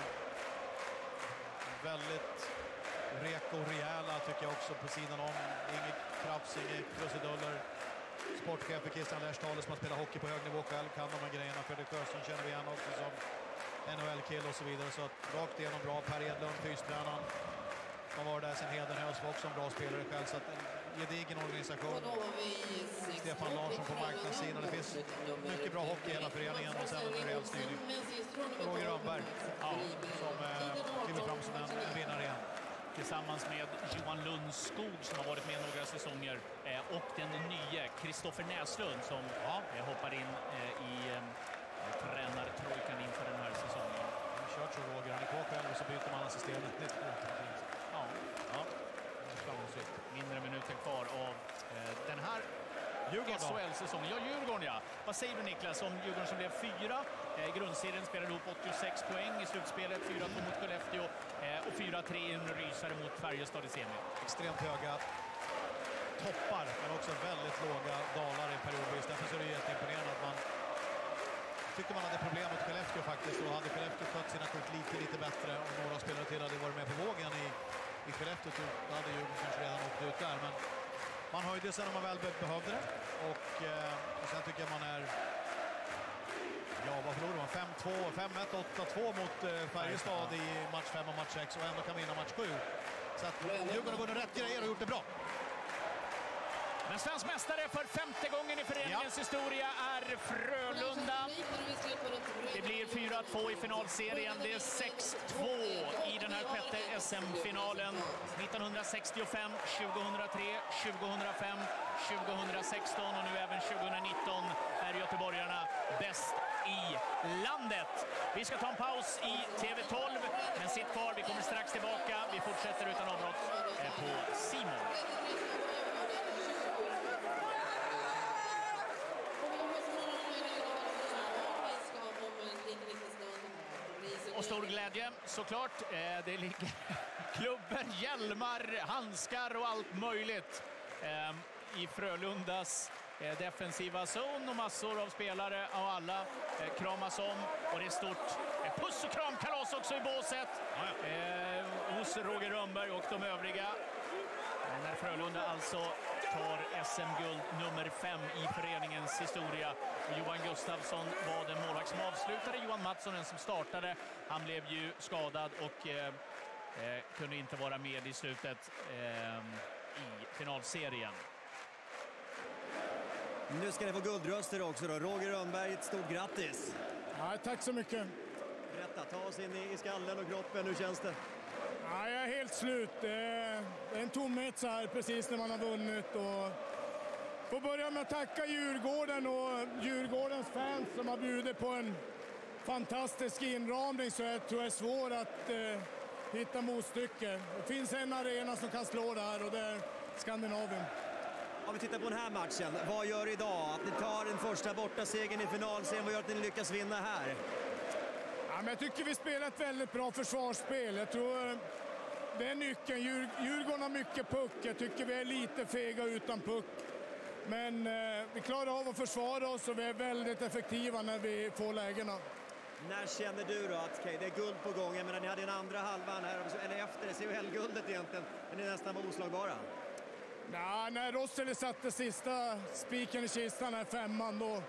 Väldigt reko och rejäla tycker jag också på sidan om. Inget krafts, inget krusiduller. Sportchef för Christian Lersthale som har spelat hockey på hög nivå själv kan de här grejerna. Fredrik Sjöström känner vi igen också som N H L-kill och så vidare. Så att rakt igenom bra. Per Edlund, fystränaren, som var där sen Hedenhös, var också en bra spelare själv. Så att en gedigen organisation. Stefan Larsson på marknadssidan. Det finns mycket bra hockey i hela föreningen och sen en rejäl styrning. Roger Rönnberg, ja, som eh, kliver fram som en, en vinnare igen. Tillsammans med Johan Lundskog som har varit med några säsonger eh, och den nya Kristoffer Näslund som ja, eh, hoppar in eh, i eh, tränartrojkan inför den här säsongen. Han har kört så Roger, han är kvar själv och så byter man systemet. Ja, ja. Mindre minuter kvar av eh, den här S H L-säsongen. Ja, Djurgården ja. Vad säger du Niklas om Djurgården som blev fyra? Eh, grundserien spelade ihop åttiosex poäng i slutspelet. fyra två mot Skellefteå eh, och fyra tre i en rysare mot Färjestad i semi. Extremt höga toppar men också väldigt låga dalar i periodvis. Därför så är det jätteimponerande att man tyckte man hade problem mot Skellefteå faktiskt. Och hade Skellefteå skött sina kort lite, lite bättre och några spelare till hade varit med på vågen i, i Skellefteå så hade Djurgården kanske redan åkt ut där. Men man höjde sig när man väl behövde det. Och, eh, och sen tycker jag man är... Ja, vad förlorade man? fem två, fem ett, åtta två mot eh, Färjestad i match fem och match sex och ändå kan vinna match sju. Så att Djurgården har vunnit rätt grejer och gjort det bra. Men svensk mästare för femte gången i föreningens ja. historia är Frölunda. Det blir fyra två i finalserien. Det är sex två i den här sjätte S M-finalen. nittonhundrasextiofem, tjugohundratre, tjugohundrafem, tjugohundrasexton och nu även tjugohundranitton är göteborgarna bäst i landet. Vi ska ta en paus i T V tolv, men sitt kvar, vi kommer strax tillbaka. Vi fortsätter utan avbrott på Simon. Och stor glädje såklart. Det ligger klubben, hjälmar, handskar och allt möjligt i Frölundas defensiva zon och massor av spelare och alla kramas om. Och det är stort puss och kramkalas också i båset eh, hos Roger Rönnberg och de övriga. När Frölunda alltså tar S M-guld nummer fem i föreningens historia. Och Johan Gustafsson var den målvakt som avslutade. Johan Mattsson den som startade. Han blev ju skadad och eh, eh, kunde inte vara med i slutet eh, i finalserien. Nu ska det få guldröster också då. Roger Rönnberg, ett stort grattis! Ja, tack så mycket! Berätta, ta oss in i skallen och kroppen, hur känns det? Ja, jag är helt slut. Det är en tomhet så här precis när man har vunnit. Och får börja med att tacka Djurgården och Djurgårdens fans som har bjudit på en fantastisk inramning så jag tror det är svårt att eh, hitta motstycke. Det finns en arena som kan slå det här och det är Skandinavien. Om vi tittar på den här matchen, vad gör idag? Att ni tar den första borta segern i final, sen vad gör att ni lyckas vinna här? Ja, men jag tycker vi spelar ett väldigt bra försvarsspel. Jag tror det är nyckeln. Djur, Djurgården har mycket puck. Jag tycker vi är lite fega utan puck. Men eh, vi klarar av att försvara oss och vi är väldigt effektiva när vi får lägena. När känner du då att okay, det är guld på gång? Jag menar, ni hade en andra halvan här, eller efter C H L-guldet egentligen, men ni nästan var oslagbara. Ja, när Rosseli satte sista spiken i kistan här femman, då,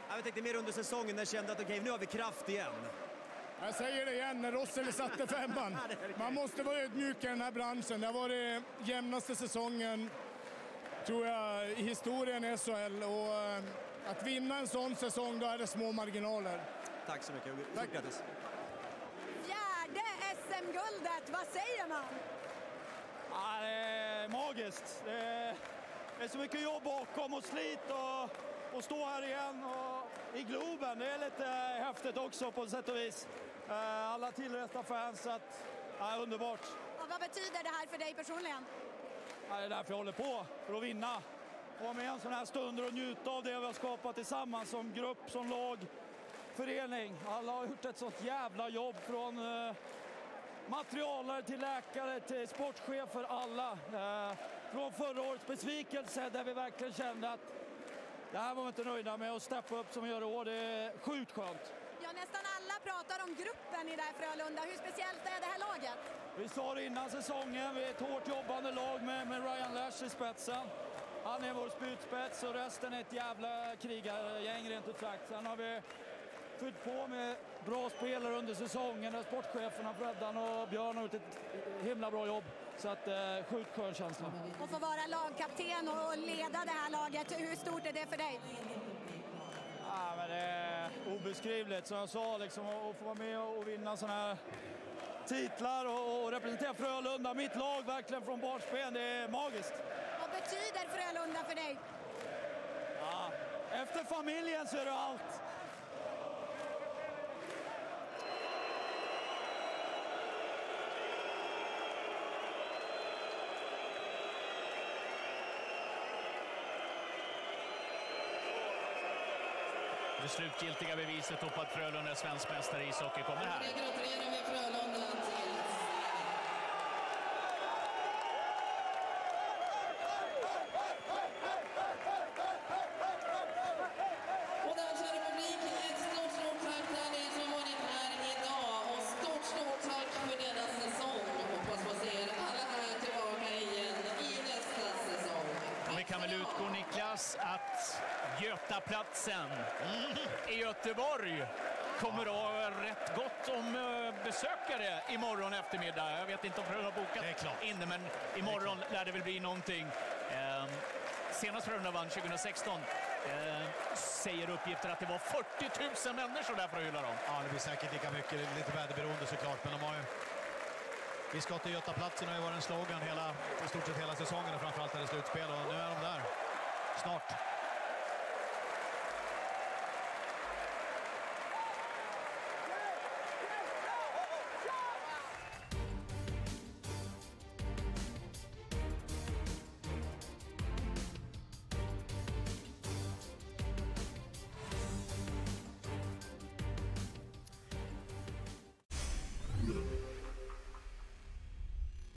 Jag tänkte mer under säsongen när jag kände att okej, okay, nu har vi kraft igen. Jag säger det igen, när Rosseli satte femman. Man måste vara ödmjuk i den här branschen. Det har varit jämnaste säsongen, tror jag, i historien i S H L. Och att vinna en sån säsong, då är det små marginaler. Tack så mycket. Tack. Grattis. Fjärde S M-guldet, vad säger man? Ja, det är magiskt. Det är, det är så mycket jobb bakom och slit och, och stå här igen och i Globen. Det är lite häftigt också på sätt och vis. Alla tillresta fans, så att, ja, underbart. Och vad betyder det här för dig personligen? Ja, det är därför jag håller på, för att vinna. Och vara med en sån här stund och njuta av det vi har skapat tillsammans som grupp, som lag, förening. Alla har gjort ett sånt jävla jobb, från eh, materialare till läkare till sportchefer, alla. Eh, från förra årets besvikelse där vi verkligen kände att det här var vi inte nöjda med, och steppa upp som vi gör i år. Det är sjukt skönt. Ja, nästan alla pratar om gruppen i det här Frölunda. Hur speciellt är det här laget? Vi sa det innan säsongen, vi är ett hårt jobbande lag med, med Ryan Lash i spetsen. Han är vår spjutspets och resten är ett jävla krigargäng rent ut sagt. Sen har vi fyllt på med bra spelare under säsongen där sportcheferna Freddan och Björn har gjort ett himla bra jobb. Så att eh, sjukt skön känsla. Och få vara lagkapten och leda det här laget, hur stort är det för dig? Ja, men det är obeskrivligt, som jag sa, liksom, att få vara med och vinna sådana här titlar och, och representera Frölunda, mitt lag verkligen från barnsben, det är magiskt. Vad betyder Frölunda för dig? Ja, efter familjen så är det allt. Det slutgiltiga beviset på att Frölunda är svensk mästare i ishockey kommer här. Gratulerar vi Frölunda till och där kör publiken ett stort, stort tack till alla er som varit här idag och stort, stort tack för denna säsong. Hoppas på att se er alla här tillbaka igen i nästa säsong. Och vi kan väl utgå, Niklas, att Götaplatsen i Göteborg kommer att ha rätt gott om besökare imorgon eftermiddag. Jag vet inte om Frölunda har bokat inne, men imorgon det lär det väl bli någonting. Eh, senast Frölunda vann tjugo sexton eh, säger uppgifter att det var fyrtio tusen människor där för att hylla dem. Ja, det blir säkert lika mycket, lite väderberoende såklart, men de har ju... Vi ska till Götaplatsen har ju varit en slogan hela, i stort sett hela säsongen och framförallt är det slutspel, och nu är de där. Snart.